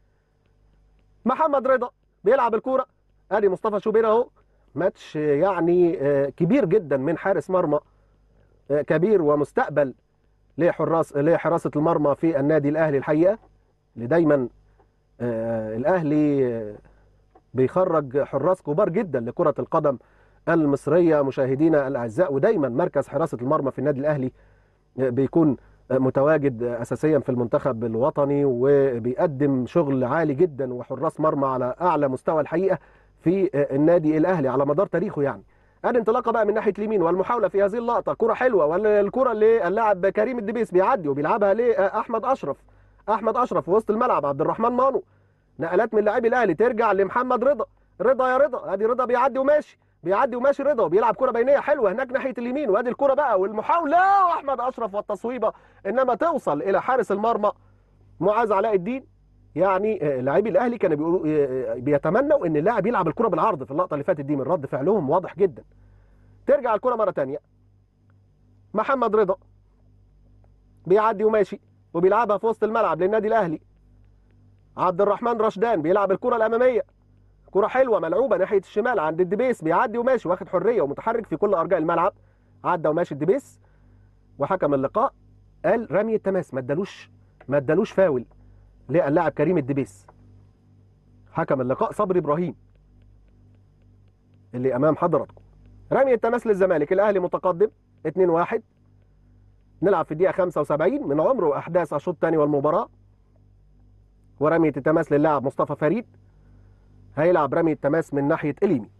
محمد رضا بيلعب الكوره، ادي مصطفى شوبير اهو. ماتش يعني كبير جدا من حارس مرمى كبير ومستقبل لحراس لحراسه المرمى في النادي الاهلي الحقيقه، اللي دايما الاهلي بيخرج حراس كبار جدا لكره القدم المصريه مشاهدينا الاعزاء، ودايما مركز حراسه المرمى في النادي الاهلي بيكون متواجد اساسيا في المنتخب الوطني، وبيقدم شغل عالي جدا وحراس مرمى على اعلى مستوى الحقيقه في النادي الاهلي على مدار تاريخه يعني. ادي انطلاقه بقى من ناحيه اليمين، والمحاوله في هذه اللقطه، كره حلوه، والكره للاعب كريم الدبيس بيعدي وبيلعبها لاحمد اشرف، احمد اشرف في وسط الملعب، عبد الرحمن مانو، نقلات من لاعبي الاهلي ترجع لمحمد رضا، رضا يا رضا، ادي رضا بيعدي وماشي، بيعدي وماشي رضا، وبيلعب كره بينيه حلوه هناك ناحيه اليمين، وادي الكره بقى والمحاوله، واحمد اشرف والتصويبه، انما توصل الى حارس المرمى معاذ علاء الدين. يعني لاعبي الاهلي كانوا بيقولوا بيتمنوا ان اللاعب يلعب الكره بالعرض في اللقطه اللي فاتت دي، من رد فعلهم واضح جدا. ترجع الكره مره ثانيه، محمد رضا بيعدي وماشي وبيلعبها في وسط الملعب للنادي الاهلي. عبد الرحمن رشدان بيلعب الكره الاماميه، كره حلوه ملعوبه ناحيه الشمال عند الدبيس، بيعدي وماشي واخد حريه ومتحرك في كل ارجاء الملعب، عدى وماشي الدبيس، وحكم اللقاء قال رمي التماس، ما ادالوش ما ادالوش فاول للاعب كريم الدبيس. حكم اللقاء صبري ابراهيم. اللي امام حضراتكم. رمي التماس للزمالك، الاهلي متقدم اتنين واحد. نلعب في الدقيقه خمسة وسبعين من عمر واحداث الشوط الثاني والمباراه. ورميه التماس للاعب مصطفى فريد، هيلعب رمي التماس من ناحيه اليمين.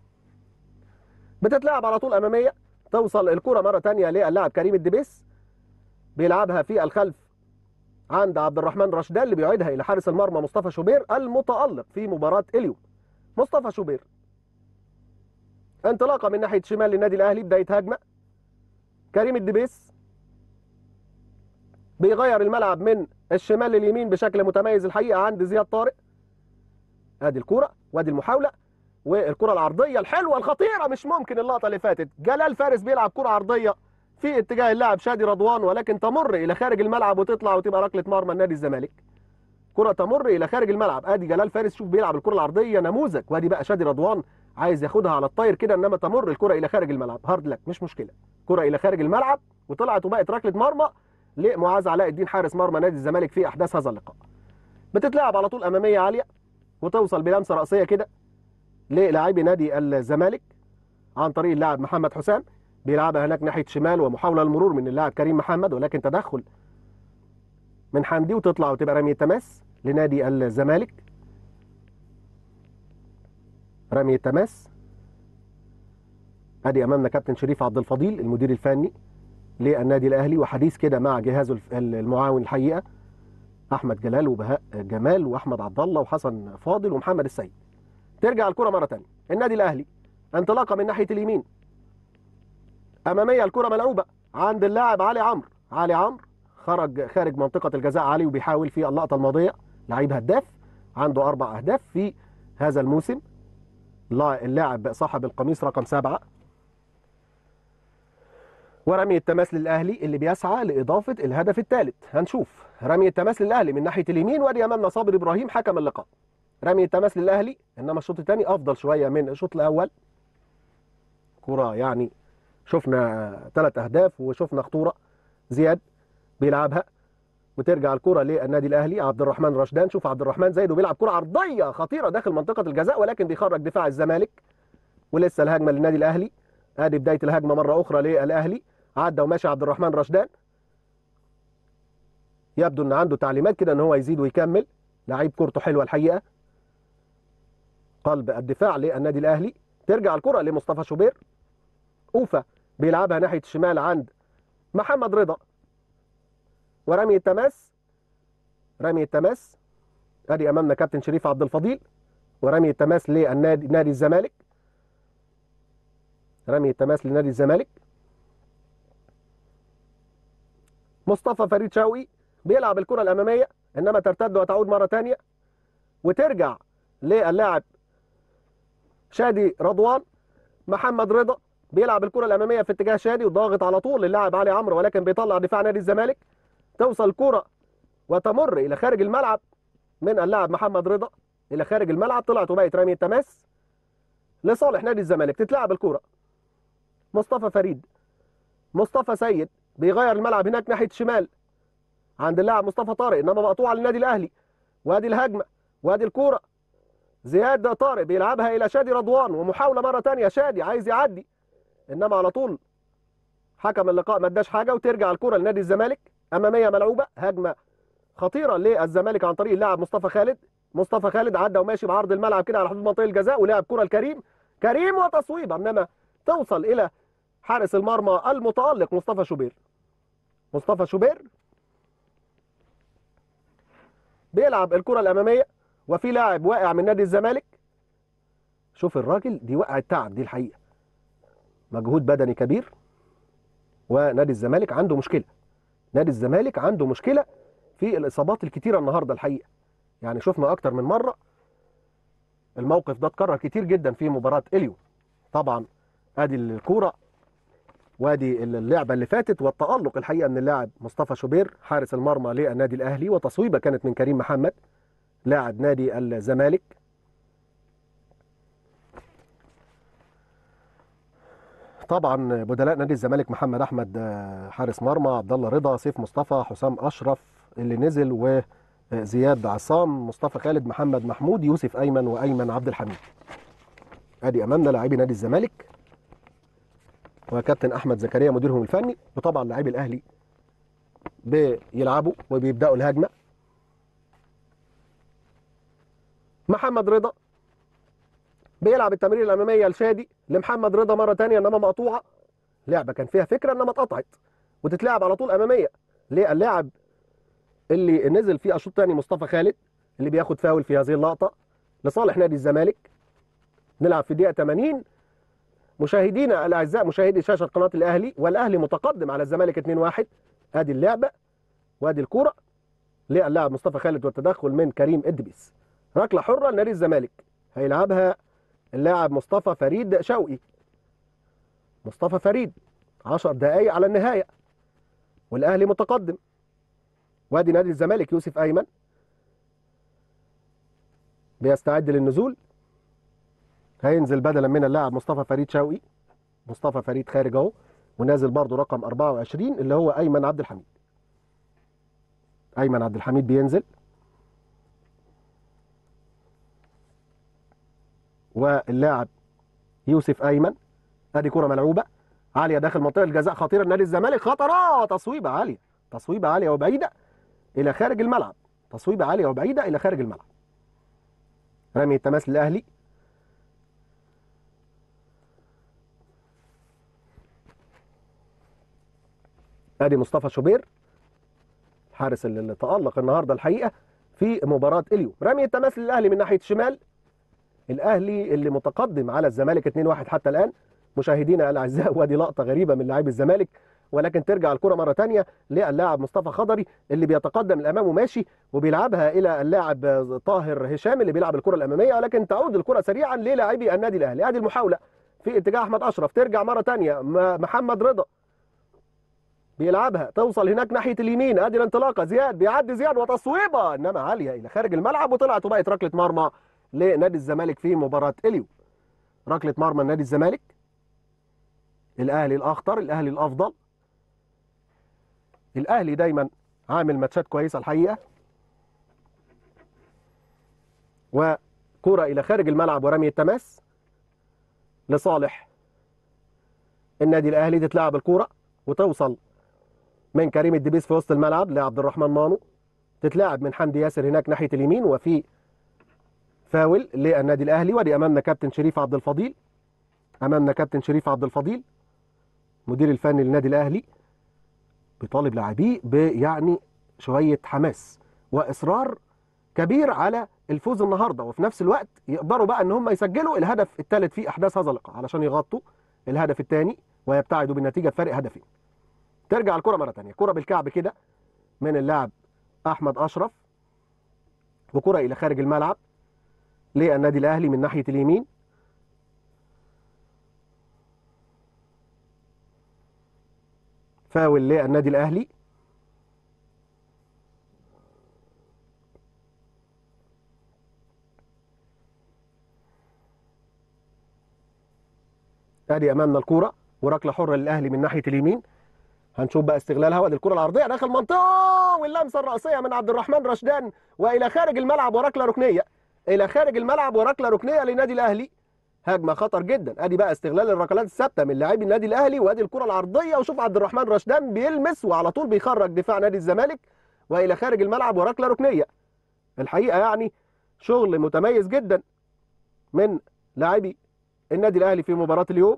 بتتلعب على طول اماميه، توصل الكره مره ثانيه للاعب كريم الدبيس، بيلعبها في الخلف عند عبد الرحمن رشدان اللي بيعيدها الى حارس المرمى مصطفى شوبير المتالق في مباراه اليوم. مصطفى شوبير انطلاقه من ناحيه شمال للنادي الاهلي، بدايه هجمه. كريم الدبيس بيغير الملعب من الشمال لليمين بشكل متميز الحقيقه عند زياد طارق. ادي الكره وادي المحاوله والكره العرضيه الحلوه الخطيره، مش ممكن اللقطه اللي فاتت. جلال فارس بيلعب كره عرضيه في اتجاه اللاعب شادي رضوان، ولكن تمر الى خارج الملعب وتطلع وتبقى ركله مرمى النادي الزمالك. كره تمر الى خارج الملعب. ادي جلال فارس، شوف بيلعب الكره العرضيه نموذج، وادي بقى شادي رضوان عايز ياخدها على الطاير كده، انما تمر الكره الى خارج الملعب. هارد لك مش مشكله، كره الى خارج الملعب وطلعت وبقت ركله مرمى لمعاذ علاء الدين حارس مرمى نادي الزمالك في احداث هذا اللقاء. بتتلعب على طول اماميه عاليه وتوصل بلمسه راسيه كده للاعبي نادي الزمالك عن طريق اللاعب محمد حسام، بيلعبها هناك ناحيه شمال ومحاوله المرور من اللاعب كريم محمد، ولكن تدخل من حمدي وتطلع وتبقى رميه تماس لنادي الزمالك. رميه تماس. ادي امامنا كابتن شريف عبد الفضيل المدير الفني للنادي الاهلي، وحديث كده مع جهازه المعاون الحقيقه احمد جلال وبهاء جمال واحمد عبد الله وحسن فاضل ومحمد السيد. ترجع الكره مره ثانيه. النادي الاهلي انطلاقه من ناحيه اليمين اماميه، الكره ملعوبه عند اللاعب علي عمرو. علي عمرو خرج خارج منطقه الجزاء علي، وبيحاول في اللقطه الماضيه، لعيب هداف عنده اربع اهداف في هذا الموسم، اللاعب صاحب القميص رقم سبعه. ورمي التماس للاهلي اللي بيسعى لاضافه الهدف الثالث. هنشوف رمي التماس للاهلي من ناحيه اليمين، وادي امامنا صابر ابراهيم حكم اللقاء. رمي التماس للاهلي، انما الشوط الثاني افضل شويه من الشوط الاول. كره يعني شفنا ثلاث اهداف وشفنا خطوره. زياد بيلعبها وترجع الكره للنادي الاهلي. عبد الرحمن رشدان، شوف عبد الرحمن زايد وبيلعب كره عرضيه خطيره داخل منطقه الجزاء، ولكن بيخرج دفاع الزمالك. ولسه الهجمه للنادي الاهلي. ادي بدايه الهجمه مره اخرى للاهلي. عدى وماشي عبد الرحمن رشدان، يبدو ان عنده تعليمات كده ان هو يزيد ويكمل. لعيب كورته حلوه الحقيقه، قلب الدفاع للنادي الاهلي. ترجع الكره لمصطفى شوبير. اوفا بيلعبها ناحيه الشمال عند محمد رضا. ورمي التماس. رمي التماس. ادي امامنا كابتن شريف عبد الفضيل. ورمي التماس للنادي نادي الزمالك. رمي التماس لنادي الزمالك. مصطفى فريد شوقي بيلعب الكره الاماميه، انما ترتد وتعود مره ثانيه وترجع للاعب شادي رضوان. محمد رضا بيلعب الكره الاماميه في اتجاه شادي وضاغط على طول للاعب علي عمرو، ولكن بيطلع دفاع نادي الزمالك. توصل الكره وتمر الى خارج الملعب من اللاعب محمد رضا الى خارج الملعب، طلعت وبقت رميه تماس لصالح نادي الزمالك. تتلعب الكره. مصطفى فريد. مصطفى سيد بيغير الملعب هناك ناحيه الشمال عند اللاعب مصطفى طارق، انما مقطوعه للنادي الاهلي. وادي الهجمه وادي الكوره. زياد طارق بيلعبها الى شادي رضوان، ومحاوله مره ثانيه. شادي عايز يعدي، انما على طول حكم اللقاء ما اداش حاجه، وترجع الكوره لنادي الزمالك. اماميه ملعوبه، هجمه خطيره للزمالك عن طريق اللاعب مصطفى خالد. مصطفى خالد عدى وماشي بعرض الملعب كده على حدود منطقه الجزاء، ولعب كره لكريم. كريم وتصويبه، انما توصل الى حارس المرمى المتالق مصطفى شوبير. مصطفى شوبير بيلعب الكره الاماميه، وفي لاعب واقع من نادي الزمالك. شوف الراجل، دي وقعه تعب دي الحقيقه، مجهود بدني كبير، ونادي الزمالك عنده مشكله. نادي الزمالك عنده مشكله في الاصابات الكتيره النهارده الحقيقه. يعني شفنا اكتر من مره الموقف ده اتكرر كتير جدا في مباراه اليوم. طبعا ادي الكوره وادي اللعبه اللي فاتت، والتالق الحقيقه من اللاعب مصطفى شوبير حارس المرمى للنادي الاهلي، وتصويبه كانت من كريم محمد لاعب نادي الزمالك. طبعا بدلاء نادي الزمالك محمد احمد حارس مرمى، عبد الله رضا، سيف مصطفى، حسام اشرف اللي نزل، وزياد عصام، مصطفى خالد، محمد محمود، يوسف ايمن، وايمن عبد الحميد. ادي امامنا لاعبي نادي الزمالك وكابتن احمد زكريا مديرهم الفني، وطبعا لاعبي الاهلي بيلعبوا وبيبداوا الهجمه. محمد رضا بيلعب التمرير الاماميه لشادي لمحمد رضا مره ثانيه، انما مقطوعه. لعبه كان فيها فكره انما اتقطعت وتتلعب على طول اماميه للاعب اللي نزل في اشوط ثاني مصطفى خالد، اللي بياخد فاول في هذه اللقطه لصالح نادي الزمالك. نلعب في دقيقه ثمانين. مشاهدينا الاعزاء، مشاهدي شاشه قناه الاهلي، والاهلي متقدم على الزمالك اثنين واحد. ادي اللعبه وادي الكوره للاعب مصطفى خالد والتدخل من كريم ادبيس. ركله حره لنادي الزمالك هيلعبها اللاعب مصطفى فريد شوقي. مصطفى فريد عشر دقائق على النهايه والاهلي متقدم. وادي نادي الزمالك يوسف ايمن بيستعد للنزول، هينزل بدلا من اللاعب مصطفى فريد شوقي. مصطفى فريد خارج اهو، ونازل برضه رقم أربعة وعشرين اللي هو ايمن عبد الحميد. ايمن عبد الحميد بينزل، واللاعب يوسف ايمن. ادي كره ملعوبه عاليه داخل منطقه الجزاء، خطيره لنادي الزمالك، خطره، تصويبه عاليه، تصويبه عاليه وبعيده الى خارج الملعب، تصويبه عاليه وبعيده الى خارج الملعب. رمي التماس للاهلي. ادي مصطفى شوبير الحارس اللي تألق النهارده الحقيقه في مباراه اليوم. رمي التماس للاهلي من ناحيه الشمال. الاهلي اللي متقدم على الزمالك اثنين واحد حتى الان مشاهدينا الاعزاء. وادي لقطه غريبه من لاعبي الزمالك، ولكن ترجع الكره مره ثانيه للاعب مصطفى خضري اللي بيتقدم الامام وماشي، وبيلعبها الى اللاعب طاهر هشام اللي بيلعب الكره الاماميه، ولكن تعود الكره سريعا للاعبي النادي الاهلي. ادي المحاوله في اتجاه احمد اشرف، ترجع مره ثانيه محمد رضا بيلعبها توصل هناك ناحيه اليمين. ادي الانطلاقه، زياد بيعدي زياد وتصويبه انما عاليه الى خارج الملعب، وطلعت وبقت ركله مرمى لنادي الزمالك في مباراه اليوم. ركله مرمى لنادي الزمالك. الاهلي الاخطر، الاهلي الافضل، الاهلي دايما عامل ماتشات كويسه الحقيقه. وكره الى خارج الملعب ورمي التماس لصالح النادي الاهلي. تتلعب الكره وتوصل من كريم الدبيس في وسط الملعب لعبد الرحمن مانو، تتلعب من حمدي ياسر هناك ناحيه اليمين، وفي فاول للنادي الاهلي. ودي امامنا كابتن شريف عبد الفضيل، امامنا كابتن شريف عبد الفضيل مدير الفني للنادي الاهلي، بيطالب لاعبيه بيعني شويه حماس واصرار كبير على الفوز النهارده، وفي نفس الوقت يقدروا بقى ان هم يسجلوا الهدف الثالث في احداث هذا اللقاء علشان يغطوا الهدف الثاني ويبتعدوا بالنتيجه بفارق هدفين. ترجع الكره مره ثانيه، كره بالكعب كده من اللاعب احمد اشرف، وكره الى خارج الملعب للنادي الاهلي من ناحيه اليمين. فاول للنادي الاهلي. ادي امامنا الكوره وركله حره للاهلي من ناحيه اليمين. هنشوف بقى استغلالها. وادي الكره العرضيه داخل المنطقه واللمسه الراسيه من عبد الرحمن رشدان والى خارج الملعب وركله ركنيه، الى خارج الملعب وركله ركنيه للنادي الاهلي. هجمه خطر جدا. ادي بقى استغلال الركلات الثابته من لاعبي النادي الاهلي. وادي الكره العرضيه، وشوف عبد الرحمن رشدان بيلمس وعلى طول بيخرج دفاع نادي الزمالك والى خارج الملعب وركله ركنيه. الحقيقه يعني شغل متميز جدا من لاعبي النادي الاهلي في مباراه اليوم.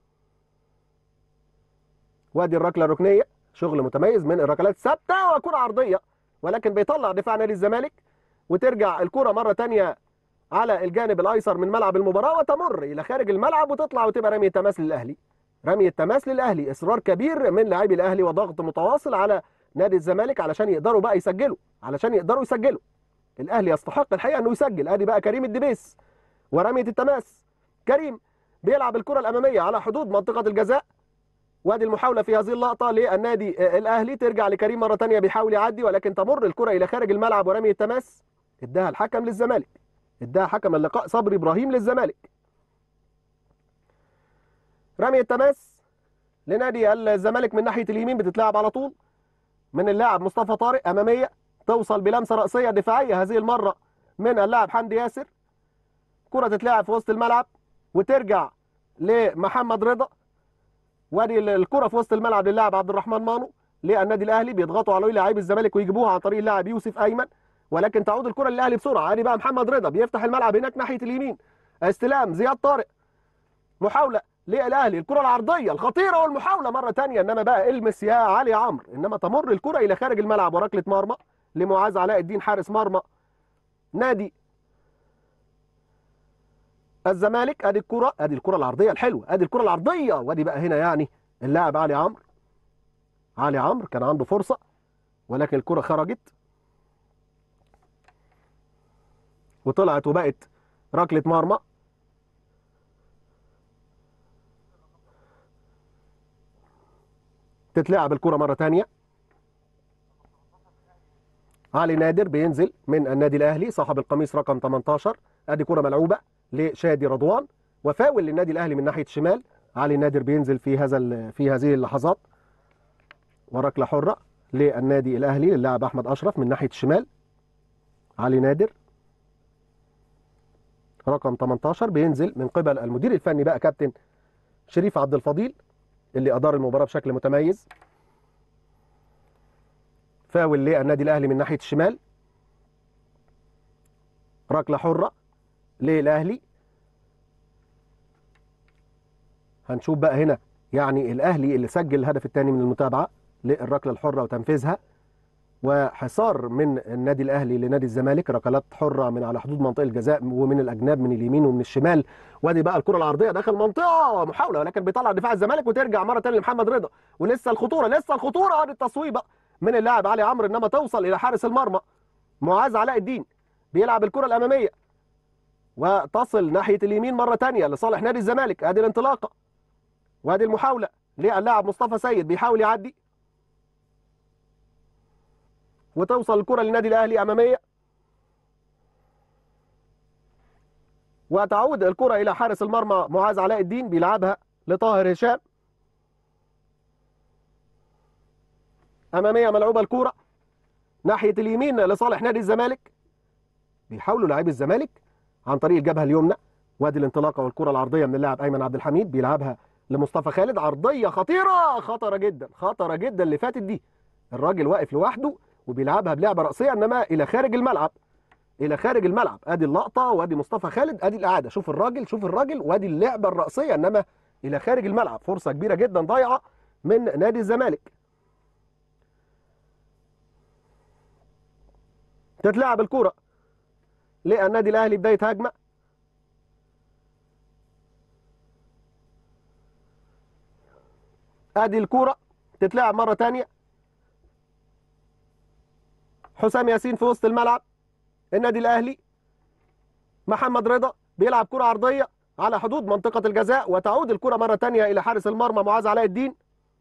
وادي الركله الركنيه، شغل متميز من الركلات الثابته وكره عرضيه، ولكن بيطلع دفاع نادي الزمالك. وترجع الكره مره ثانيه على الجانب الايسر من ملعب المباراه وتمر الى خارج الملعب وتطلع وتبقى رميه تماس للاهلي. رميه تماس للاهلي، اصرار كبير من لاعبي الاهلي وضغط متواصل على نادي الزمالك علشان يقدروا بقى يسجلوا، علشان يقدروا يسجلوا. الاهلي يستحق الحقيقه انه يسجل. ادي بقى كريم الدبيس ورميه التماس. كريم بيلعب الكره الاماميه على حدود منطقه الجزاء. وادي المحاوله في هذه اللقطه للنادي الاهلي، ترجع لكريم مره ثانيه بيحاول يعدي، ولكن تمر الكره الى خارج الملعب ورميه تماس. اداها الحكم للزمالك، اداها حكم اللقاء صبري ابراهيم للزمالك. رميه تماس لنادي الزمالك من ناحيه اليمين، بتتلعب على طول من اللاعب مصطفى طارق اماميه، توصل بلمسه راسيه دفاعيه هذه المره من اللاعب حمدي ياسر. كره تتلعب في وسط الملعب وترجع لمحمد رضا. وادي الكره في وسط الملعب للاعب عبد الرحمن مانو للنادي الاهلي، بيضغطوا على لاعب الزمالك ويجيبوها عن طريق اللاعب يوسف ايمن، ولكن تعود الكره للاهلي بسرعه. ادي بقى محمد رضا بيفتح الملعب هناك ناحيه اليمين، استلام زياد طارق، محاوله للاهلي، الكره العرضيه الخطيره والمحاوله مره ثانيه، انما بقى المس يا علي عمرو، انما تمر الكره الى خارج الملعب وركله مرمى لمعاذ علاء الدين حارس مرمى نادي الزمالك. ادي الكره، ادي الكره العرضيه الحلوه، ادي الكره العرضيه، وادي بقى هنا يعني اللاعب علي عمرو. علي عمرو كان عنده فرصه ولكن الكره خرجت وطلعت وبقت ركله مرمى. تتلعب الكره مره ثانيه. علي نادر بينزل من النادي الاهلي صاحب القميص رقم ثمانية عشر. ادي كره ملعوبه لشادي رضوان وفاول للنادي الاهلي من ناحيه الشمال. علي نادر بينزل في هذا في هذه اللحظات، وركله حره للنادي الاهلي للاعب احمد اشرف من ناحيه الشمال. علي نادر رقم ثمانية عشر بينزل من قبل المدير الفني بقى كابتن شريف عبد الفضيل اللي ادار المباراه بشكل متميز. فاول للنادي الاهلي من ناحيه الشمال، ركله حره للاهلي. هنشوف بقى هنا يعني الاهلي اللي سجل الهدف الثاني من المتابعه للركله الحره وتنفيذها، وحصار من النادي الاهلي لنادي الزمالك، ركلات حره من على حدود منطقه الجزاء ومن الاجناب من اليمين ومن الشمال. وادي بقى الكره العرضيه داخل المنطقه، محاوله ولكن بيطلع دفاع الزمالك وترجع مره ثانيه لمحمد رضا، ولسه الخطوره لسه الخطوره. ادي التصويبه من اللاعب علي عمرو، انما توصل الى حارس المرمى معاذ علاء الدين. بيلعب الكره الاماميه وتصل ناحيه اليمين مره ثانيه لصالح نادي الزمالك. ادي الانطلاقه وادي المحاوله للاعب مصطفى سيد، بيحاول يعدي وتوصل الكره للنادي الاهلي اماميه، وتعود الكره الى حارس المرمى معاذ علاء الدين، بيلعبها لطاهر هشام. اماميه ملعوبه الكره ناحيه اليمين لصالح نادي الزمالك، بيحاولوا لاعبي الزمالك عن طريق الجبهه اليمنى. وادي الانطلاقه والكره العرضيه من اللاعب ايمن عبد الحميد، بيلعبها لمصطفى خالد، عرضيه خطيره خطره جدا خطره جدا اللي فاتت دي. الراجل واقف لوحده وبيلعبها بلعبه راسيه انما الى خارج الملعب، الى خارج الملعب. ادي اللقطه وادي مصطفى خالد، ادي الاعاده، شوف الراجل شوف الراجل وادي اللعبه الراسيه انما الى خارج الملعب. فرصه كبيره جدا ضايعه من نادي الزمالك. تتلعب الكره للنادي الاهلي، بدايه هجمه. ادي الكره تتلعب مره ثانيه. حسام ياسين في وسط الملعب النادي الاهلي، محمد رضا بيلعب كره عرضيه على حدود منطقه الجزاء، وتعود الكره مره ثانيه الى حارس المرمى معاذ علاء الدين.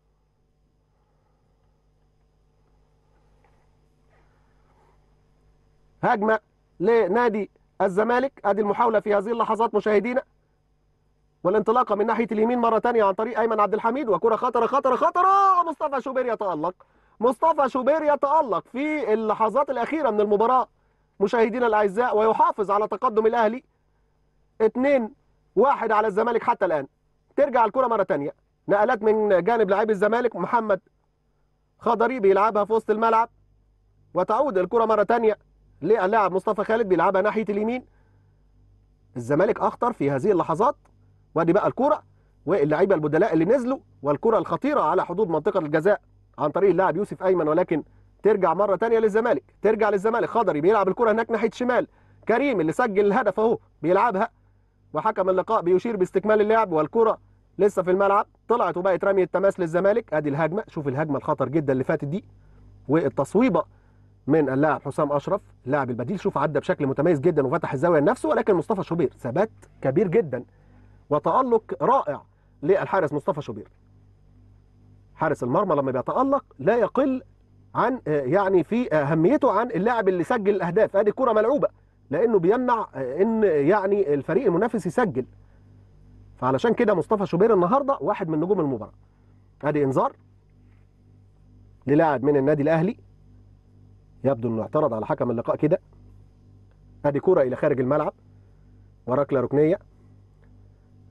هجمه لنادي الزمالك. ادي المحاوله في هذه اللحظات مشاهدينا، والانطلاقه من ناحيه اليمين مره ثانيه عن طريق ايمن عبد الحميد، وكره خطره خطره خطره. مصطفى شوبير يتالق، مصطفى شوبير يتالق في اللحظات الاخيره من المباراه مشاهدينا الاعزاء، ويحافظ على تقدم الاهلي اثنين واحد على الزمالك حتى الان. ترجع الكره مره ثانيه، نقلات من جانب لاعبي الزمالك، محمد خضري بيلعبها في وسط الملعب، وتعود الكره مره ثانيه للاعب مصطفى خالد، بيلعبها ناحيه اليمين. الزمالك اخطر في هذه اللحظات. وادي بقى الكره واللعيبه البدلاء اللي نزلوا، والكره الخطيره على حدود منطقه الجزاء عن طريق اللاعب يوسف ايمن، ولكن ترجع مره ثانيه للزمالك، ترجع للزمالك. خضري بيلعب الكره هناك ناحيه الشمال، كريم اللي سجل الهدف اهو بيلعبها، وحكم اللقاء بيشير باستكمال اللعب، والكره لسه في الملعب، طلعت وبقت رميه تماس للزمالك. ادي الهجمه، شوف الهجمه الخطر جدا اللي فاتت دي، والتصويبه من اللاعب حسام اشرف اللاعب البديل. شوف عدى بشكل متميز جدا وفتح الزاويه لنفسه، ولكن مصطفى شوبير ثبات كبير جدا وتألق رائع للحارس مصطفى شوبير. حارس المرمى لما بيتألق لا يقل عن يعني في اهميته عن اللاعب اللي سجل الاهداف. ادي كره ملعوبه لانه بيمنع ان يعني الفريق المنافس يسجل، فعلشان كده مصطفى شوبير النهارده واحد من نجوم المباراه. ادي انذار للاعب من النادي الاهلي، يبدو انه اعترض على حكم اللقاء كده. ادي كره الى خارج الملعب وركله ركنيه.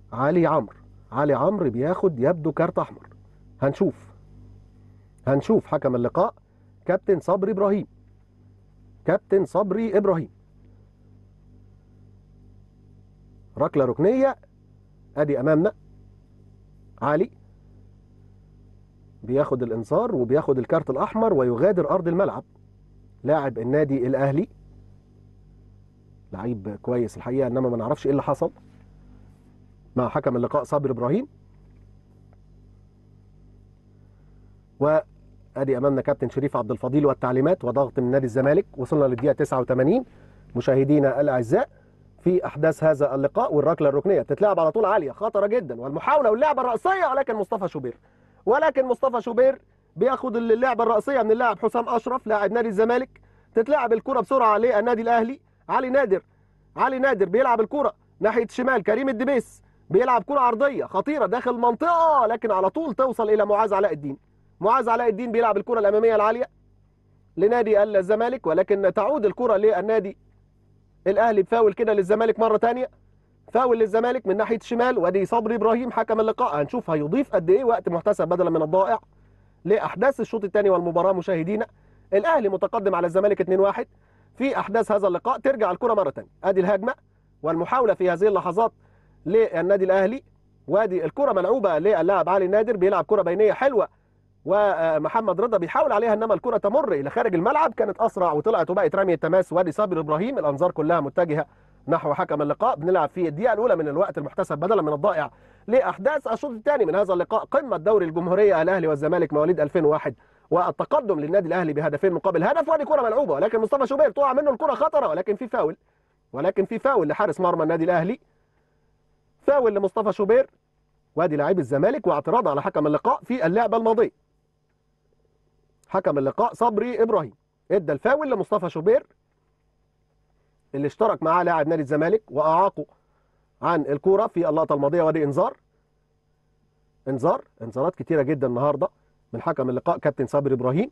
علي عمرو. علي عمرو بياخد يبدو كارت احمر. هنشوف هنشوف حكم اللقاء كابتن صبري ابراهيم. كابتن صبري ابراهيم. ركله ركنيه. ادي امامنا علي بياخد الانذار وبياخد الكارت الاحمر ويغادر ارض الملعب. لاعب النادي الاهلي لعيب كويس الحقيقه، انما ما نعرفش ايه اللي حصل مع حكم اللقاء صابر ابراهيم. وادي امامنا كابتن شريف عبد الفضيل والتعليمات وضغط من نادي الزمالك. وصلنا للدقيقه تسعة وثمانين مشاهدينا الاعزاء في احداث هذا اللقاء، والركله الركنيه بتتلعب على طول عاليه خطره جدا، والمحاوله واللعبه الراسيه، ولكن مصطفى شوبير ولكن مصطفى شوبير بياخد اللعبه الراسيه من اللاعب حسام اشرف لاعب نادي الزمالك. تتلعب الكره بسرعه للنادي الاهلي. علي نادر علي نادر بيلعب الكره ناحيه شمال. كريم الدبيس بيلعب كره عرضيه خطيره داخل المنطقه، لكن على طول توصل الى معاذ علاء الدين. معاذ علاء الدين بيلعب الكره الاماميه العاليه لنادي الزمالك، ولكن تعود الكره للنادي الاهلي بفاول كده للزمالك مره ثانيه. فاول للزمالك من ناحيه الشمال. وادي صبري ابراهيم حكم اللقاء. هنشوف هيضيف قد ايه وقت محتسب بدلا من الضائع لاحداث الشوط الثاني والمباراه. مشاهدينا الاهلي متقدم على الزمالك اثنين واحد في احداث هذا اللقاء. ترجع الكره مره ثانيه. ادي الهجمه والمحاوله في هذه اللحظات للنادي الاهلي. وادي الكره ملعوبه للاعب علي نادر بيلعب كره بينيه حلوه، ومحمد رضا بيحاول عليها، انما الكره تمر الى خارج الملعب. كانت اسرع وطلعت وبقت رميه تماس. وادي صابر ابراهيم. الانظار كلها متجهه نحو حكم اللقاء. بنلعب في الدقيقه الاولى من الوقت المحتسب بدلا من الضائع لاحداث الشوط الثاني من هذا اللقاء. قمه دوري الجمهوريه الاهلي والزمالك مواليد ألفين وواحد، والتقدم للنادي الاهلي بهدفين مقابل هدف. وادي كره ملعوبه، ولكن مصطفى شوبير تقع منه الكره خطره، ولكن في فاول ولكن في فاول لحارس مرمى النادي الاهلي. فاول لمصطفى شوبير. وادي لاعب الزمالك واعتراض على حكم اللقاء في اللعبه الماضيه. حكم اللقاء صبري ابراهيم ادى الفاول لمصطفى شوبير اللي اشترك معاه لاعب نادي الزمالك واعاقه عن الكوره في اللقطه الماضيه. وادي انذار انذار انذارات كتيره جدا النهارده من حكم اللقاء كابتن صبري ابراهيم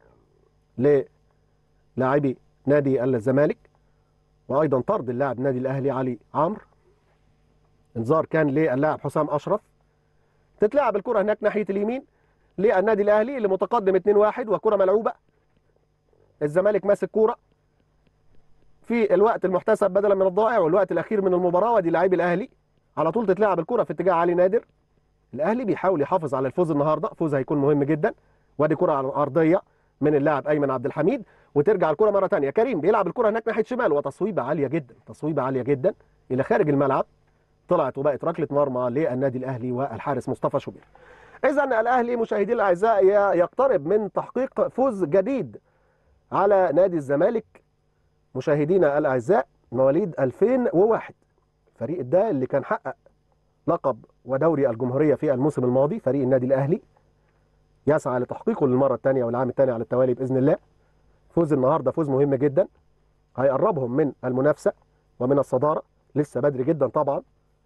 للاعبي نادي الزمالك، وايضا طرد اللاعب النادي الاهلي علي عمرو. انذار كان للاعب حسام اشرف. تتلعب الكره هناك ناحيه اليمين للنادي الاهلي اللي متقدم اثنين واحد، وكره ملعوبه. الزمالك ماسك كوره في الوقت المحتسب بدلا من الضائع والوقت الاخير من المباراه. ودي لاعبي الاهلي على طول. تتلعب الكره في اتجاه علي نادر. الاهلي بيحاول يحافظ على الفوز النهارده، فوز هيكون مهم جدا. وادي كره عرضيه من اللاعب ايمن عبد الحميد، وترجع الكره مره ثانيه. كريم بيلعب الكره هناك ناحيه شمال، وتصويبه عاليه جدا تصويبه عاليه جدا الى خارج الملعب. طلعت وبقت ركله مرمى للنادي الاهلي والحارس مصطفى شوبير. اذا الاهلي مشاهدي الاعزاء يقترب من تحقيق فوز جديد على نادي الزمالك. مشاهدينا الاعزاء مواليد ألفين وواحد، الفريق ده اللي كان حقق لقب ودوري الجمهوريه في الموسم الماضي، فريق النادي الاهلي يسعى لتحقيقه للمره الثانيه والعام الثاني على التوالي باذن الله. فوز النهارده فوز مهم جدا هيقربهم من المنافسه ومن الصداره. لسه بدري جدا طبعا.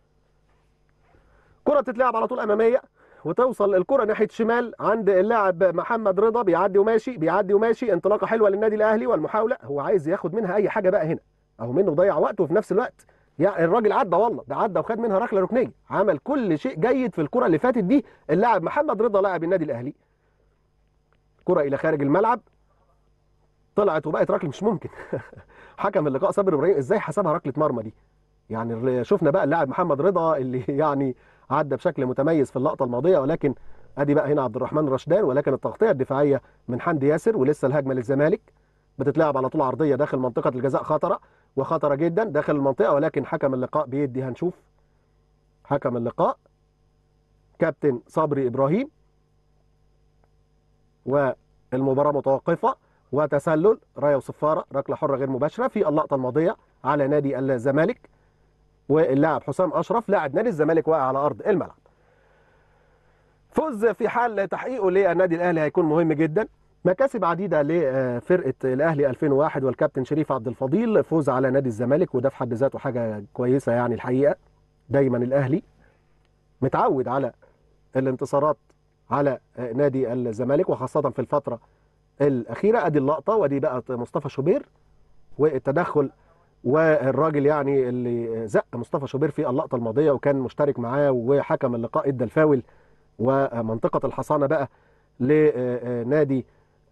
كره تتلعب على طول اماميه، وتوصل الكره ناحيه شمال عند اللاعب محمد رضا. بيعدي وماشي بيعدي وماشي انطلاقه حلوه للنادي الاهلي، والمحاوله هو عايز ياخد منها اي حاجه بقى هنا، اهو منه ضيع وقته. وفي نفس الوقت يعني الراجل عدى، والله ده عدى وخد منها ركله ركنيه. عمل كل شيء جيد في الكره اللي فاتت دي اللاعب محمد رضا لاعب النادي الاهلي. كره الى خارج الملعب، طلعت وبقت ركله مش ممكن. حكم اللقاء صابر ابراهيم ازاي حسبها ركله مرمى دي؟ يعني شفنا بقى اللاعب محمد رضا اللي يعني عدى بشكل متميز في اللقطه الماضيه، ولكن ادي بقى هنا عبد الرحمن رشدان، ولكن التغطيه الدفاعيه من حمدي ياسر. ولسه الهجمه للزمالك بتتلعب على طول عرضيه داخل منطقه الجزاء، خطره وخطره جدا داخل المنطقه، ولكن حكم اللقاء بيدي. هنشوف حكم اللقاء كابتن صبري ابراهيم، والمباراه متوقفه وتسلل رايه وصفاره ركله حره غير مباشره في اللقطه الماضيه على نادي الزمالك، واللاعب حسام اشرف لاعب نادي الزمالك واقع على ارض الملعب. فوز في حال تحقيقه للنادي الاهلي هيكون مهم جدا. مكاسب عديده لفرقه الاهلي ألفين وواحد والكابتن شريف عبد الفضيل. فوز على نادي الزمالك وده في حد ذاته حاجه كويسه يعني الحقيقه. دايما الاهلي متعود على الانتصارات على نادي الزمالك، وخاصه في الفتره الاخيره. ادي اللقطه، ودي بقى مصطفى شوبير والتدخل والراجل يعني اللي زق مصطفى شوبير في اللقطه الماضيه وكان مشترك معاه، وحكم اللقاء ادى الفاول، ومنطقه الحصانه بقى لنادي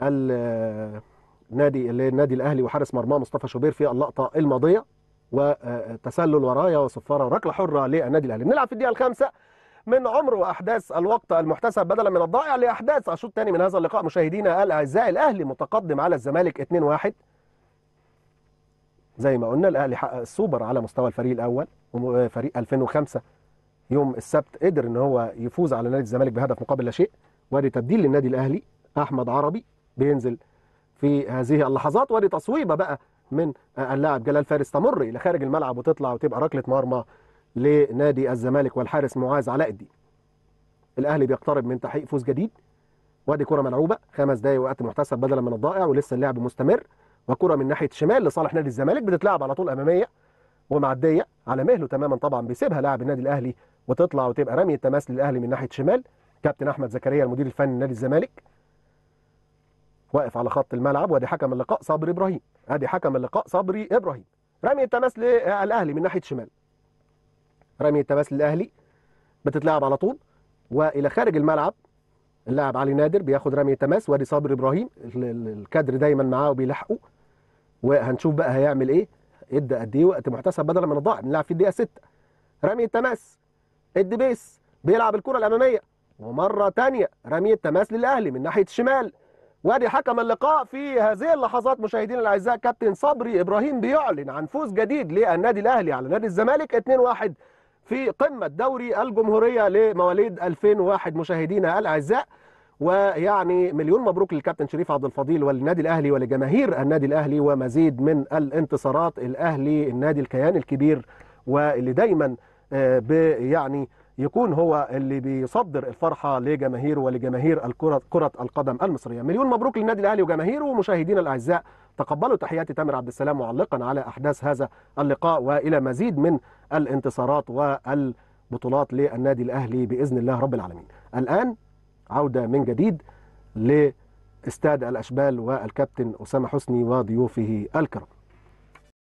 النادي النادي الاهلي وحارس مرماه مصطفى شوبير في اللقطه الماضيه، وتسلل ورايا وصفاره وركله حره للنادي الاهلي. بنلعب في الدقيقه الخامسه من عمر واحداث الوقت المحتسب بدلا من الضائع لاحداث الشوط الثاني من هذا اللقاء. مشاهدينا الاعزاء، الاهلي متقدم على الزمالك اثنين واحد. زي ما قلنا الاهلي حقق السوبر على مستوى الفريق الاول، وفريق ألفين وخمسة يوم السبت قدر ان هو يفوز على نادي الزمالك بهدف مقابل لا شيء. وادي تبديل للنادي الاهلي، احمد عربي بينزل في هذه اللحظات، وادي تصويبه بقى من اللاعب جلال فارس تمر الى خارج الملعب وتطلع وتبقى ركله مرمى لنادي الزمالك والحارس معاذ علاء الدين. الاهلي بيقترب من تحقيق فوز جديد. وادي كره ملعوبه، خمس دقائق وقت محتسب بدلا من الضائع ولسه اللعب مستمر، وكره من ناحيه الشمال لصالح نادي الزمالك بتتلعب على طول اماميه ومعديه على مهله تماما، طبعا بيسيبها لاعب النادي الاهلي وتطلع وتبقى رميه تماس للاهلي من ناحيه شمال. كابتن احمد زكريا المدير الفني لنادي الزمالك واقف على خط الملعب، وادي حكم اللقاء صبري ابراهيم. ادي حكم اللقاء صبري ابراهيم. رميه تماس للاهلي من ناحيه شمال، رميه تماس للاهلي بتتلعب على طول والى خارج الملعب. اللاعب علي نادر بياخد رميه تماس، وادي صبري ابراهيم الكادر دايما معاه وبيلحقه، وهنشوف بقى هيعمل ايه. ادى قد ايه وقت محتسب بدلا من الضائع. بنلعب في الدقيقه ستة. رميه تماس، الدبيس بيلعب الكره الاماميه، ومره ثانيه رميه تماس للاهلي من ناحيه الشمال. وادي حكم اللقاء في هذه اللحظات مشاهدينا الاعزاء كابتن صبري ابراهيم بيعلن عن فوز جديد للنادي الاهلي على نادي الزمالك اثنين واحد في قمه دوري الجمهوريه لمواليد ألفين وواحد. مشاهدينا الاعزاء، ويعني مليون مبروك للكابتن شريف عبد الفضيل والنادي الاهلي ولجماهير النادي الاهلي، ومزيد من الانتصارات. الاهلي النادي الكيان الكبير واللي دايما يعني يكون هو اللي بيصدر الفرحه لجماهيره ولجماهير الكره كره القدم المصريه. مليون مبروك للنادي الاهلي وجماهيره. ومشاهدينا الاعزاء، تقبلوا تحياتي تامر عبد السلام معلقا على احداث هذا اللقاء، والى مزيد من الانتصارات والبطولات للنادي الاهلي باذن الله رب العالمين. الان عوده من جديد لاستاد الاشبال والكابتن اسامه حسني وضيوفه الكرام.